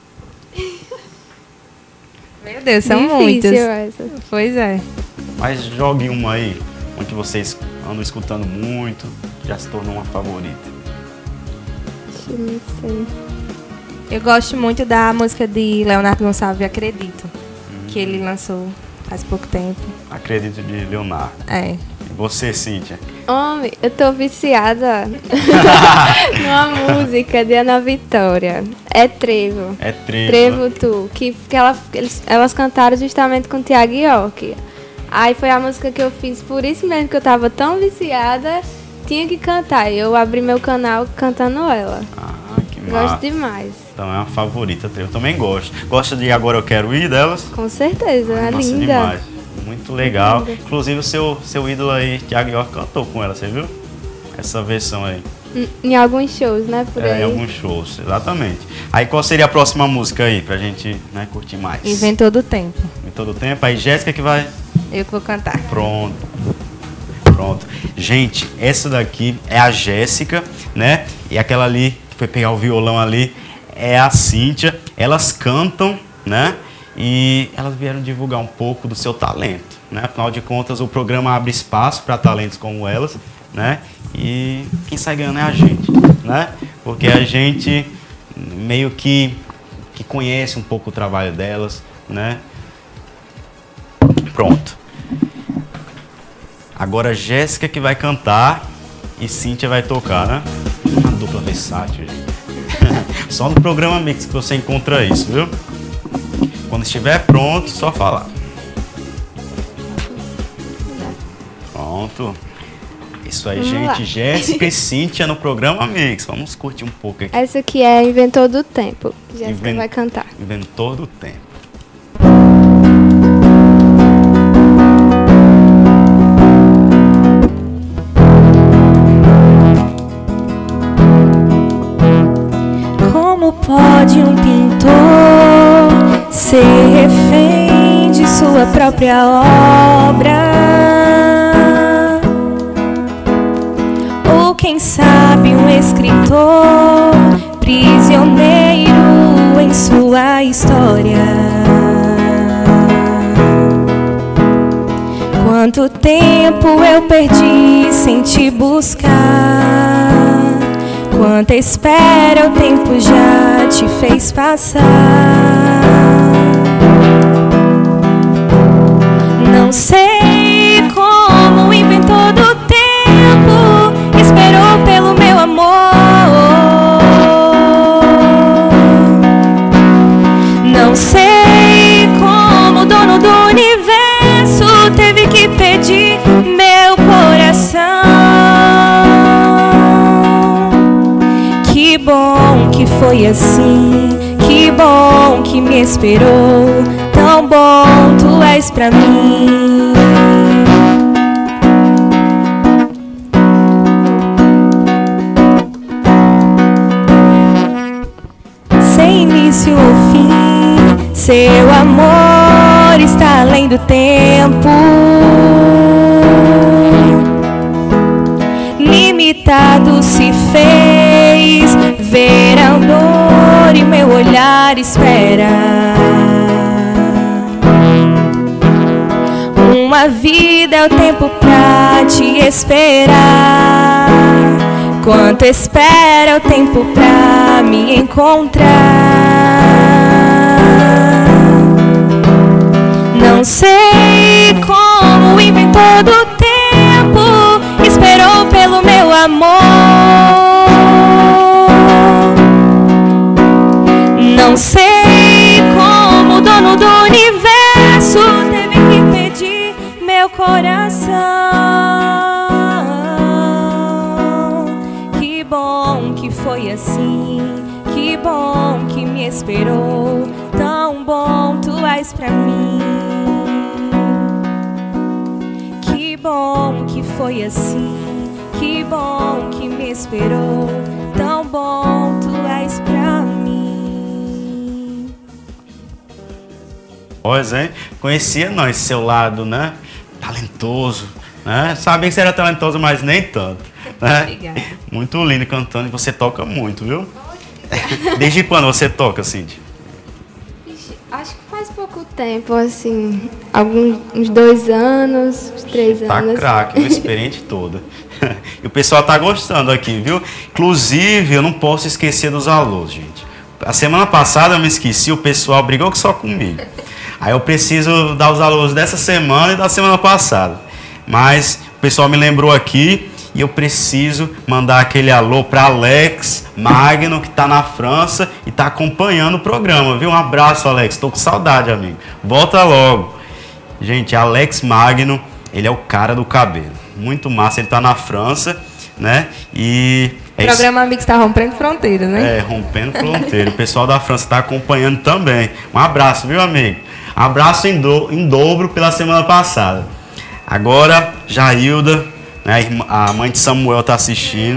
Meu Deus, são Difícil muitas. essa. Pois é. Mas jogue uma aí, uma que vocês andam escutando muito, já se tornou uma favorita. Não sei. Eu gosto muito da música de Leonardo Gonçalves, Acredito, que ele lançou faz pouco tempo. Acredito, de Leonardo. É. E você, Cíntia? Homem, eu tô viciada numa música de Ana Vitória. É Trevo. É Trevo. Trevo Tu. Que elas cantaram justamente com o Thiago York. Aí foi a música que eu fiz, por isso mesmo que eu tava tão viciada, tinha que cantar. Eu abri meu canal cantando ela. Que Gosto massa. demais. Então é uma favorita, Trevo. Também gosto. Gosta de Agora Eu Quero Ir delas? Com certeza, é Massa linda. demais. Muito legal. Linda. Inclusive o seu ídolo aí, Thiago York, cantou com ela, você viu? Essa versão aí. Em alguns shows, né? Por aí. Em alguns shows, exatamente. Aí qual seria a próxima música aí, pra gente, né, curtir mais? Inventor do Tempo. Inventor do Tempo. Aí Jéssica que vai... Eu que vou cantar. Pronto. Gente, essa daqui é a Jéssica, né? E aquela ali, que foi pegar o violão ali, é a Cíntia. Elas cantam, né? E elas vieram divulgar um pouco do seu talento, né? Afinal de contas, o programa abre espaço para talentos como elas, né? E quem sai ganhando é a gente, né? Porque a gente meio que conhece um pouco o trabalho delas, né? Pronto. Agora Jéssica que vai cantar e Cíntia vai tocar, né? Uma dupla versátil, gente. Só no programa Mix que você encontra isso, viu? Quando estiver pronto, só falar. Pronto. Isso aí, gente. Jéssica e Cíntia no programa Mix. Vamos curtir um pouco aqui. Essa aqui é Inventor do Tempo. Jéssica vai cantar. Inventor do Tempo. Como pode um pintor ser refém de sua própria obra? Ou quem sabe um escritor prisioneiro em sua história? Quanto tempo eu perdi sem te buscar? Quanta espera o tempo já te fez passar? Não sei como o inventor do tempo esperou pelo meu amor. Não sei como o dono do universo teve que pedir meu coração. Que bom que foi assim, que bom que me esperou. Tão bom tu és pra mim. Sem início ou fim, seu amor está além do tempo. Limitado se fez ver a dor e meu olhar espera. Uma vida é o tempo pra te esperar. Quanto espera é o tempo pra me encontrar. Não sei como o inventor do tempo esperou pelo meu amor. Não sei como o dono do universo teve que pedir meu coração. Que bom que foi assim, que bom que me esperou. Tão bom tu és pra mim. Que bom que foi assim, que bom que me esperou. Tão bom tu és pra mim. Pois é, conhecia não esse seu lado, né? Talentoso, né? Sabia que você era talentoso, mas nem tanto, né? Obrigada. Muito lindo cantando e você toca muito, viu? Desde quando você toca, Cíntia? Acho que faz pouco tempo, assim, uns 2 anos, uns 3 anos. Tá craque, viu? Experiente toda. E o pessoal tá gostando aqui, viu? Inclusive, eu não posso esquecer dos alôs, gente. A semana passada eu me esqueci, o pessoal brigou só comigo. Aí eu preciso dar os alôs dessa semana e da semana passada. Mas o pessoal me lembrou aqui e eu preciso mandar aquele alô para Alex Magno, que tá na França e tá acompanhando o programa, viu? Um abraço, Alex. Tô com saudade, amigo. Volta logo. Gente, Alex Magno, ele é o cara do cabelo. Muito massa, ele tá na França, né? E o programa Amigos tá rompendo fronteiras, né? É, rompendo fronteira. O pessoal da França tá acompanhando também. Um abraço, viu, amigo? Abraço em dobro pela semana passada. Agora, Jailda, né, a mãe de Samuel tá assistindo.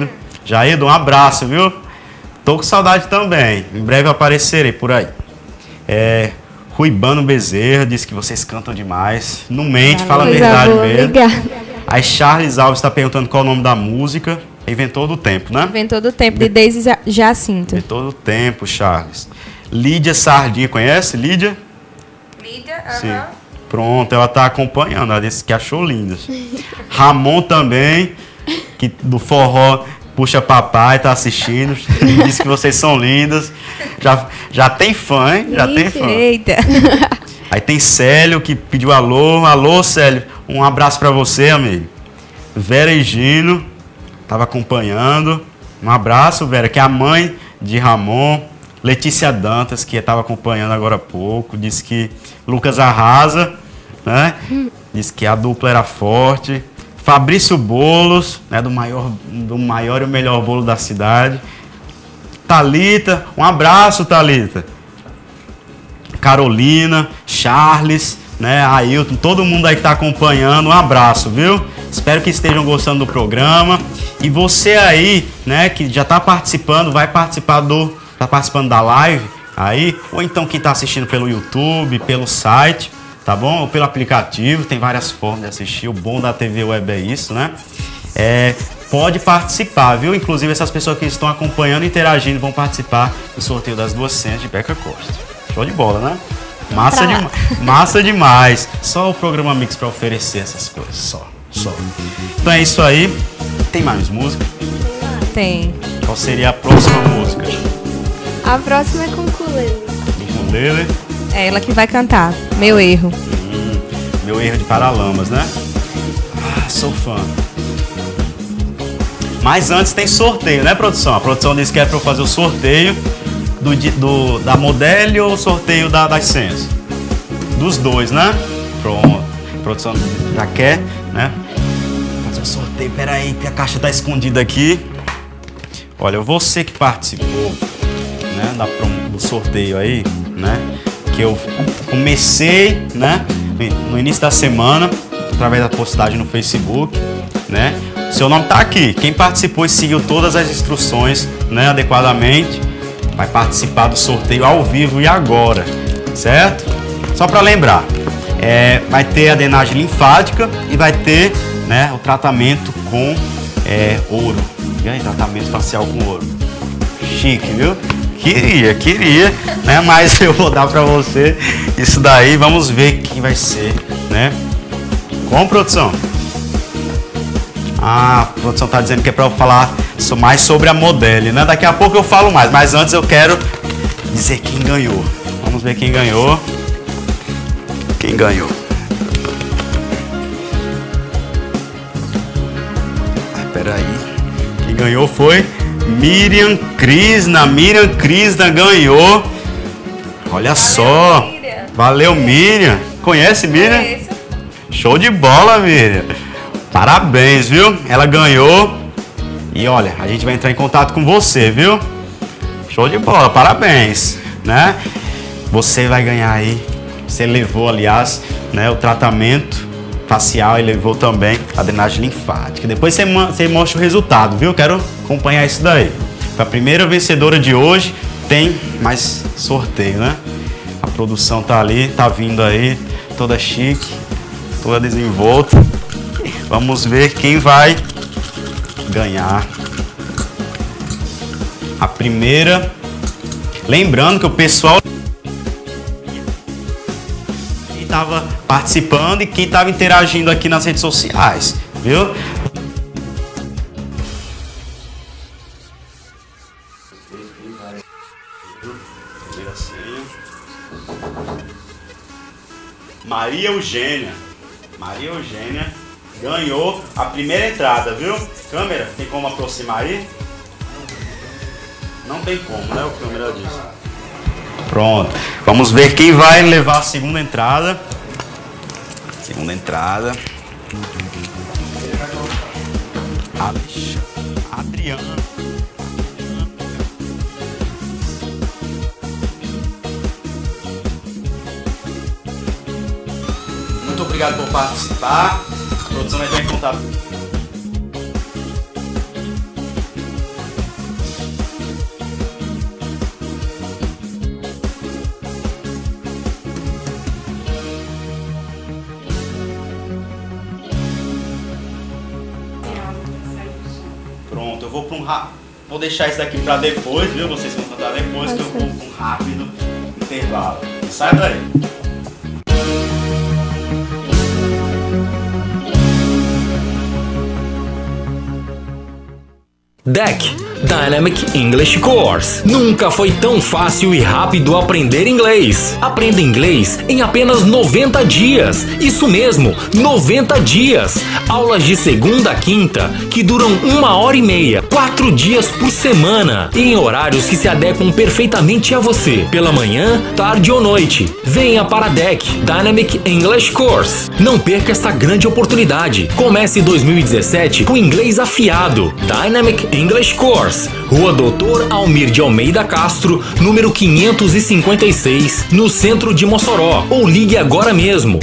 Jaildo, um abraço, viu? Tô com saudade também. Em breve aparecerei por aí. Ruibano Bezerra disse que vocês cantam demais. Não mente, fala a verdade mesmo. Obrigada. Aí Charles Alves está perguntando qual é o nome da música. Inventor do Tempo, né? Inventor do Tempo, de Deise Jacinto. Inventor do Tempo, Charles. Lídia Sardinha, conhece? Lídia? Lídia, Sim. Pronto, ela tá acompanhando, ela disse que achou lindas. Ramon também, que do forró Puxa Papai, tá assistindo, disse que vocês são lindas. Já tem fã, hein? Já tem fã. Eita. Aí tem Célio que pediu alô. Alô, Célio, um abraço pra você, amigo. Vera e Gino, tava acompanhando. Um abraço, Vera, que é a mãe de Ramon. Letícia Dantas, que estava acompanhando agora há pouco, disse que Lucas arrasa, né? Disse que a dupla era forte. Fabrício Bolos, né? do maior e o melhor bolo da cidade. Thalita, um abraço, Thalita. Carolina, Charles, né? Ailton, todo mundo aí que está acompanhando, um abraço, viu? Espero que estejam gostando do programa. E você aí, né, que já está participando, vai participar tá participando da live aí, ou então quem está assistindo pelo YouTube, pelo site, tá bom? Ou pelo aplicativo, tem várias formas de assistir, o bom da TV Web é isso, né? Pode participar, viu? Inclusive essas pessoas que estão acompanhando, interagindo, vão participar do sorteio das 2 senhas de Beca Costa. Show de bola, né? Massa demais. Só o programa Mix para oferecer essas coisas, só. Então é isso aí. Tem mais música? Tem. Qual seria a próxima música? A próxima é com ukulele. Ukulele? É ela que vai cantar. Meu Erro. Meu Erro de Paralamas, né? Sou fã. Mas antes tem sorteio, né, produção? A produção disse que é para eu fazer o sorteio da Modelo ou o sorteio das senhas? Dos dois, né? Pronto. A produção já quer, né? Fazer o sorteio. Pera aí, que a caixa tá escondida aqui. Olha, você que participou, né, do sorteio aí, né? Que eu comecei, né, no início da semana, através da postagem no Facebook, né? Seu nome tá aqui. Quem participou e seguiu todas as instruções, né, adequadamente, vai participar do sorteio ao vivo e agora, certo? Só para lembrar, vai ter a drenagem linfática e vai ter, né, o tratamento com ouro. E aí, tratamento facial com ouro. Chique, viu? Queria, né? Mas eu vou dar pra você isso daí. Vamos ver quem vai ser, né? Como, produção? A produção tá dizendo que é pra eu falar mais sobre a Modelo, né? Daqui a pouco eu falo mais, mas antes eu quero dizer quem ganhou. Vamos ver quem ganhou. Quem ganhou? Peraí. Quem ganhou foi Miriam Krishna. Miriam Krishna ganhou. Olha só. Miriam. Valeu, Miriam. Conhece Miriam? Conheço. Show de bola, Miriam. Parabéns, viu? Ela ganhou. E olha, a gente vai entrar em contato com você, viu? Show de bola, parabéns, né? Você vai ganhar aí. Você levou, aliás, né, o tratamento facial e levou também a drenagem linfática. Depois você mostra o resultado, viu? Quero acompanhar isso daí. Para a primeira vencedora de hoje, tem mais sorteio, né? A produção tá ali, tá vindo aí, toda chique, toda desenvolta. Vamos ver quem vai ganhar a primeira. Lembrando que o pessoal que estava participando e quem estava interagindo aqui nas redes sociais, viu? Maria Eugênia ganhou a primeira entrada, viu? Câmera, tem como aproximar aí? Não tem como, né? O câmera disse. Pronto. Vamos ver quem vai levar a segunda entrada. Adriana. Muito obrigado por participar. A produção vai entrar em contato. eu vou para um rápido. Vou deixar isso daqui para depois, viu? Vocês vão cantar depois, que eu vou para um rápido intervalo. Sai daí. DEC Dynamic English Course. Nunca foi tão fácil e rápido aprender inglês. Aprenda inglês em apenas 90 dias. Isso mesmo, 90 dias. Aulas de segunda a quinta que duram 1h30, 4 dias por semana, em horários que se adequam perfeitamente a você, pela manhã, tarde ou noite. Venha para a DEC Dynamic English Course. Não perca esta grande oportunidade. Comece 2017 com inglês afiado. Dynamic English Course. Rua Doutor Almir de Almeida Castro, número 556, no centro de Mossoró. Ou ligue agora mesmo,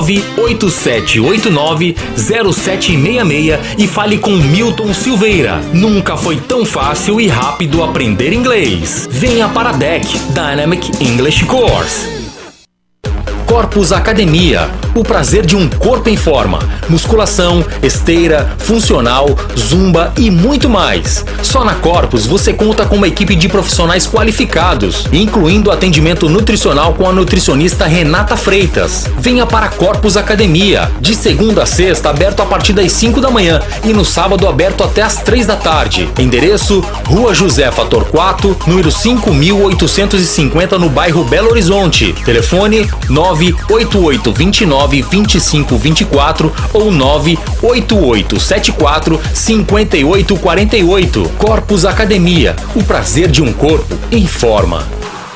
987890766 e fale com Milton Silveira. Nunca foi tão fácil e rápido aprender inglês. Venha para a DEC Dynamic English Course. Corpus Academia, o prazer de um corpo em forma, musculação, esteira, funcional, zumba e muito mais. Só na Corpus você conta com uma equipe de profissionais qualificados, incluindo atendimento nutricional com a nutricionista Renata Freitas. Venha para a Corpus Academia, de segunda a sexta aberto a partir das 5 da manhã e no sábado aberto até às 3 da tarde. Endereço: Rua Josefa Torquato, número 5850 no bairro Belo Horizonte. Telefone 988292524 ou 988745848. Corpus Academia, o prazer de um corpo em forma.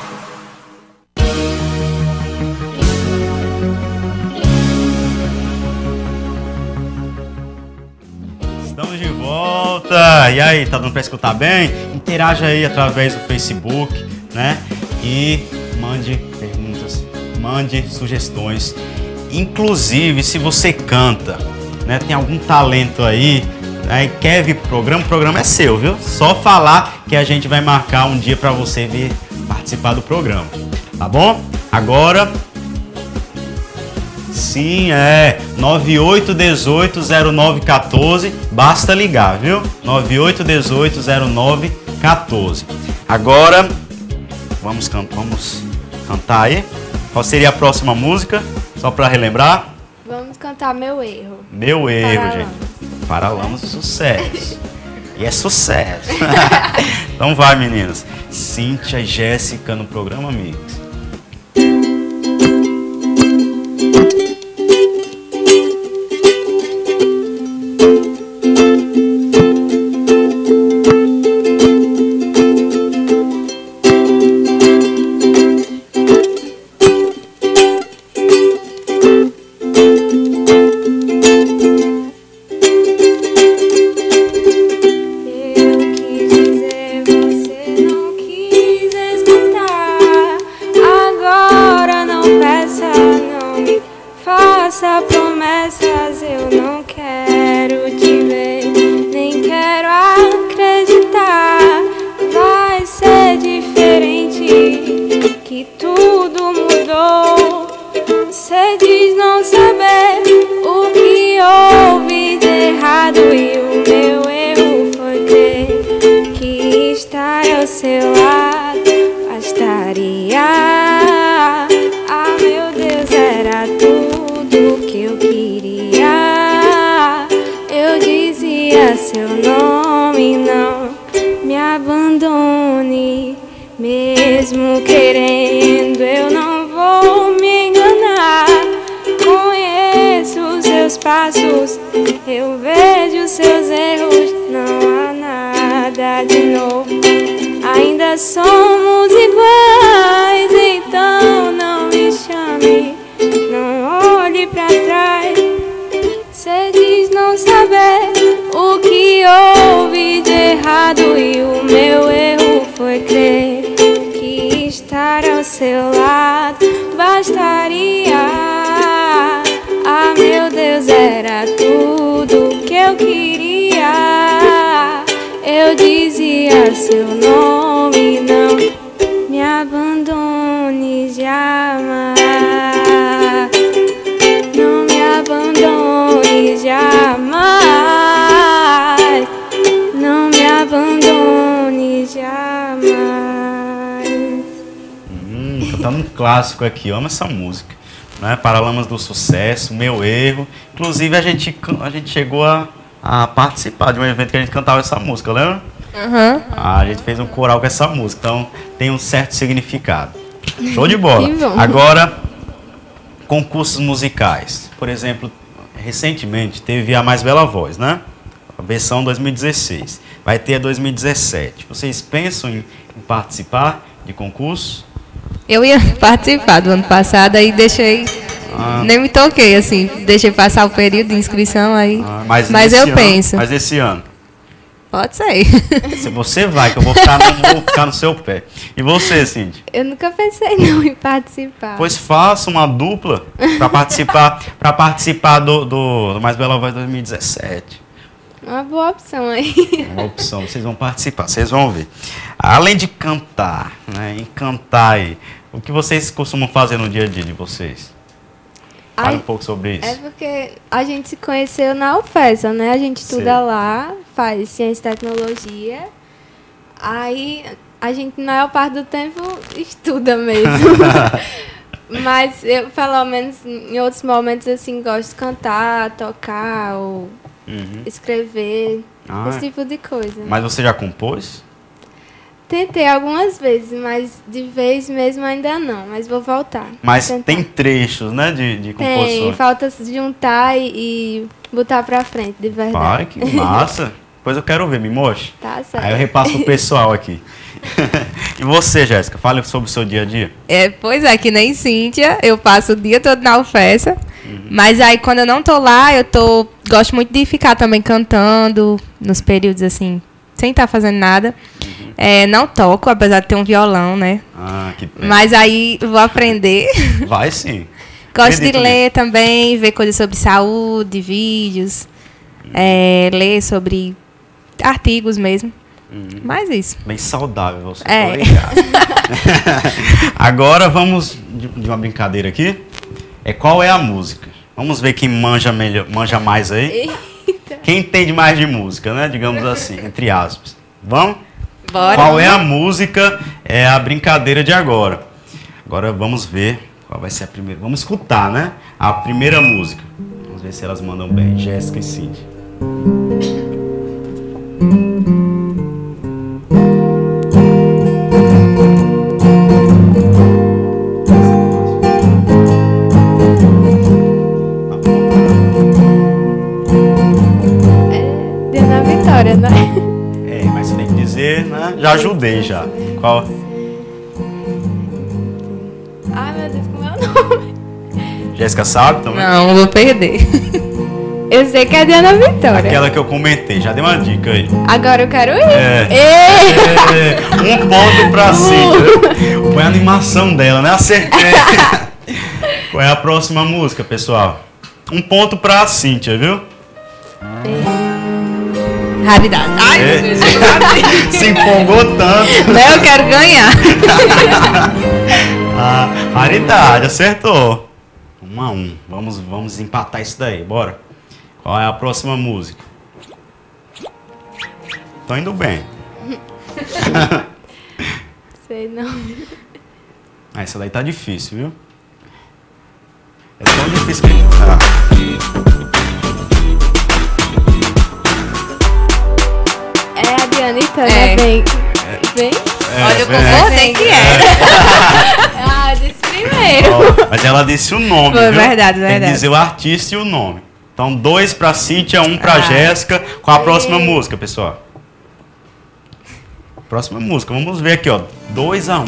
Estamos de volta. E aí, tá dando pra escutar bem? Interaja aí através do Facebook, né? E mande perguntas, mande sugestões. Inclusive, se você canta, né, tem algum talento aí, quer vir pro programa, o programa é seu, viu? Só falar que a gente vai marcar um dia pra você vir participar do programa, tá bom? Agora, sim, 98180914, basta ligar, viu? 98180914. Agora, vamos cantar aí. Qual seria a próxima música? Só para relembrar. Vamos cantar Meu Erro. Meu Erro, Paralamas. gente. Paralamas, sucesso. E é sucesso. Então vai, meninas. Cíntia e Jéssica no programa Mix. Faça promessas, eu não quero te ver, nem quero acreditar. Vai ser diferente, que tudo mudou. Você diz não saber o que houve de errado, e o meu erro foi crer que estar ao seu lado bastaria. Ah, meu Deus, era tudo que eu queria. Eu dizia seu nome, não me abandone. Mesmo querendo, eu não vou me enganar. Conheço os seus passos, eu vejo seus erros. Não há nada de novo, ainda somos iguais. Então não me chame, não olhe pra trás. Cê diz não saber o que houve de errado, e o meu erro foi crer que estar ao seu lado bastaria. Ah, meu Deus, era tudo que eu queria. Eu dizia seu nome, não me abandone jamais. Não me abandone jamais. Não me abandone. clássico aqui, eu amo essa música. Né? Paralamas do Sucesso, Meu Erro. Inclusive a gente chegou a participar de um evento que a gente cantava essa música, lembra? Uhum. A gente fez um coral com essa música, então tem um certo significado. Show de bola. Que bom. Agora, concursos musicais. Por exemplo, recentemente teve a Mais Bela Voz, né? A versão 2016. Vai ter a 2017. Vocês pensam em participar de concurso? Eu ia participar do ano passado, aí deixei... Nem me toquei, assim. Deixei passar o período de inscrição, aí... Mas eu penso. Mas esse ano? Pode ser. Se você vai, que eu vou ficar no seu pé. E você, Cindy? Eu nunca pensei não em participar. Pois faça uma dupla para participar do Mais Bela Voz 2017. Uma boa opção aí. Uma opção, vocês vão participar, vocês vão ver. Além de cantar, né, em cantar aí, o que vocês costumam fazer no dia a dia de vocês? Fale um pouco sobre isso. É porque a gente se conheceu na UFESA, né? A gente estuda lá, faz ciência e tecnologia. Aí a gente, na maior parte do tempo, estuda mesmo. Mas eu, pelo menos, em outros momentos, assim, gosto de cantar, tocar ou escrever, esse tipo de coisa. Mas você já compôs? Tentei algumas vezes, mas de vez mesmo ainda não, mas vou voltar. Mas tem trechos, né, de composições? Tem, falta juntar e botar pra frente, de verdade. Pai, que massa! Depois eu quero ver, me mostre. Tá certo. Aí eu repasso pro pessoal aqui. E você, Jéssica, fale sobre o seu dia a dia. Pois é, que nem Cíntia, eu passo o dia todo na UFESA, mas aí quando eu não tô lá, gosto muito de ficar também cantando, nos períodos assim, sem estar fazendo nada. Não toco, apesar de ter um violão, né? Que pena. Mas aí vou aprender. Vai sim. Gosto de ler também, ver coisas sobre saúde, vídeos, ler sobre artigos mesmo. Mais isso. Bem saudável você. Agora vamos de uma brincadeira aqui. Qual é a música? Vamos ver quem manja mais aí. Eita. Quem entende mais de música, né? Digamos assim, entre aspas. Vamos? Bora. Qual é a música? É a brincadeira de agora. Agora vamos ver qual vai ser a primeira. Vamos escutar, né? A primeira música. Vamos ver se elas mandam bem. Jéssica e Cindy. Diana Vitória, né? Mas tem que dizer, né? Já ajudei já. Qual? Ai, meu Deus, como é o nome? Jéssica sabe também? Não, vou perder. Eu sei que é Diana Vitória. Aquela que eu comentei, já dei uma dica aí. Agora eu quero ir. Um ponto pra Cíntia. Foi a animação dela, né? Acertei. Qual é a próxima música, pessoal? Um ponto pra Cíntia, viu? Raridade. Ai, meu Deus. Se empolgou tanto. Não, eu quero ganhar. Raridade, acertou. 1-1. Vamos empatar isso daí, bora. Qual é a próxima música? Tô indo bem. Sei não. Essa daí tá difícil, viu? É tão difícil que... É a Dianita, né? Bem. Olha, eu concordei que era. Disse primeiro. Mas ela disse o nome, Foi, viu? verdade. Tem que dizer o artista e o nome. Então, 2 pra Cíntia, 1 pra Jéssica. Qual a próxima música, pessoal? Próxima música, vamos ver aqui, ó. 2-1.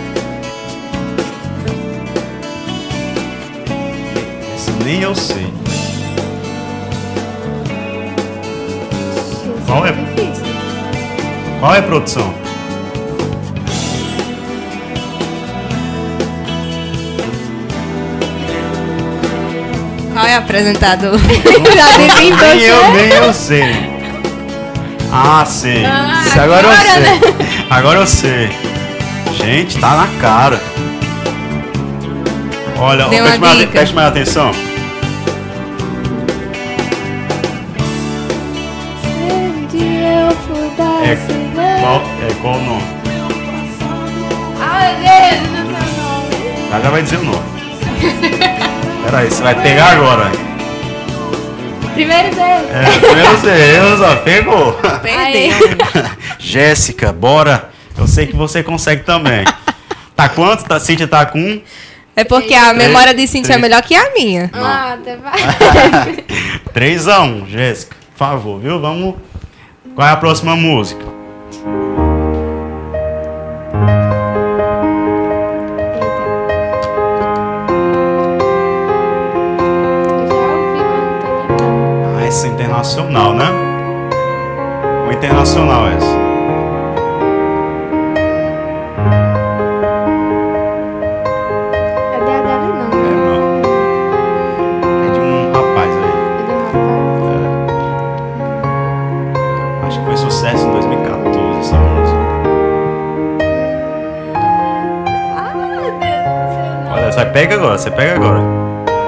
Esse nem eu sei. Qual é? Qual é a produção? Qual é o apresentador? Nem eu sei. Sei. Agora eu sei. Né? Agora eu sei. Gente, tá na cara. Olha, preste mais atenção. Qual o nome? Ai, meu Deus, não sei o nome. Já vai dizer o nome. Peraí, você vai pegar agora. Primeiro erros. Primeiros erros, ó, pegou. Perdeu. Jéssica, bora. Eu sei que você consegue também. Tá quanto? Cíntia tá com 1? É porque a memória de Cíntia é melhor que a minha. Ah, até vai. 3-1, Jéssica. Por favor, viu? Vamos. Qual é a próxima música? Essa é internacional, né? Ou internacional essa? É da Adele, não. É de um rapaz aí. Acho que foi sucesso em 2014 essa música. Ah, meu Deus do céu, não. Olha, você pega agora.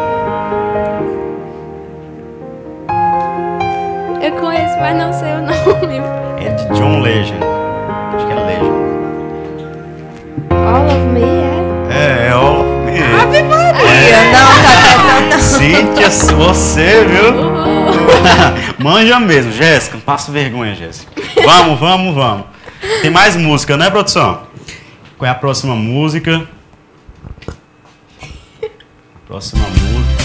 Eu conheço, mas não sei o nome. É de John Legend. Acho que é Legend. All of Me, É All of Me. Ave Maria, não. Cíntia, você, viu? Manja mesmo, Jéssica. Não passa vergonha, Jéssica. Vamos. Tem mais música, né, produção? Qual é a próxima música? Próxima música.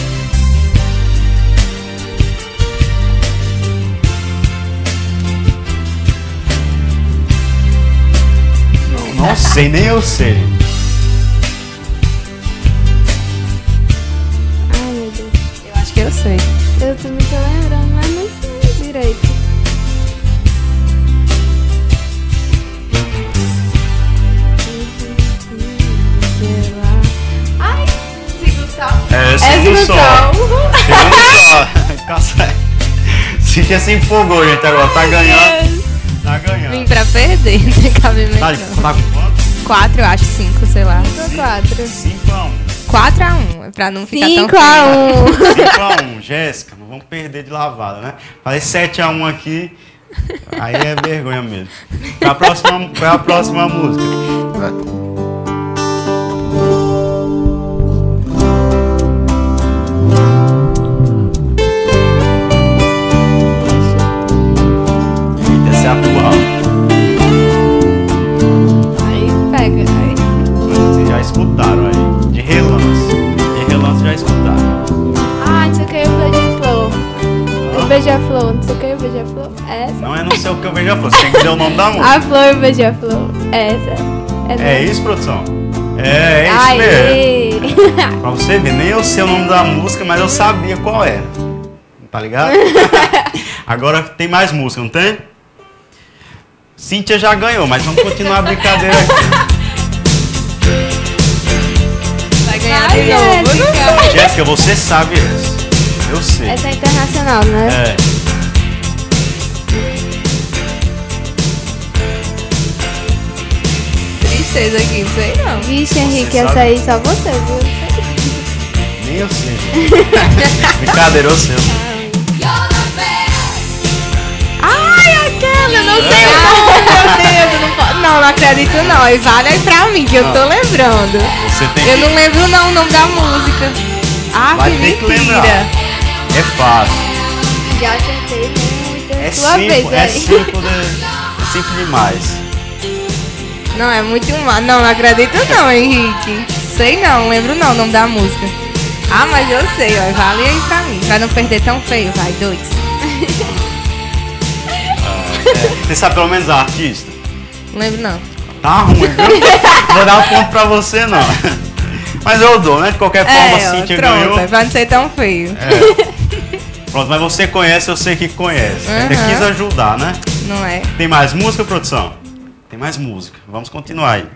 Não sei, nem eu sei. Ai, meu Deus. Eu acho que eu sei. Eu também tô lembrando, mas não sei direito. Sei lá. Ai, siga o sol. Siga o sol. Uhul. Cíntia se empolgou, gente, agora tá ganhando. Tá ganhando. Vim pra perder, não tem cabimento. Tá com quanto? 4, eu acho, 5, sei lá. 4. 4-1, pra não ficar tão 5-1. 5-1, Jéssica, não vamos perder de lavada, né? Falei 7-1 aqui, aí é vergonha mesmo. Qual é a próxima música? Essa é a atual. Aí pega. Aí. Vocês já escutaram aí. De relance já escutaram. Ah, não sei o que, o Beija-Flor. O Beija-Flor, não sei o que, o Beija-Flor. Essa. Não é não sei o que eu Beija-Flor, você tem que dizer o nome da música. A Flor e o Beija-Flor. Essa. É isso, produção? É isso Aê. mesmo. Pra você ver, nem eu sei o nome da música, mas eu sabia qual era. Tá ligado? Agora tem mais música, não tem? Cíntia já ganhou, mas vamos continuar a brincadeira aqui. Vai ganhar de novo. Jéssica, você sabe essa. Eu sei. Essa é internacional, né? É. Tristeza aqui, não sei não. Vixe, Henrique, Você essa sabe? aí só você, viu? Nem eu sei. Brincadeira, eu sei. Ai, aquela, eu não sei o nome, meu Deus. Não acredito não. E vale aí pra mim, que eu tô lembrando. Você tem Eu que... não lembro não o nome da música. Ah, Vai que ter que mentira. lembrar. É fácil. Já acertei muito. É Sua vez simples, aí. é simples demais. Não, é muito mal. Não acredito não, Henrique. Sei não, lembro não o nome da música. Ah, mas eu sei, ó. Vale aí pra mim. Pra não perder tão feio, vai, 2. Você sabe pelo menos a artista? Não lembro não. Tá ruim, viu? Vou dar um ponto pra você, não. Mas eu dou, né? De qualquer forma, a Cíntia ganhou. Pronto, pra não ser tão feio. Pronto, mas você conhece, eu sei que conhece. Ainda Uhum. quis ajudar, né? Não é? Tem mais música, produção? Tem mais música. Vamos continuar aí.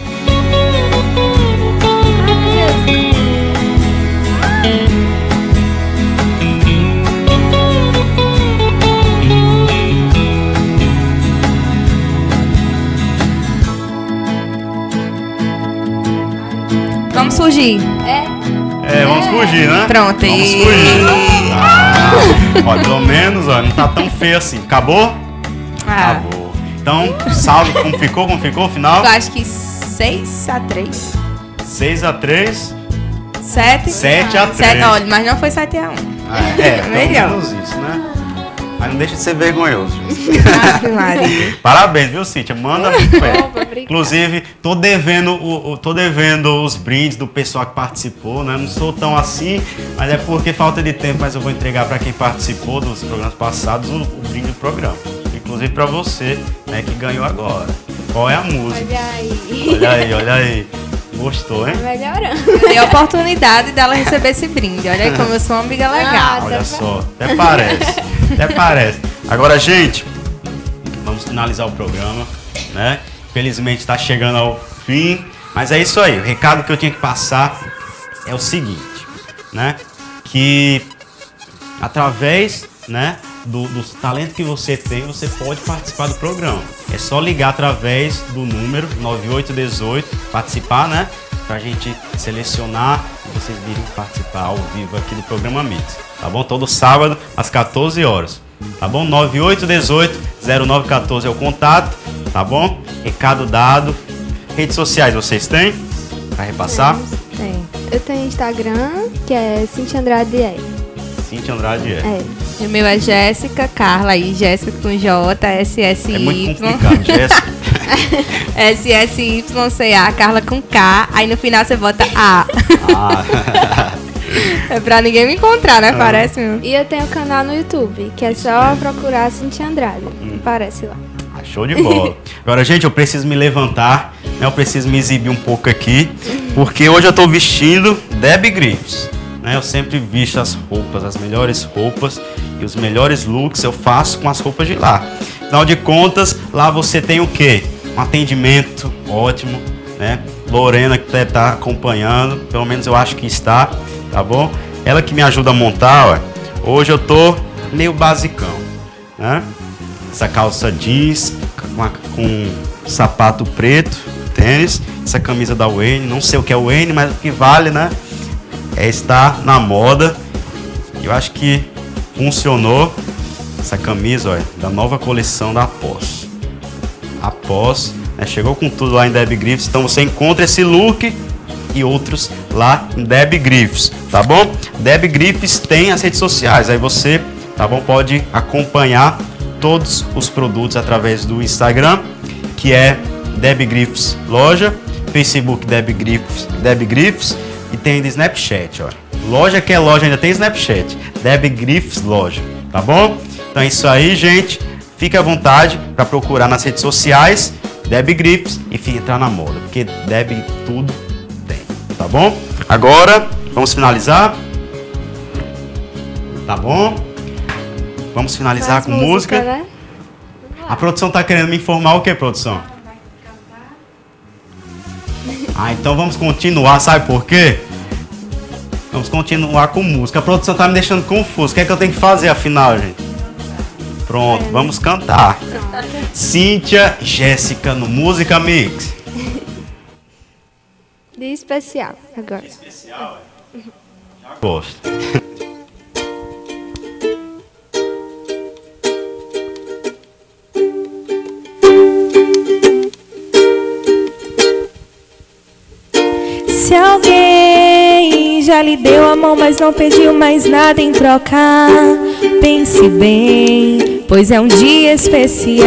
Vamos fugir. Vamos fugir, né? Pronto, Vamos e- fugir. Ó, pelo menos, ó, não tá tão feio assim. Acabou? Ah, Acabou. Então, salve como ficou o final? eu acho que 6-3. 6-3. 7-3. Olha, mas não foi 7-1. Melhor. Pelo menos isso, né? Mas não deixa de ser vergonhoso. Maria. Parabéns, viu, Cíntia? Manda muito bem. Inclusive, tô devendo os brindes do pessoal que participou, né? Não sou tão assim, mas é porque falta de tempo, mas eu vou entregar para quem participou dos programas passados o brinde do programa. Inclusive para você, né, que ganhou agora. Qual é a música? Olha aí. Gostou, hein? Melhorando. Eu dei a oportunidade dela receber esse brinde. Olha aí como eu sou uma amiga legal. Olha só, até parece. Agora, gente, vamos finalizar o programa, né? Felizmente está chegando ao fim, mas é isso aí. O recado que eu tinha que passar é o seguinte, né? Que através, né, dos talentos que você tem, você pode participar do programa. É só ligar através do número 9818, participar, né? Pra gente selecionar e vocês virem participar ao vivo aqui do programa Mix. Tá bom? Todo sábado, às 14 horas. Tá bom? 9818-0914 é o contato. Tá bom? Recado dado. Redes sociais vocês têm? Vai repassar? Tem. Eu tenho Instagram, que é Cintia Andrade E. Cintia Andrade É. E o meu é Jéssica Carla, aí Jéssica com J, SSY. É muito complicado, Jéssica. SSYCA, Carla com K, aí no final você bota A. É pra ninguém me encontrar, né? Parece mesmo. E eu tenho um canal no YouTube, que é só procurar Cintia Andrade. Aparece lá. Show de bola. Agora, gente, eu preciso me levantar, né? Eu preciso me exibir um pouco aqui, porque hoje eu tô vestindo Debbie Griffiths. Eu sempre visto as roupas, as melhores roupas e os melhores looks eu faço com as roupas de lá. Afinal de contas, lá você tem o quê? Um atendimento ótimo, né? Lorena que deve estar acompanhando, pelo menos eu acho que está, tá bom? Ela que me ajuda a montar, ó. Hoje eu tô meio basicão, né? Essa calça jeans com sapato preto, tênis, essa camisa da Wayne, não sei o que é Wayne, mas o que vale, né? É estar na moda. Eu acho que funcionou essa camisa, olha, da nova coleção da Após. Após, né, chegou com tudo lá em Debbie Griffiths. Então você encontra esse look e outros lá em Debbie Griffiths, tá bom? Debbie Griffiths tem as redes sociais, aí você, tá bom, pode acompanhar todos os produtos através do Instagram, que é Debbie Griffiths Loja, Facebook Debbie Griffiths, e tem do Snapchat, ó. Loja que é loja, ainda tem Snapchat. Debbie Griffiths Loja, tá bom? Então é isso aí, gente. Fique à vontade para procurar nas redes sociais Debbie Griffiths e entrar na moda, porque Debbie tudo tem, tá bom? Agora, vamos finalizar? Tá bom? Vamos finalizar com música. Né? A produção tá querendo me informar o que, produção? Então vamos continuar, sabe por quê? Vamos continuar com música. A produção tá me deixando confuso. O que é que eu tenho que fazer afinal, gente? Pronto, vamos cantar. Cíntia, Jéssica no Música Mix. De especial, agora. De especial, é? Já gosto. Se alguém já lhe deu a mão, mas não pediu mais nada em troca, pense bem, pois é um dia especial.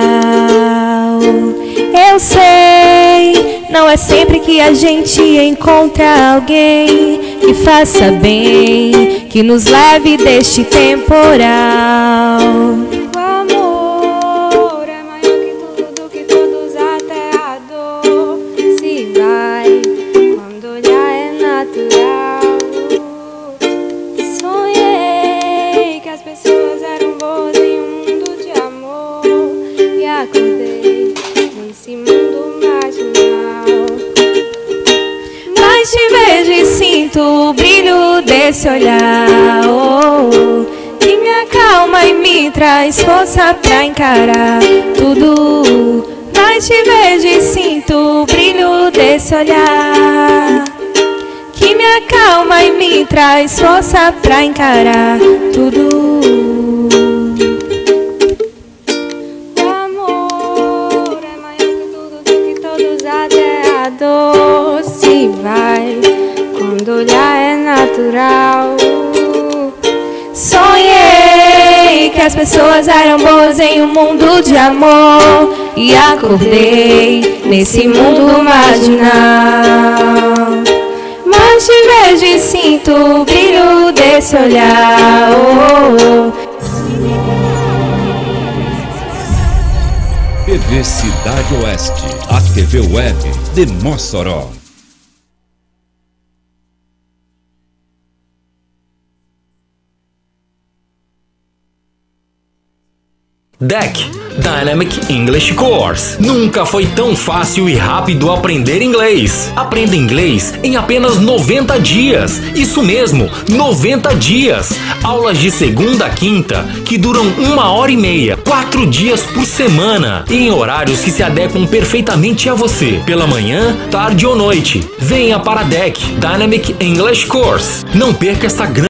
Eu sei, não é sempre que a gente encontra alguém que faça bem, que nos leve deste temporal. O brilho desse olhar, que me acalma e me traz força pra encarar tudo. Mas te vejo e sinto o brilho desse olhar, que me acalma e me traz força pra encarar tudo. O amor é maior que tudo, do que todos, até a dor. Se vai as pessoas eram boas em um mundo de amor. E acordei nesse mundo marginal. Mas te vejo e sinto o brilho desse olhar. TV Cidade Oeste, a TV web de Mossoró. DEC, Dynamic English Course. Nunca foi tão fácil e rápido aprender inglês. Aprenda inglês em apenas 90 dias. Isso mesmo, 90 dias. Aulas de segunda a quinta, que duram 1h30, 4 dias por semana. E em horários que se adequam perfeitamente a você. Pela manhã, tarde ou noite. Venha para a DEC, Dynamic English Course. Não perca esta grande